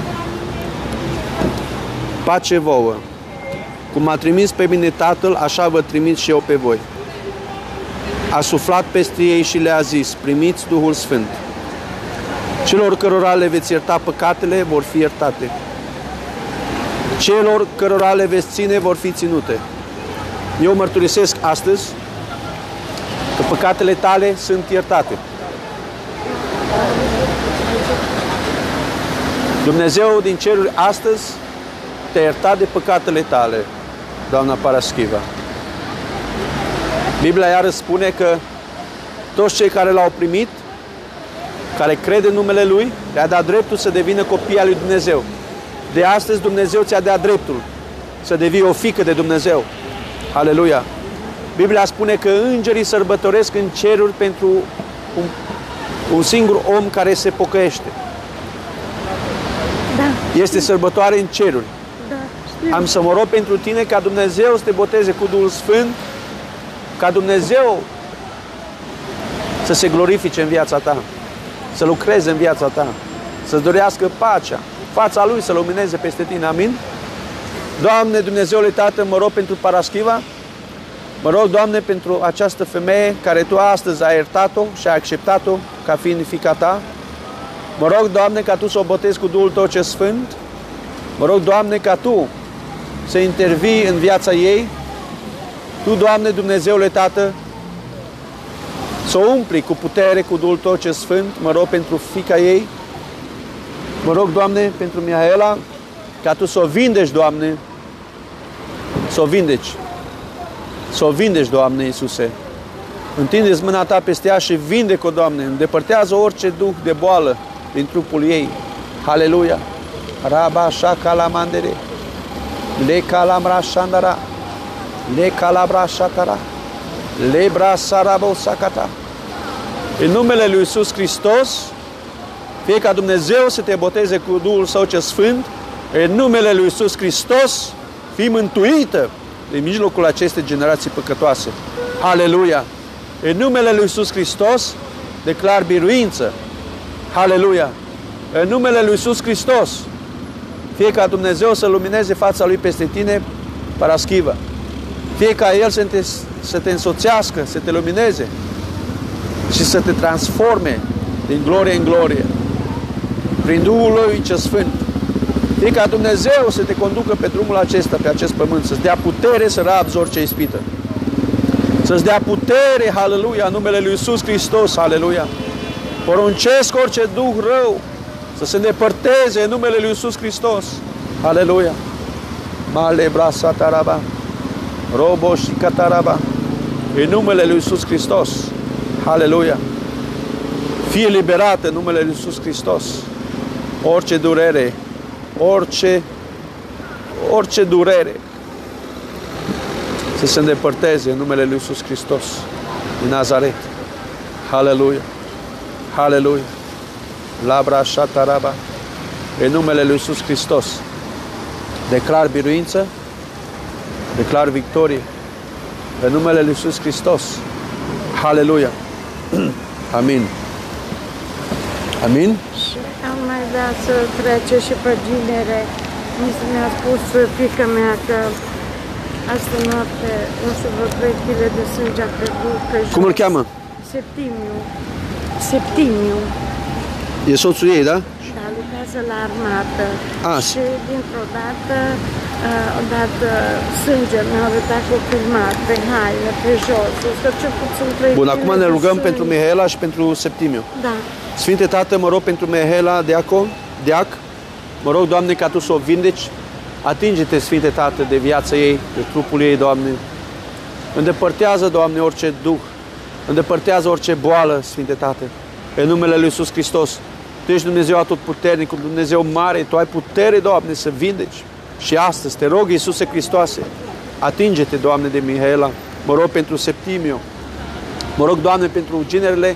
Pace vouă. Cum m-a trimis pe mine Tatăl, așa vă trimit și eu pe voi. A suflat peste ei și le-a zis, primiți Duhul Sfânt. Celor cărora le veți ierta păcatele, vor fi iertate. Celor cărora le veți ține, vor fi ținute. Eu mărturisesc astăzi că păcatele tale sunt iertate. Dumnezeu din ceruri astăzi te-a iertat de păcatele tale, doamna Paraschiva. Biblia iară spune că toți cei care l-au primit, care cred în numele Lui, le-a dat dreptul să devină copii al lui Dumnezeu. De astăzi Dumnezeu ți-a dat dreptul să devii o fiică de Dumnezeu. Aleluia! Biblia spune că îngerii sărbătoresc în ceruri pentru un, un singur om care se pocăiește. Da. Este sărbătoare în ceruri. Da, știu. Am să mă rog pentru tine ca Dumnezeu să te boteze cu Duhul Sfânt, ca Dumnezeu să se glorifice în viața ta, să lucreze în viața ta, să-ți dorească pacea, fața Lui să lumineze peste tine. Amin? Doamne, Dumnezeule Tată, mă rog pentru Paraschiva, mă rog, Doamne, pentru această femeie care Tu astăzi ai iertat-o și ai acceptat-o ca fiind fiica Ta. Mă rog, Doamne, ca Tu să o botezi cu Duhul Tău ce Sfânt. Mă rog, Doamne, ca Tu să intervii în viața ei. Tu, Doamne, Dumnezeule Tată, să o umpli cu putere, cu Duhul Tău ce Sfânt. Mă rog pentru fiica ei. Mă rog, Doamne, pentru Mihaela, ca Tu să o vindeci, Doamne, să o vindeci. Să o vindeci, Doamne Iisuse. Întinde-ți mâna Ta peste ea și vindec-o, Doamne. Îndepărtează orice duh de boală din trupul ei. Haleluia! Raba shaka mandere. Le kalamra shandara. Le kalabra shatara. Le brasarabo sakata. În numele lui Iisus Hristos, fie ca Dumnezeu să te boteze cu Duhul Său ce Sfânt. În numele lui Iisus Hristos, fii mântuită din mijlocul acestei generații păcătoase. Haleluia! În numele lui Iisus Hristos, declar biruință. Haleluia! În numele lui Iisus Hristos, fie ca Dumnezeu să lumineze fața Lui peste tine, Paraschivă. Fie ca El să te, să te însoțească, să te lumineze și să te transforme din glorie în glorie. Prin Duhul Lui ce Sfânt. Fie ca Dumnezeu să te conducă pe drumul acesta, pe acest pământ, să-ți dea putere să rabzi orice ispită. Să-ți dea putere, haleluia, în numele lui Iisus Hristos, haleluia. Poruncesc orice duh rău să se îndepărteze în numele lui Iisus Hristos, haleluia. Male brasa taraba, robo și cataraba, în numele lui Iisus Hristos, haleluia. Fie liberată în numele lui Iisus Hristos. Orice durere, orice, orice durere să se îndepărteze în numele lui Iisus Hristos din Nazaret. Haleluia! Haleluia! Labra shataraba. În numele lui Iisus Hristos declar biruință, declar victorie. În numele lui Iisus Hristos. Haleluia! Amin. Amin? Și am mai dat să trece și pe ginere. Mi-a spus fiica mea că astă noapte o să vă trei chile de sânge a trecut pe jos. Cum îl cheamă? Septimiu. Septimiu. E soțul ei, da? Da, lucrează la armată. A, și dintr-o dată, uh, odată sânge mi-a arătat cu filmat pe haine, pe jos. O să cel puțin trei bun, chile acum ne de rugăm sânge. pentru Mihaela și pentru Septimiu. Da. Sfinte Tată, mă rog pentru Mihaela, deacon, deac, mă rog, Doamne, ca Tu să o vindeci. Atinge-te, Sfinte Tată, de viața ei, de trupul ei, Doamne. Îndepărtează, Doamne, orice duh. Îndepărtează orice boală, Sfinte Tată. În numele lui Iisus Hristos. Tu ești Dumnezeu atotputernic, un Dumnezeu mare. Tu ai putere, Doamne, să vindeci. Și astăzi, te rog, Iisuse Hristoase, atinge-te, Doamne, de Mihaela. Mă rog pentru Septimiu. Mă rog, Doamne, pentru ginerele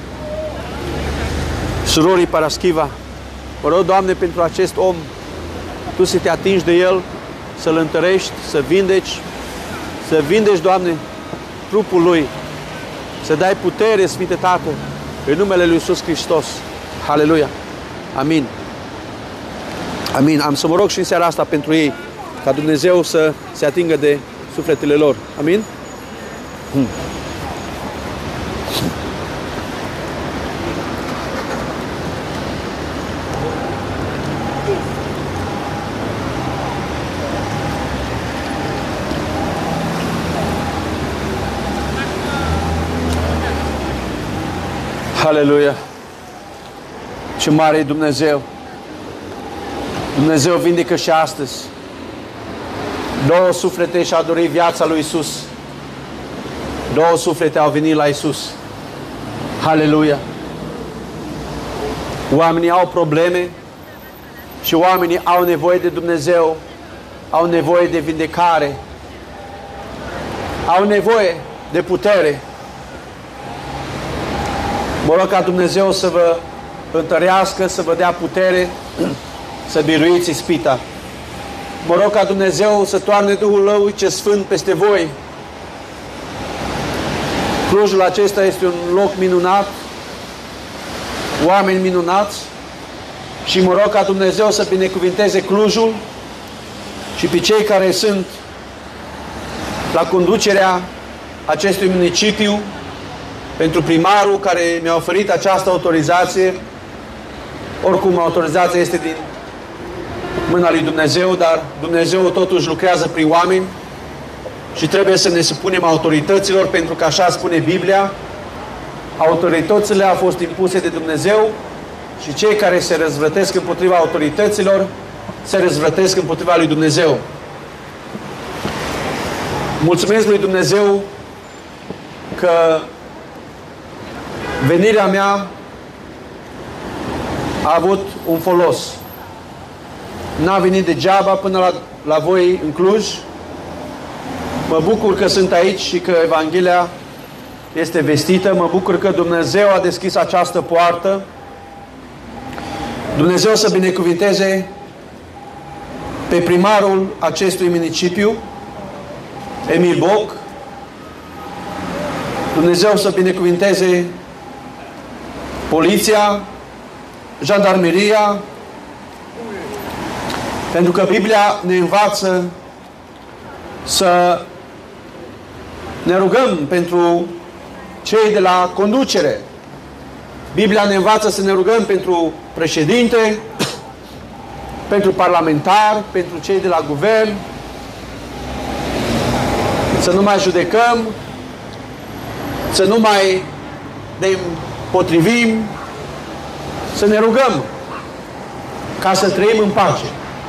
surorii Paraschiva. Mă rog, Doamne, pentru acest om. Tu să te atingi de el, să-l întărești, să vindeci, să vindeci, Doamne, trupul lui, să dai putere, Sfinte Tată, în numele lui Iisus Hristos. Haleluia! Amin! Amin! Am să mă rog și în seara asta pentru ei, ca Dumnezeu să se atingă de sufletele lor. Amin? Hmm. Aleluia! Ce mare e Dumnezeu! Dumnezeu vindecă și astăzi. Două suflete și-au dorit viața lui Iisus. Două suflete au venit la Iisus. Aleluia! Oamenii au probleme și oamenii au nevoie de Dumnezeu. Au nevoie de vindecare. Au nevoie de putere. Mă rog ca Dumnezeu să vă întărească, să vă dea putere, să biruiți ispita. Mă rog ca Dumnezeu să toarne Duhul Lui ce Sfânt peste voi. Clujul acesta este un loc minunat, oameni minunați, și mă rog ca Dumnezeu să binecuvinteze Clujul și pe cei care sunt la conducerea acestui municipiu, pentru primarul care mi-a oferit această autorizație. Oricum, autorizația este din mâna lui Dumnezeu, dar Dumnezeu totuși lucrează prin oameni și trebuie să ne supunem autorităților, pentru că așa spune Biblia, autoritățile au fost impuse de Dumnezeu și cei care se răzvrătesc împotriva autorităților se răzvrătesc împotriva lui Dumnezeu. Mulțumesc lui Dumnezeu că venirea mea a avut un folos. N-a venit degeaba până la, la voi în Cluj. Mă bucur că sunt aici și că Evanghelia este vestită. Mă bucur că Dumnezeu a deschis această poartă. Dumnezeu să binecuvinteze pe primarul acestui municipiu, Emil Boc. Dumnezeu să binecuvinteze poliția, jandarmeria, pentru că Biblia ne învață să ne rugăm pentru cei de la conducere. Biblia ne învață să ne rugăm pentru președinte, pentru parlamentari, pentru cei de la guvern, să nu mai judecăm, să nu mai ne împotrivim, să ne rugăm ca să trăim în pace.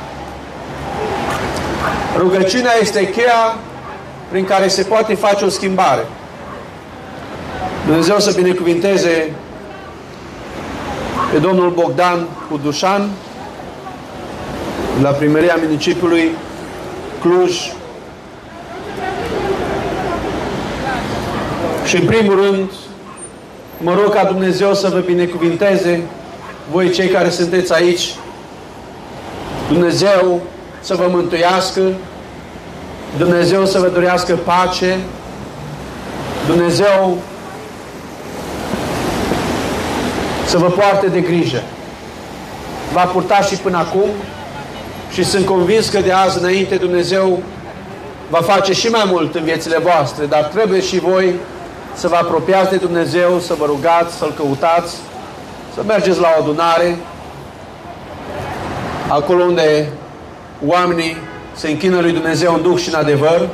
Rugăciunea este cheia prin care se poate face o schimbare. Dumnezeu să binecuvinteze pe domnul Bogdan Cudușan la primăria municipiului Cluj. Și în primul rând mă rog ca Dumnezeu să vă binecuvinteze voi cei care sunteți aici. Dumnezeu să vă mântuiască, Dumnezeu să vă dorească pace, Dumnezeu să vă poarte de grijă. V-a purtat și până acum și sunt convins că de azi înainte Dumnezeu va face și mai mult în viețile voastre, dar trebuie și voi să vă apropiați de Dumnezeu, să vă rugați, să-L căutați, să mergeți la o adunare, acolo unde oamenii se închină lui Dumnezeu în Duh și în adevăr.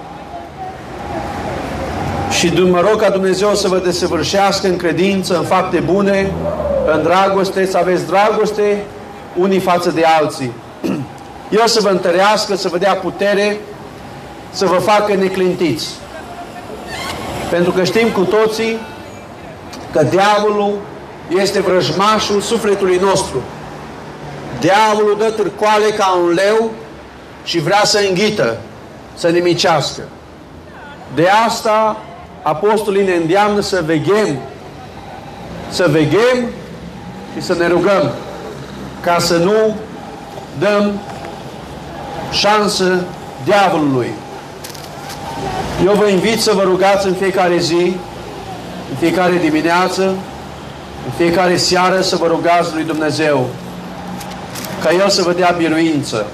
Și mă rog ca Dumnezeu să vă desăvârșească în credință, în fapte bune, în dragoste, să aveți dragoste unii față de alții. El să vă întărească, să vă dea putere, să vă facă neclintiți. Pentru că știm cu toții că diavolul este vrăjmașul sufletului nostru. Diavolul dă târcoale ca un leu și vrea să înghită, să nimicească. De asta apostolii ne îndeamnă să veghem, să veghem și să ne rugăm ca să nu dăm șansă diavolului. Eu vă invit să vă rugați în fiecare zi, în fiecare dimineață, în fiecare seară, să vă rugați lui Dumnezeu ca El să vă dea biruință.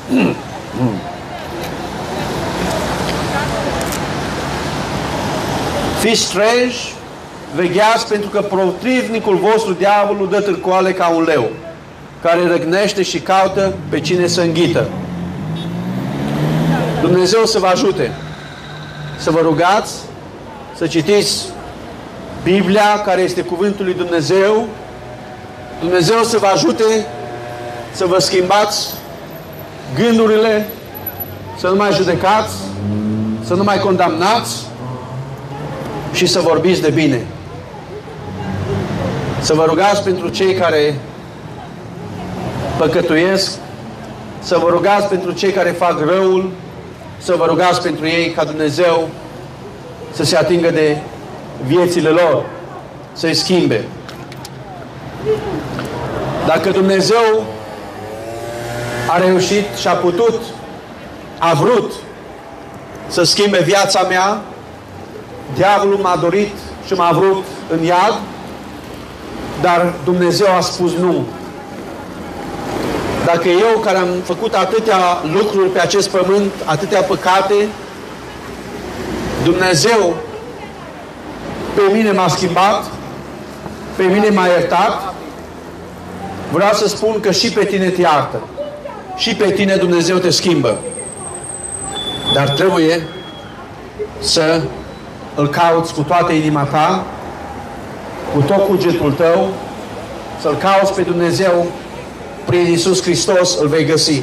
Fiți treji, vegheați, pentru că potrivnicul vostru, diavolul, dă târcoale ca un leu, care răgnește și caută pe cine să înghită. Dumnezeu să vă ajute să vă rugați, să citiți Biblia, care este Cuvântul lui Dumnezeu. Dumnezeu să vă ajute să vă schimbați gândurile, să nu mai judecați, să nu mai condamnați și să vorbiți de bine. Să vă rugați pentru cei care păcătuiesc, să vă rugați pentru cei care fac răul, să vă rugați pentru ei ca Dumnezeu să se atingă de viețile lor, să-i schimbe. Dacă Dumnezeu a reușit și a putut, a vrut să schimbe viața mea. Diavolul m-a dorit și m-a vrut în iad, dar Dumnezeu a spus nu. Dacă eu, care am făcut atâtea lucruri pe acest pământ, atâtea păcate, Dumnezeu pe mine m-a schimbat, pe mine m-a iertat, vreau să spun că și pe tine te iartă. Și pe tine Dumnezeu te schimbă. Dar trebuie să îl cauți cu toată inima ta, cu tot cugetul tău, să-L cauți pe Dumnezeu prin Iisus Hristos, îl vei găsi.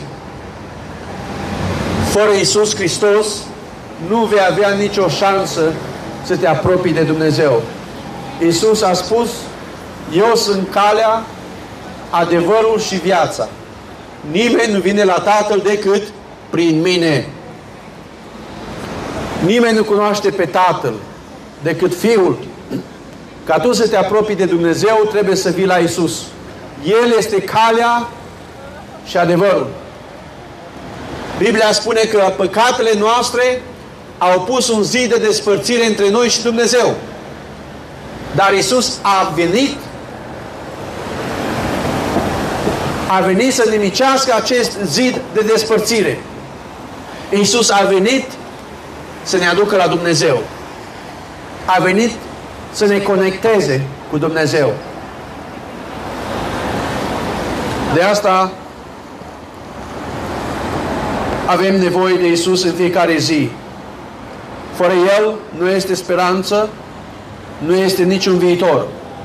Fără Iisus Hristos nu vei avea nicio șansă să te apropii de Dumnezeu. Iisus a spus: eu sunt calea, adevărul și viața. Nimeni nu vine la Tatăl decât prin mine. Nimeni nu cunoaște pe Tatăl decât Fiul. Ca tu să te apropii de Dumnezeu, trebuie să vii la Iisus. El este calea și adevărul. Biblia spune că păcatele noastre au pus un zid de despărțire între noi și Dumnezeu. Dar Iisus a venit a venit să nimicească acest zid de despărțire. Iisus a venit să ne aducă la Dumnezeu. A venit să ne conecteze cu Dumnezeu. De asta avem nevoie de Iisus în fiecare zi. Fără El nu este speranță, nu este niciun viitor.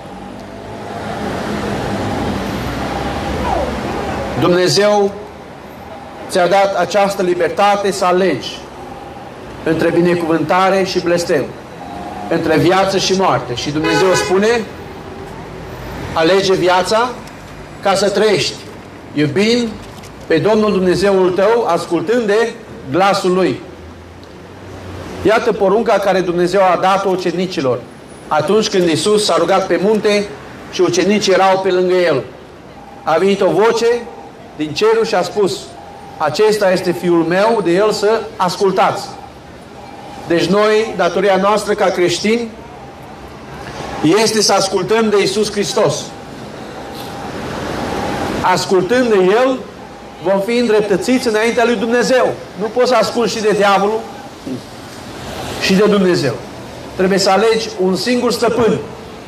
Dumnezeu ți-a dat această libertate să alegi între binecuvântare și blestem, între viață și moarte. Și Dumnezeu spune: alege viața ca să trăiești, iubind pe Domnul Dumnezeul tău, ascultând de glasul Lui. Iată porunca care Dumnezeu a dat-o ucenicilor atunci când Iisus s-a rugat pe munte și ucenicii erau pe lângă El. A venit o voce din cerul și a spus: acesta este Fiul meu, de El să ascultați. Deci noi, datoria noastră ca creștini, este să ascultăm de Iisus Hristos. Ascultând de El, vom fi îndreptățiți înaintea lui Dumnezeu. Nu poți să asculti și de diavolul și de Dumnezeu. Trebuie să alegi un singur stăpân.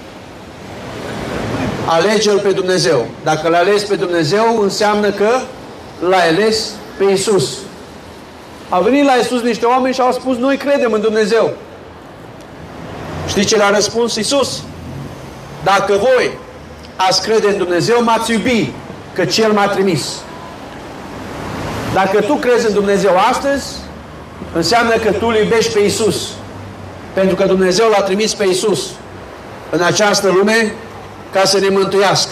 Alege-L pe Dumnezeu. Dacă L-ai ales pe Dumnezeu, înseamnă că L-ai ales pe Iisus. Au venit la Iisus niște oameni și au spus: noi credem în Dumnezeu. Știi ce le-a răspuns Iisus? Dacă voi ați crede în Dumnezeu, m-ați iubi, căci El m-a trimis. Dacă tu crezi în Dumnezeu astăzi, înseamnă că tu îl iubești pe Iisus. Pentru că Dumnezeu L-a trimis pe Iisus în această lume ca să ne mântuiască.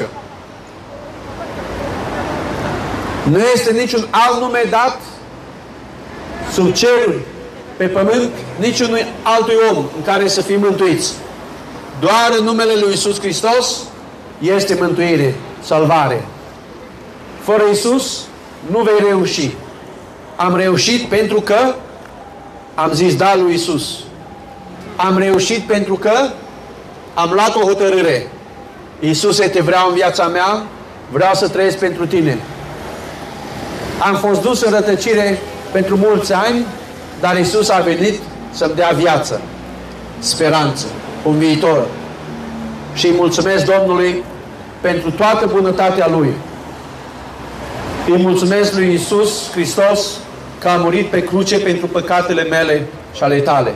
Nu este niciun alt nume dat sub ceruri, pe pământ, niciunui altui om în care să fim mântuiți. Doar în numele lui Iisus Hristos este mântuire, salvare. Fără Iisus nu vei reuși. Am reușit pentru că am zis da lui Iisus. Am reușit pentru că am luat o hotărâre. Iisuse, te vreau în viața mea, vreau să trăiesc pentru tine. Am fost dus în rătăcire pentru mulți ani, dar Iisus a venit să-mi dea viață, speranță, un viitor. Și îi mulțumesc Domnului pentru toată bunătatea Lui. Îi mulțumesc lui Iisus Hristos că a murit pe cruce pentru păcatele mele și ale tale.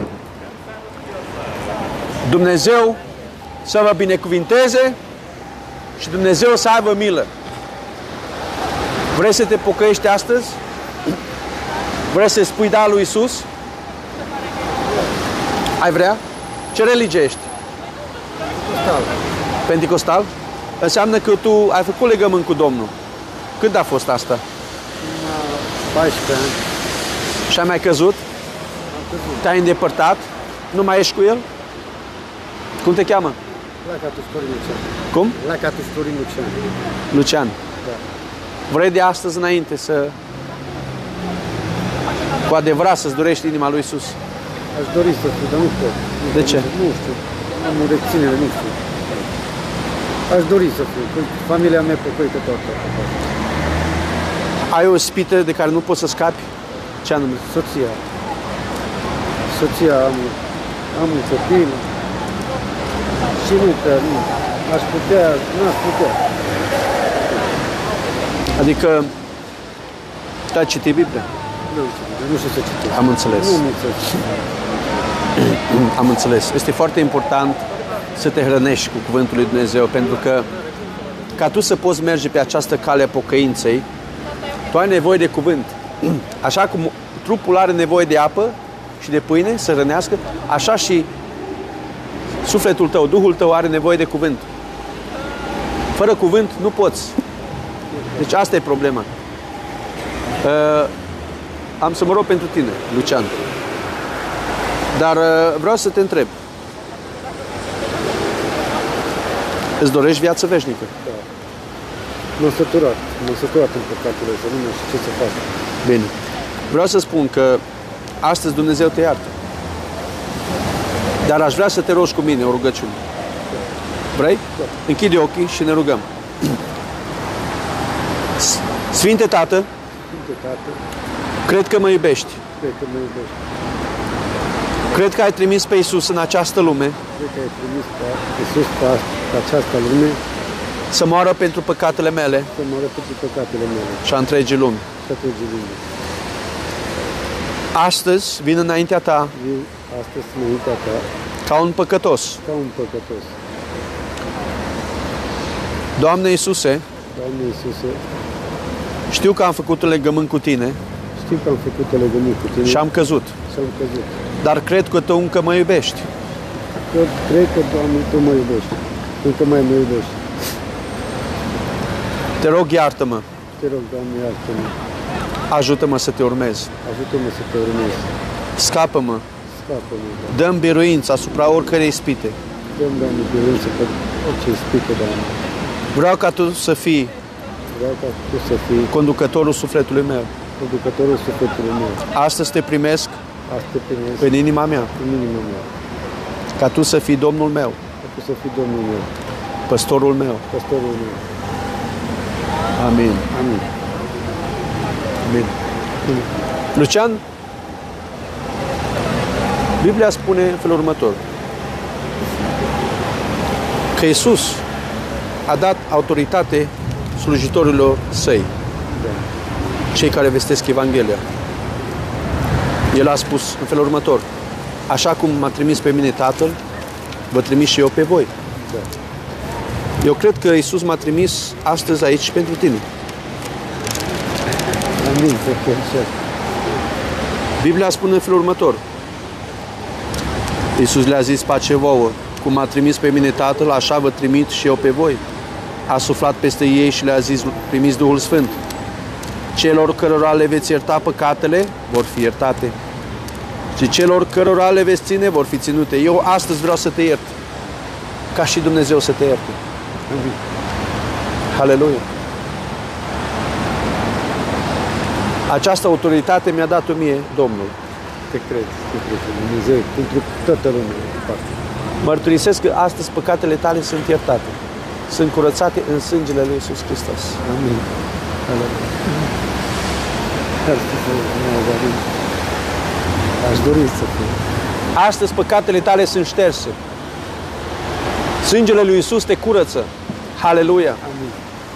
Dumnezeu să vă binecuvinteze și Dumnezeu să aibă milă. Vrei să te pocăiești astăzi? Vrei să spui da lui Iisus? Ai vrea? Ce religie ești? Pentecostal. Pentecostal? Înseamnă că tu ai făcut legământ cu Domnul. Când a fost asta? paisprezece ani. Și ai mai căzut? Am căzut. Te-ai îndepărtat? Nu mai ești cu El? Cum te cheamă? La Catustorin Lucian. Cum? La Catustorin Lucian. Lucian. Da. Vrei de astăzi înainte să cu adevărat să-ți dorești inima lui Iisus? Aș dori să fiu, dar nu pot. De ce? Nu știu. Am o reținere, nu știu. Aș dori să fiu, că familia mea păcăită toată. Ai o ispită de care nu poți să scapi? Ce anume? Soția. Soția, am, am un copil. Și nu, că nu. Aș putea, nu aș putea. Adică tu ai citit Biblia? Nu, nu știu să citesc. Am înțeles. Nu, nu știu. Am înțeles. Este foarte important să te hrănești cu cuvântul lui Dumnezeu, pentru că ca tu să poți merge pe această cale a pocăinței, tu ai nevoie de cuvânt. Așa cum trupul are nevoie de apă și de pâine să rănească, așa și sufletul tău, Duhul tău are nevoie de cuvânt. Fără cuvânt nu poți. Deci asta e problema. Uh, am să mă rog pentru tine, Lucian. Dar uh, vreau să te întreb. Îți dorești viață veșnică? Da. M-am săturat. M-am săturat în păcatele să nu mai știu ce să fac. Bine. Vreau să spun că astăzi Dumnezeu te iartă. Dar aș vrea să te rogi cu mine o rugăciune. Vrei? Da. Închide ochii și ne rugăm. Sfinte Tată, Sfinte Tată, cred că mă iubești. cred că mă iubești. Cred că ai trimis pe Iisus în această lume Cred că ai trimis pe Iisus pe pe această lume să moară pentru păcatele mele să mă pentru păcatele mele și a întregii lumi. și a întregii lume. Astăzi vin înaintea Ta Vin astăzi înaintea ta ca un păcătos. ca un păcătos. Doamne Iisuse, Doamne Iisuse, știu că am făcut un legământ cu Tine știu că am făcut o legământ cu tine și am căzut, și am căzut. dar cred că Tu încă mă iubești. Eu cred că, Doamne, Tu mă iubești. Încă mai mă iubești. Te rog, iartă-mă, Te rog, Doamne, iartă-mă. ajută-mă să Te urmez, Ajută-mă să te urmez. scapă-mă, Scapă-mă, Doamne. dă-mi biruință asupra oricărei ispite. Dăm, Doamne, biruință pe orice ispită, Doamne. Vreau ca Tu să fii Vreau ca Tu să fii conducătorul sufletului meu. conducătorul sufletului meu. Astăzi Te primesc Asta te primesc în inima mea, în inima mea. ca Tu să fii Domnul meu, Ca Tu să fii Domnul meu, păstorul meu. păstorul meu. Amin. Amin. Amin. Lucian, Biblia spune în felul următor, că Iisus a dat autoritate slujitorilor Săi, Da. cei care vestesc Evanghelia. El a spus în felul următor, așa cum m-a trimis pe mine Tatăl, vă trimis și eu pe voi. Da. Eu cred că Iisus m-a trimis astăzi aici pentru tine. Amin. Să fie așa. Biblia spune în felul următor, Iisus le-a zis pace vouă, cum m-a trimis pe mine Tatăl, așa vă trimit și eu pe voi. A suflat peste ei și le-a zis, primiți Duhul Sfânt. Celor cărora le veți ierta păcatele, vor fi iertate. Și celor cărora le veți ține, vor fi ținute. Eu astăzi vreau să te iert, ca și Dumnezeu să te ierte. Amin. Haleluia! Această autoritate mi-a dat-o mie Domnul. Te cred, te cred în Dumnezeu, pentru toată lumea. în parte. Mărturisesc că astăzi păcatele tale sunt iertate. Sunt curățate în sângele lui Iisus Hristos. Amin. Haleluia! Aș dori să fiu. Astăzi păcatele tale sunt șterse. Sângele lui Iisus te curăță. Haleluia! Amin.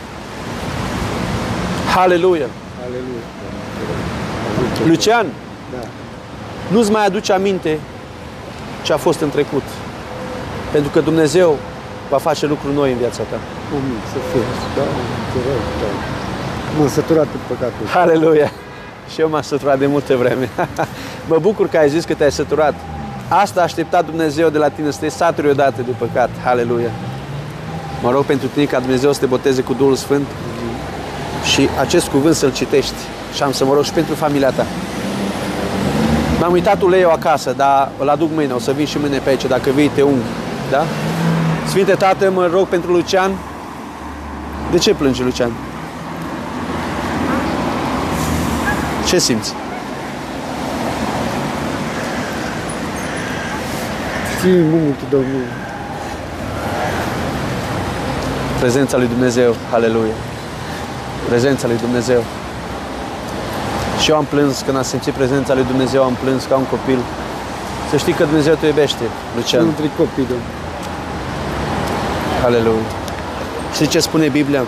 Haleluia! Aleluia. Lucian, Da. nu-ți mai aduce aminte ce a fost în trecut. Pentru că Dumnezeu va face lucruri noi în viața ta. Amin. Să fie. Da, te rog, da. M-am săturat de păcatul. Haleluia! Și eu m-am săturat de multă vreme. Mă bucur că ai zis că te-ai săturat. Asta a așteptat Dumnezeu de la tine, să te saturi odată de păcat. Haleluia! Mă rog pentru tine ca Dumnezeu să te boteze cu Duhul Sfânt și acest cuvânt să-l citești. Și am să mă rog și pentru familia ta. M-am uitat uleiul acasă, dar îl aduc mâine, o să vin și mâine pe aici, dacă vii te unghi. Da? Sfinte Tată, mă rog pentru Lucian. De ce plânge Lucian? Ce simți? Ții mult, Domnul. Prezența lui Dumnezeu, aleluia. Prezența lui Dumnezeu. Și eu am plâns când am simțit prezența lui Dumnezeu, am plâns ca un copil. Să știi că Dumnezeu te iubește, Lucian. Între copii, Domnul. Aleluia. Știi ce spune Biblia?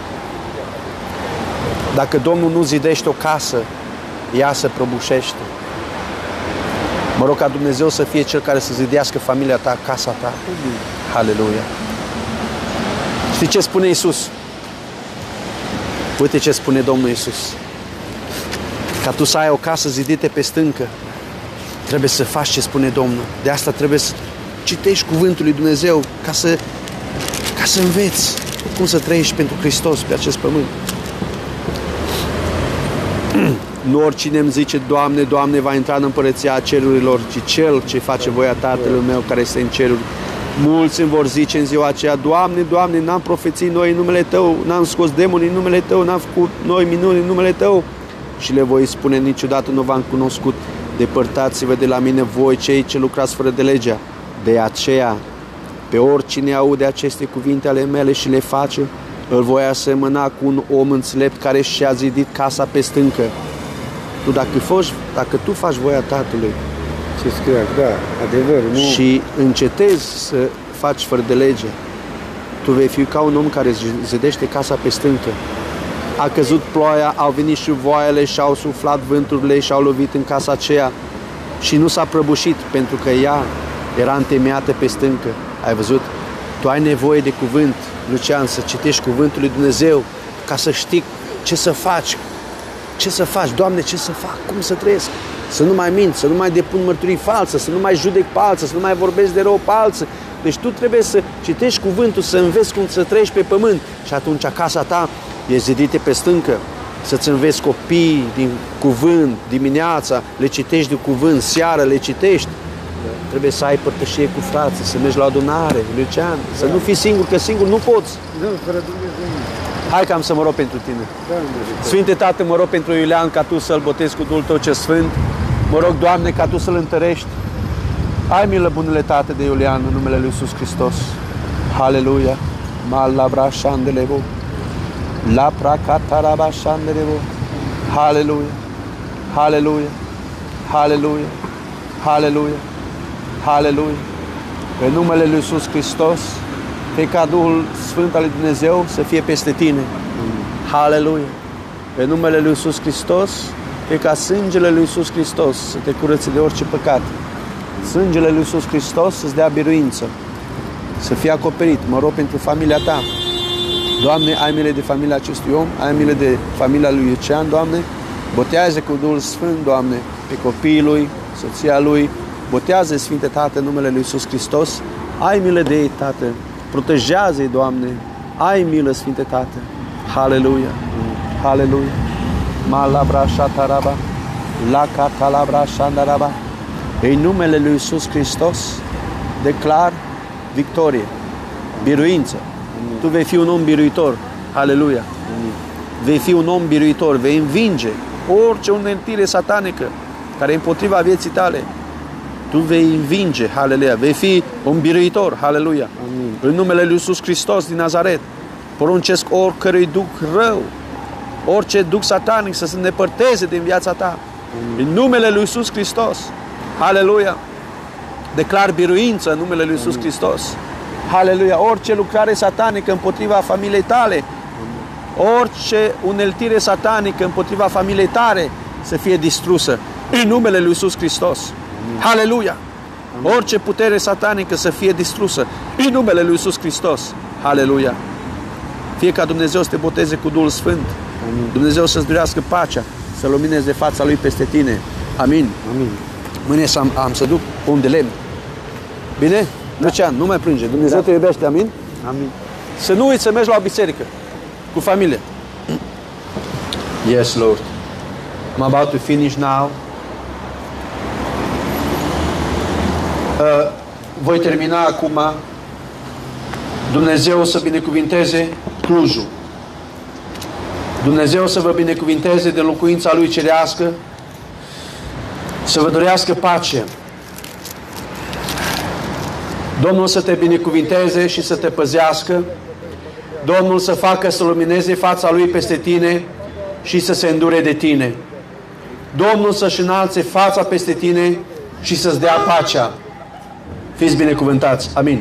Dacă Domnul nu zidește o casă, ea se prăbușește. Mă rog ca Dumnezeu să fie Cel care să zidească familia ta, casa ta. Aleluia. Știi ce spune Iisus? Uite ce spune Domnul Iisus. Ca tu să ai o casă zidită pe stâncă, trebuie să faci ce spune Domnul. De asta trebuie să citești cuvântul lui Dumnezeu ca să, ca să înveți cum să trăiești pentru Hristos pe acest pământ. Nu oricine îmi zice, Doamne, Doamne, va intra în împărăția cerurilor, ci Cel ce face voia Tatălui meu care este în ceruri. Mulți îmi vor zice în ziua aceea, Doamne, Doamne, n-am profețit noi în numele Tău, n-am scos demoni în numele Tău, n-am făcut noi minuni în numele Tău. Și le voi spune, niciodată nu v-am cunoscut, depărtați-vă de la mine voi cei ce lucrați fără de legea. De aceea, pe oricine aude aceste cuvinte ale mele și le face, îl voi asemăna cu un om înțelept care și-a zidit casa pe stâncă. Tu dacă, faci, dacă tu faci voia Tatălui, Ce scrie, da, adevăr, nu? și încetezi să faci fără de lege, tu vei fi ca un om care zidește casa pe stâncă. A căzut ploaia, au venit și voaiele și au suflat vânturile și au lovit în casa aceea și nu s-a prăbușit pentru că ea era întemeiată pe stâncă. Ai văzut? Tu ai nevoie de cuvânt, Lucian, să citești cuvântul lui Dumnezeu ca să știi ce să faci. Ce să faci? Doamne, ce să fac? Cum să trăiesc? Să nu mai mint, să nu mai depun mărturii false, să nu mai judec pe alții, să nu mai vorbesc de rău pe alții. Deci tu trebuie să citești cuvântul, să înveți cum să trăiești pe pământ. Și atunci casa ta e zidită pe stâncă. Să-ți înveți copiii din cuvânt, dimineața, le citești de cuvânt, seara le citești. Trebuie să ai părtășie cu frații, să mergi la adunare, Lucian, să nu fii singur, că singur nu poți. Nu, fără Dumnezeu. Hai că am să mă rog pentru tine. Da, Sfinte Tată, mă rog pentru Iulian ca Tu să-l botezi cu Duhul Tău ce Sfânt. Mă rog, Doamne, ca Tu să-l întărești. Ai milă, bunule Tată, de Iulian, în numele Lui Iisus Hristos. Haleluia. Malabra șandelevo. La pracataraba șandelevo. Haleluia. Haleluia. Haleluia. Haleluia. Haleluia. În numele Lui Iisus Hristos, fie ca Duhul Sfânt al lui Dumnezeu să fie peste tine. Haleluia. În numele Lui Iisus Hristos, fie ca sângele Lui Iisus Hristos să te curățe de orice păcat. Sângele Lui Iisus Hristos să-ți dea biruință, să fie acoperit. Mă rog pentru familia ta. Doamne, ai milă de familia acestui om, ai milă de familia lui Lucian, Doamne. Botează cu Duhul Sfânt, Doamne, pe copiii lui, soția lui. Botează, Sfinte Tată, în numele Lui Iisus Hristos. Ai milă de ei, Tată. Protejează-i, Doamne. Ai milă, Sfinte Tată. Haleluia. Haleluia. Malabra șataraba. La catalabra șandaraba. În numele Lui Iisus Hristos declar victorie, biruință. Amin. Tu vei fi un om biruitor. Haleluia. Amin. Vei fi un om biruitor. Vei învinge orice uneltire satanică care e împotriva vieții tale. Tu vei învinge, haleluia, vei fi un biruitor, haleluia. Amin. În numele Lui Iisus Hristos din Nazaret, poruncesc oricărui duc rău, orice duc satanic să se îndepărteze din viața ta. Amin. În numele Lui Iisus Hristos, haleluia, declar biruință în numele Lui Iisus Amin. Hristos, haleluia, orice lucrare satanică împotriva familiei tale, Amin. Orice uneltire satanică împotriva familiei tale să fie distrusă în numele Lui Iisus Hristos. Amin. Haleluia! Amin. Orice putere satanică să fie distrusă în numele Lui Iisus Hristos. Haleluia! Fie ca Dumnezeu să te boteze cu Duhul Sfânt. Amin. Dumnezeu să-ți durească pacea, să lumineze fața Lui peste tine. Amin. Amin. Mâine am, am să duc un de lemn. Bine? Da. Lucian, nu mai plânge. Dumnezeu da. Te iubește. Amin? Amin. Să nu uiți să mergi la o biserică cu familie. Yes, Lord. I'm about to finish now. Uh, voi termina acum. Dumnezeu să binecuvinteze Clujul. Dumnezeu să vă binecuvinteze de locuința Lui cerească Să vă dorească pace. Domnul să te binecuvinteze și să te păzească. Domnul să facă să lumineze fața Lui peste tine și să se îndure de tine. Domnul să-și înalțe fața peste tine și să-ți dea pacea. Fiți binecuvântați. Amin.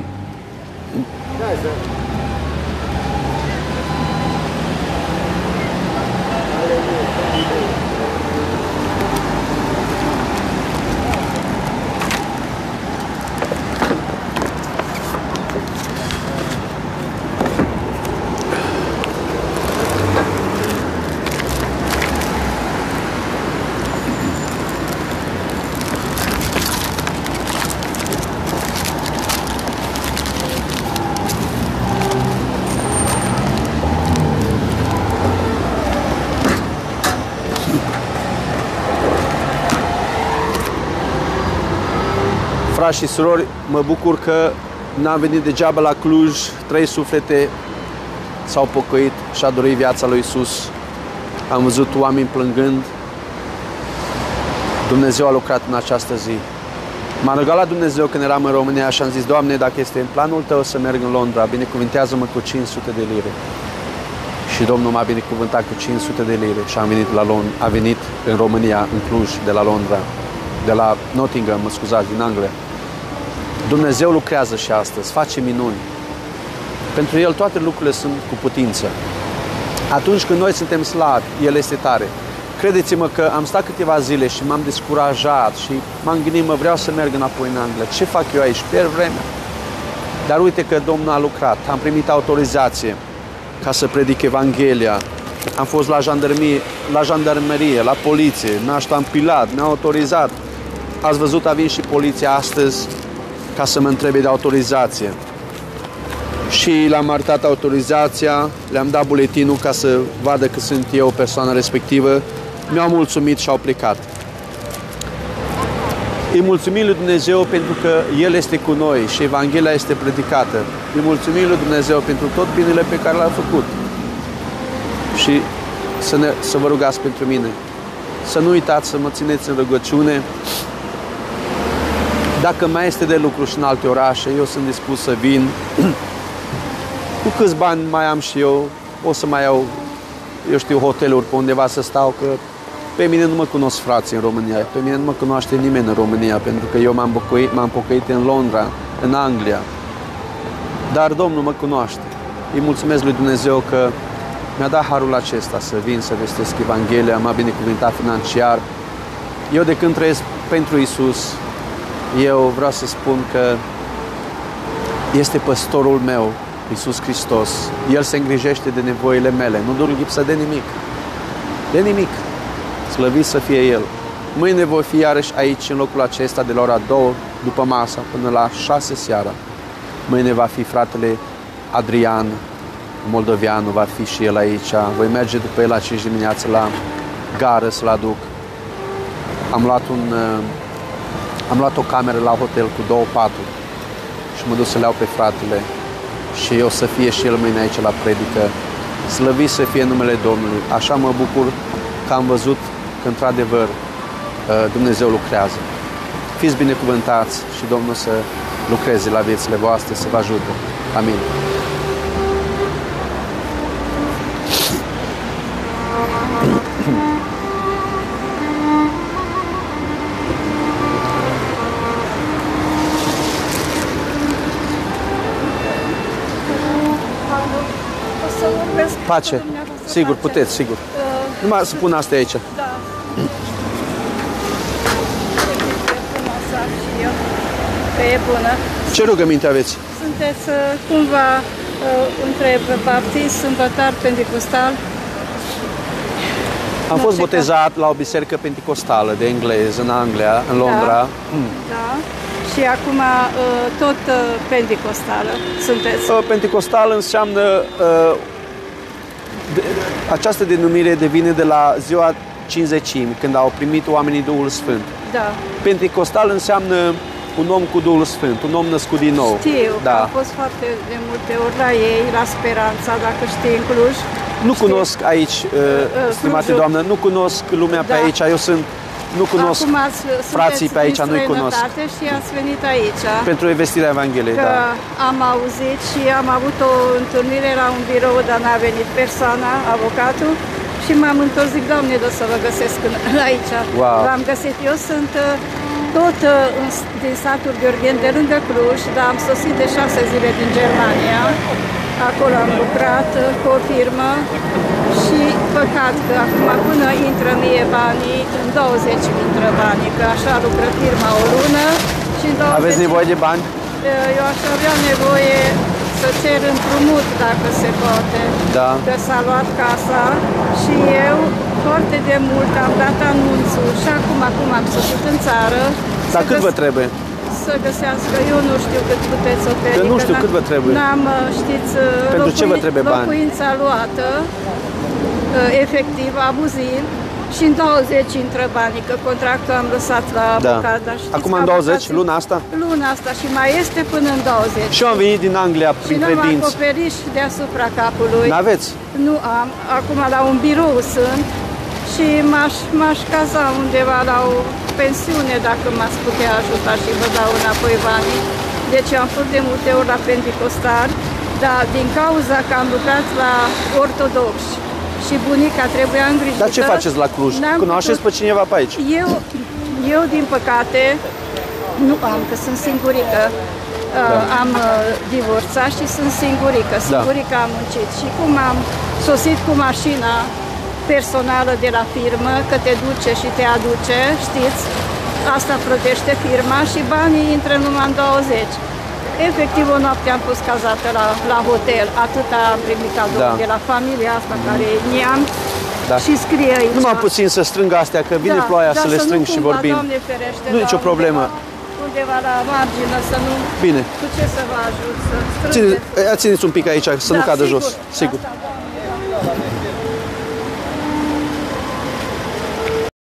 Frați și surori, mă bucur că n-am venit degeaba la Cluj. Trei suflete s-au pocăit și a dorit viața lui Iisus. Am văzut oameni plângând. Dumnezeu a lucrat în această zi. M-am rugat la Dumnezeu când eram în România și am zis: Doamne, dacă este în planul Tău să merg în Londra, binecuvintează-mă cu cinci sute de lire. Și Domnul m-a binecuvântat cu cinci sute de lire și am venit la Londra, a venit în România, în Cluj, de la Londra, de la Nottingham, mă scuzați, din Anglia. Dumnezeu lucrează și astăzi, face minuni. Pentru El toate lucrurile sunt cu putință. Atunci când noi suntem slabi, El este tare. Credeți-mă că am stat câteva zile și m-am descurajat și m-am gândit, mă, vreau să merg înapoi în Anglia. Ce fac eu aici? Pierd vremea. Dar uite că Domnul a lucrat. Am primit autorizație ca să predic Evanghelia. Am fost la jandarmerie, la, jandarmerie, la poliție, mi-a ștampilat, mi-a autorizat. Ați văzut, a venit și poliția astăzi ca să mă întrebe de autorizație. Și le-am arătat autorizația, le-am dat buletinul ca să vadă că sunt eu persoana respectivă. Mi-au mulțumit și au plecat. Îi mulțumim lui Dumnezeu pentru că El este cu noi și Evanghelia este predicată. Îi mulțumim lui Dumnezeu pentru tot binele pe care l-a făcut. Și să, ne, să vă rugați pentru mine. Să nu uitați să mă țineți în rugăciune. Dacă mai este de lucru și în alte orașe, eu sunt dispus să vin. Cu câți bani mai am și eu, o să mai iau, eu știu, hoteluri pe undeva să stau, că pe mine nu mă cunosc frații în România, pe mine nu mă cunoaște nimeni în România, pentru că eu m-am pocăit, m-am pocăit în Londra, în Anglia. Dar Domnul mă cunoaște. Îi mulțumesc lui Dumnezeu că mi-a dat harul acesta să vin să vestesc Evanghelia, m-a binecuvântat financiar. Eu de când trăiesc pentru Iisus, eu vreau să spun că este păstorul meu, Iisus Hristos. El se îngrijește de nevoile mele. Nu duc lipsă de nimic. De nimic. Slăvit să fie El. Mâine voi fi iarăși aici, în locul acesta, de la ora două după masa până la șase seara. Mâine va fi fratele Adrian Moldoveanu, va fi și el aici. Voi merge după el la cinci dimineața la gară să-l aduc. Am luat un... Am luat o cameră la hotel cu două paturi și mă duc să le iau pe fratele și o să fie și el mâine aici la predică. Slăvit să fie numele Domnului. Așa mă bucur că am văzut că într-adevăr Dumnezeu lucrează. Fiți binecuvântați și Domnul să lucreze la viețile voastre, să vă ajute. Amin. Pace. Sigur, puteți, sigur. Numai să pun astea aici. Da. Că e bună. Ce rugăminte aveți? Sunteți cumva între baptist, sâmbătar, pentecostal? Am fost botezat la o biserică pentecostală de englez în Anglia, în Londra. Da. Mm. Da. Și acum tot pentecostală sunteți? Pentecostal înseamnă... De, această denumire devine de la ziua Cincizecimi, când au primit oamenii Duhul Sfânt. Da. Pentecostal înseamnă un om cu Duhul Sfânt, un om născut din nou. Știu, da. Am fost foarte de multe ori la ei, la Speranța, dacă știi, în Cluj. Nu știi? cunosc aici, uh, stimate doamnă, nu cunosc lumea da. pe aici. Eu sunt Nu cunosc Acum ați, frații pe aici, din nu-i cunosc. străinătate și ați venit aici. Pentru vestirea Evangheliei, Că da. am auzit și am avut o întâlnire la un birou, dar n-a venit persoana, avocatul, și m-am întors, zic, Doamne, de să vă găsesc în, aici. Wow. V-am găsit. Eu sunt tot în, din satul Gheorghen, de lângă Cluj, dar am sosit de șase zile din Germania. Acolo am lucrat cu o firmă și păcat că acum până intră mie banii, în douăzeci intră banii, că așa lucră firma o lună și în douăzeci... Aveți nevoie de bani? Eu aș avea nevoie să cer împrumut dacă se poate, Da. că s-a luat casa și eu foarte de mult am dat anunțul și acum, acum am sosit în țară. Dar să cât găs- vă trebuie? Să găsească, eu nu știu cât puteți oferi. Că nu știu n-am- cât vă trebuie. N-am, știți, Pentru ce vă trebuie bani? locuința luată, efectiv, abuziv, și în douăzeci intră banii, că contractul am lăsat la Da. avocat. Dar știți Acum că în douăzeci, avocații- luna asta? Luna asta și mai este până în douăzeci. Și eu am venit din Anglia Și prin n-am credință. acoperiș deasupra capului. N-aveți? Nu am. Acum la un birou sunt și m-aș, m-aș caza undeva la o pensiune dacă m-ați putea ajuta și vă dau înapoi banii. Deci am fost de multe ori la Pentecostal, dar din cauza că am lucrat la ortodoxi și bunica trebuia îngrijită... Dar ce faceți la Cluj? n-am Cunoașteți pe putut- cineva pe aici? Eu, eu din păcate, nu am, că sunt singurică. Da. Am uh, divorțat și sunt singurică. Singurică am muncit. Și cum am sosit cu mașina personală de la firmă, că te duce și te aduce, știți, asta plătește firma și banii intră numai în douăzeci. Efectiv, o noapte am fost cazată la, la hotel. Atâta am primit cadou Da. de la familia asta care e neam. Da. Și scrie aici. Numai puțin să strâng astea, că vine Da, ploaia dar să le nu strâng și cumva, vorbim. Doamne ferește, Nu e nicio da, problemă. Undeva, undeva la margină, să nu... Bine. Cu ce să vă ajut? Să Ține, strângeți? ia țineți un pic aici, să nu Da, cadă sigur. jos. Sigur. Asta, Doamne.